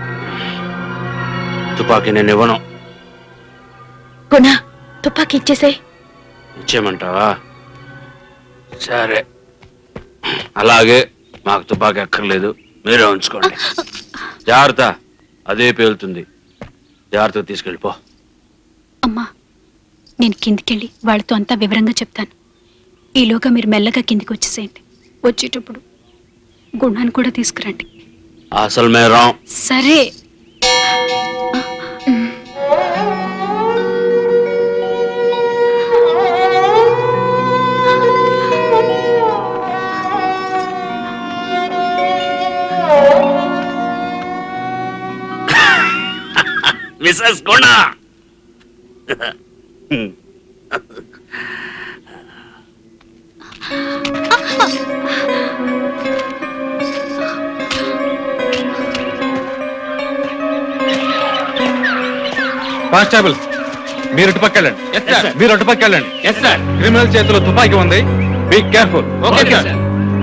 తుపాకీ నేను ఇవ్వను. గుణ, తుపాకీ ఇచ్చేసే. ఇచ్చేయమంటావా? సరే, అలాగే. మాకు తుపాకీ అక్కర్లేదు, మీరే ఉంచుకోండి. జాగ్రత్త, అదే పేలుతుంది. జాగ్రత్తగా తీసుకెళ్ళిపో. అమ్మా, నేను కిందికెళ్ళి వాళ్ళతో అంతా వివరంగా చెప్తాను. ఈలోగా మీరు మెల్లగా కిందికి వచ్చేసేయండి. వచ్చేటప్పుడు గుణాన్ని కూడా తీసుకురండి. అసలు మేరా. సరే. మిసెస్ గుణ. కానిస్టేబుల్ మీరు ఇటు పక్కెళ్ళండి. మీరు అటు పక్కెళ్ళండి. క్రిమినల్ చేతిలో తుపాకీ ఉంది. Be careful. Okay sir.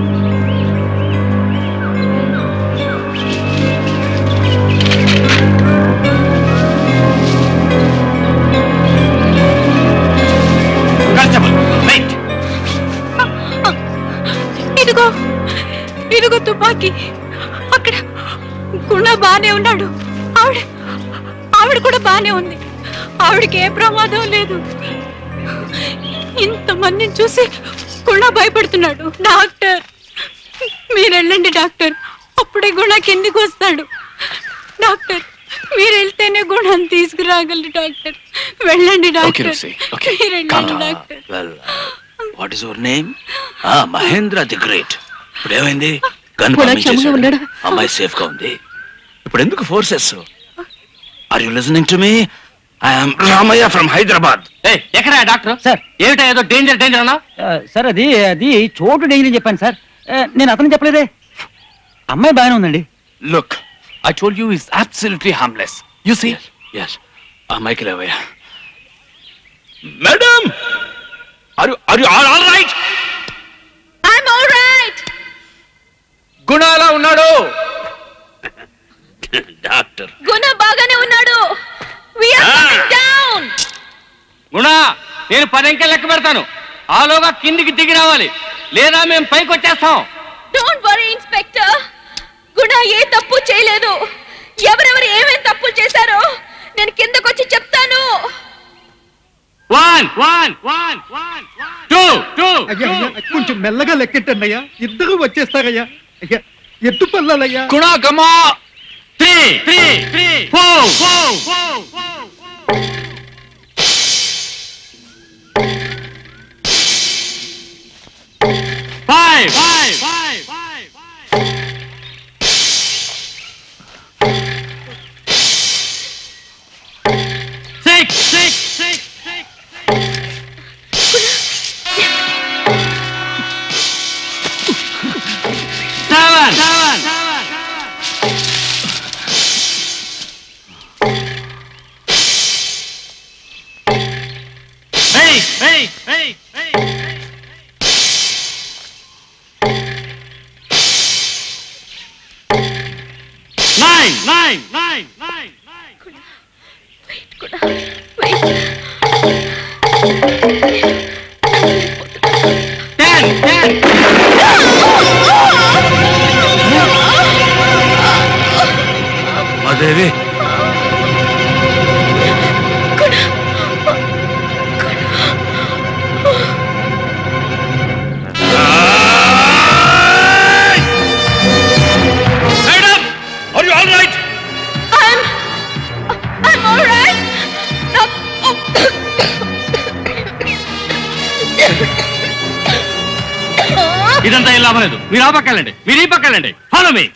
ఇదిగో తుపాకీ. అక్కడ గుణ బానే ఉన్నాడు. ఆవిడ కూడా బానే ఉంది. ఆవిడకి ఏ ప్రమాదం లేదు. ఇంతమందిని చూసి గుణ భయపడుతున్నాడు. డాక్టర్ మీరు వెళ్ళండి డాక్టర్. అప్పుడే గుణ కిందికి వస్తాడు. డాక్టర్ మీరు వెళ్తేనే గుణాన్ని తీసుకురాగలరు. డాక్టర్ వెళ్ళండి డాక్టర్. మీరు వెళ్ళండి doctor. What is your name? Mahendra the great. ఇప్పుడు ఏమైంది? గన్ అమ్మాయి సేఫ్ గా ఉంది. ఇప్పుడు ఎందుకు forces? Are you listening to me? I'm Ramayya from Hyderabad. ఎక్కడ డాక్టర్? సార్ ఏమిటా ఏదో డేంజర్ డేంజర్ అన్నా? సార్ అది చోటు డేంజర్ అని చెప్పాను సార్. నేను అతను చెప్పలేదే. అమ్మాయి బాగానే ఉందండి. Look, I told you is absolutely harmless. You see? yes. అమ్మాయికి లేవయ్యా. Madam, are you all right? I'm all right. గుణ ఎలా ఉన్నాడు? డాక్టర్ గుణ బాగానే ఉన్నాడు. We are coming down. గుణ నేను 10 అంకెలు లెక్క పెడతాను. ఆలోగా కిందికి దిగి రావాలి, లేదా మేము పైకి వచ్చేస్తాం. Don't worry, Inspector. గుణ ఏ తప్పు చేయలేదు. ఎవరెవరు ఏమేం తప్పు చేశారో నేను కిందకు వచ్చి చెప్తాను. 1 1 1 1 2 2. కొంచెం మెల్లగా లెక్కెట్టండి అయ్యా. ఇద్దరు వచ్చేస్తారయ్యా. అయ్యా ఎత్తు పల్లాలయ్యా. గుణ కమా 3 3 3 4 4 4 5 5 5 6 6 6 మాదేవి, ఇదంతా ఏం లాభం లేదు. మీరు ఆ పక్కెళ్ళండి, మీరు ఈ పక్కెళ్ళండి. Follow me.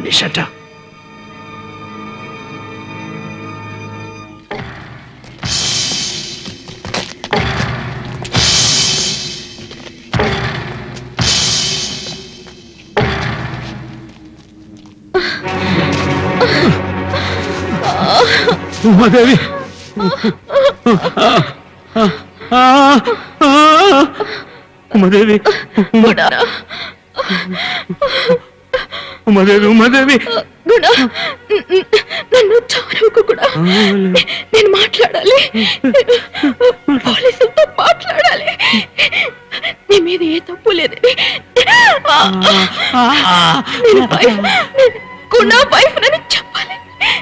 నిషట. ఉమాదేవి ఉమాదేవి ఉమాదేవి ఉమాదేవి గుణ నన్ను చావకు కూడా నేను మాట్లాడాలి, పోలీసులతో మాట్లాడాలి. నీ మీద ఏ తప్పు లేదని గుణ వైఫ్ నన్ను చెప్పాలి.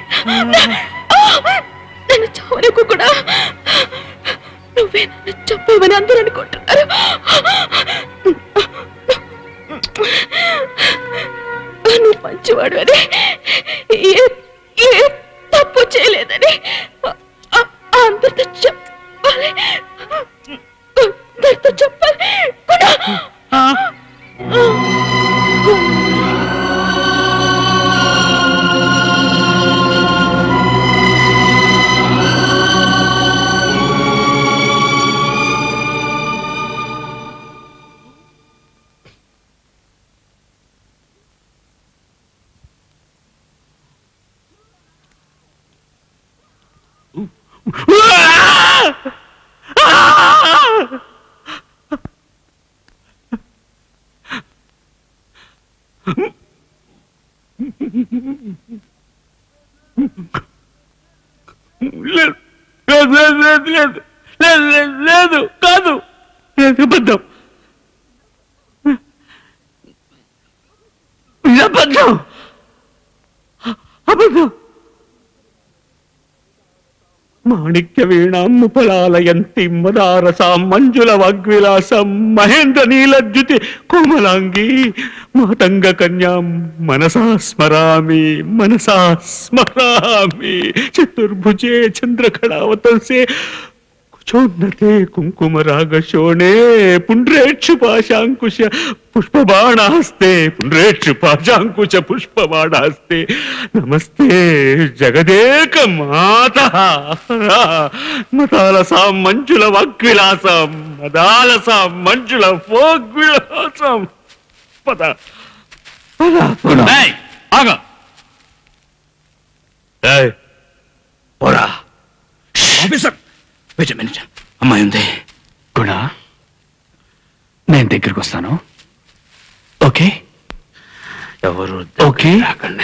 నన్ను చావరకు కూడా నువ్వే నన్ను చెప్పేవని అందరూ అనుకుంటున్నారు. నువ్వు మంచివాడు అని, ఏ తప్పు చేయలేదని అందరితో చెప్పాలి, అందరితో చెప్పాలి. లేదు కాదు, అబద్ధం అబద్ధం అబద్ధం. మాణిక్య వీణాం ముపలాలయంతి మదారసాం మంజుల వాగ్విలాసం మహేంద్ర నీలద్యుతి కోమలాంగి మాతంగ కన్యాం మనసా స్మరామి చతుర్భుజే చంద్రకళావతంసే కుచోన్నతే కుంకుమరాగశోణే పుండ్రేక్షు పాశాంకుశ పుష్పబాణాస్తే పుష్పబాణాస్తే నమస్తే జగదేక మాతః మదాలసాం మంజుల వాగ్విలాసం మదాలసాం మంజుల వాగ్విలాసం. పద ఆగా పోరా ఆఫీసర్. Wait a minute. అమ్మాయి ఉంది. గుణ, నేను దగ్గరికి వస్తాను. ఓకే ఎవరు ఓకే రాకండి,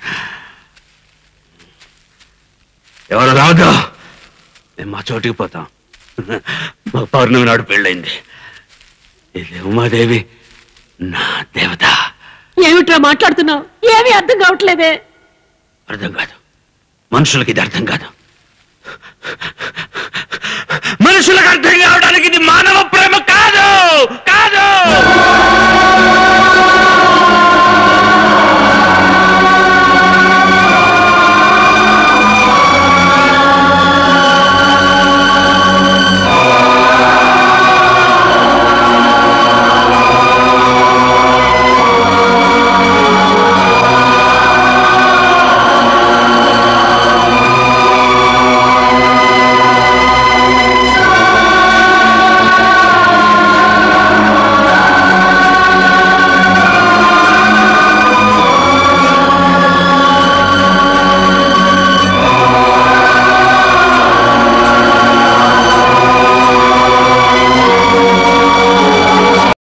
ఎవరు రావద్దు. మేము మా చోటికి పోతాం. మా పౌర్ణమి నాడు పెళ్ళైంది. ఇది ఉమాదేవి, నా దేవత. ఏమిట్రా మాట్లాడుతున్నావు? ఏమీ అర్థం కావట్లేదే. అర్థం కాదు, మనుషులకి ఇది అర్థం కాదు. మనుషులకు అర్థం కావడానికి ఇది మానవ ప్రేమ కాదు.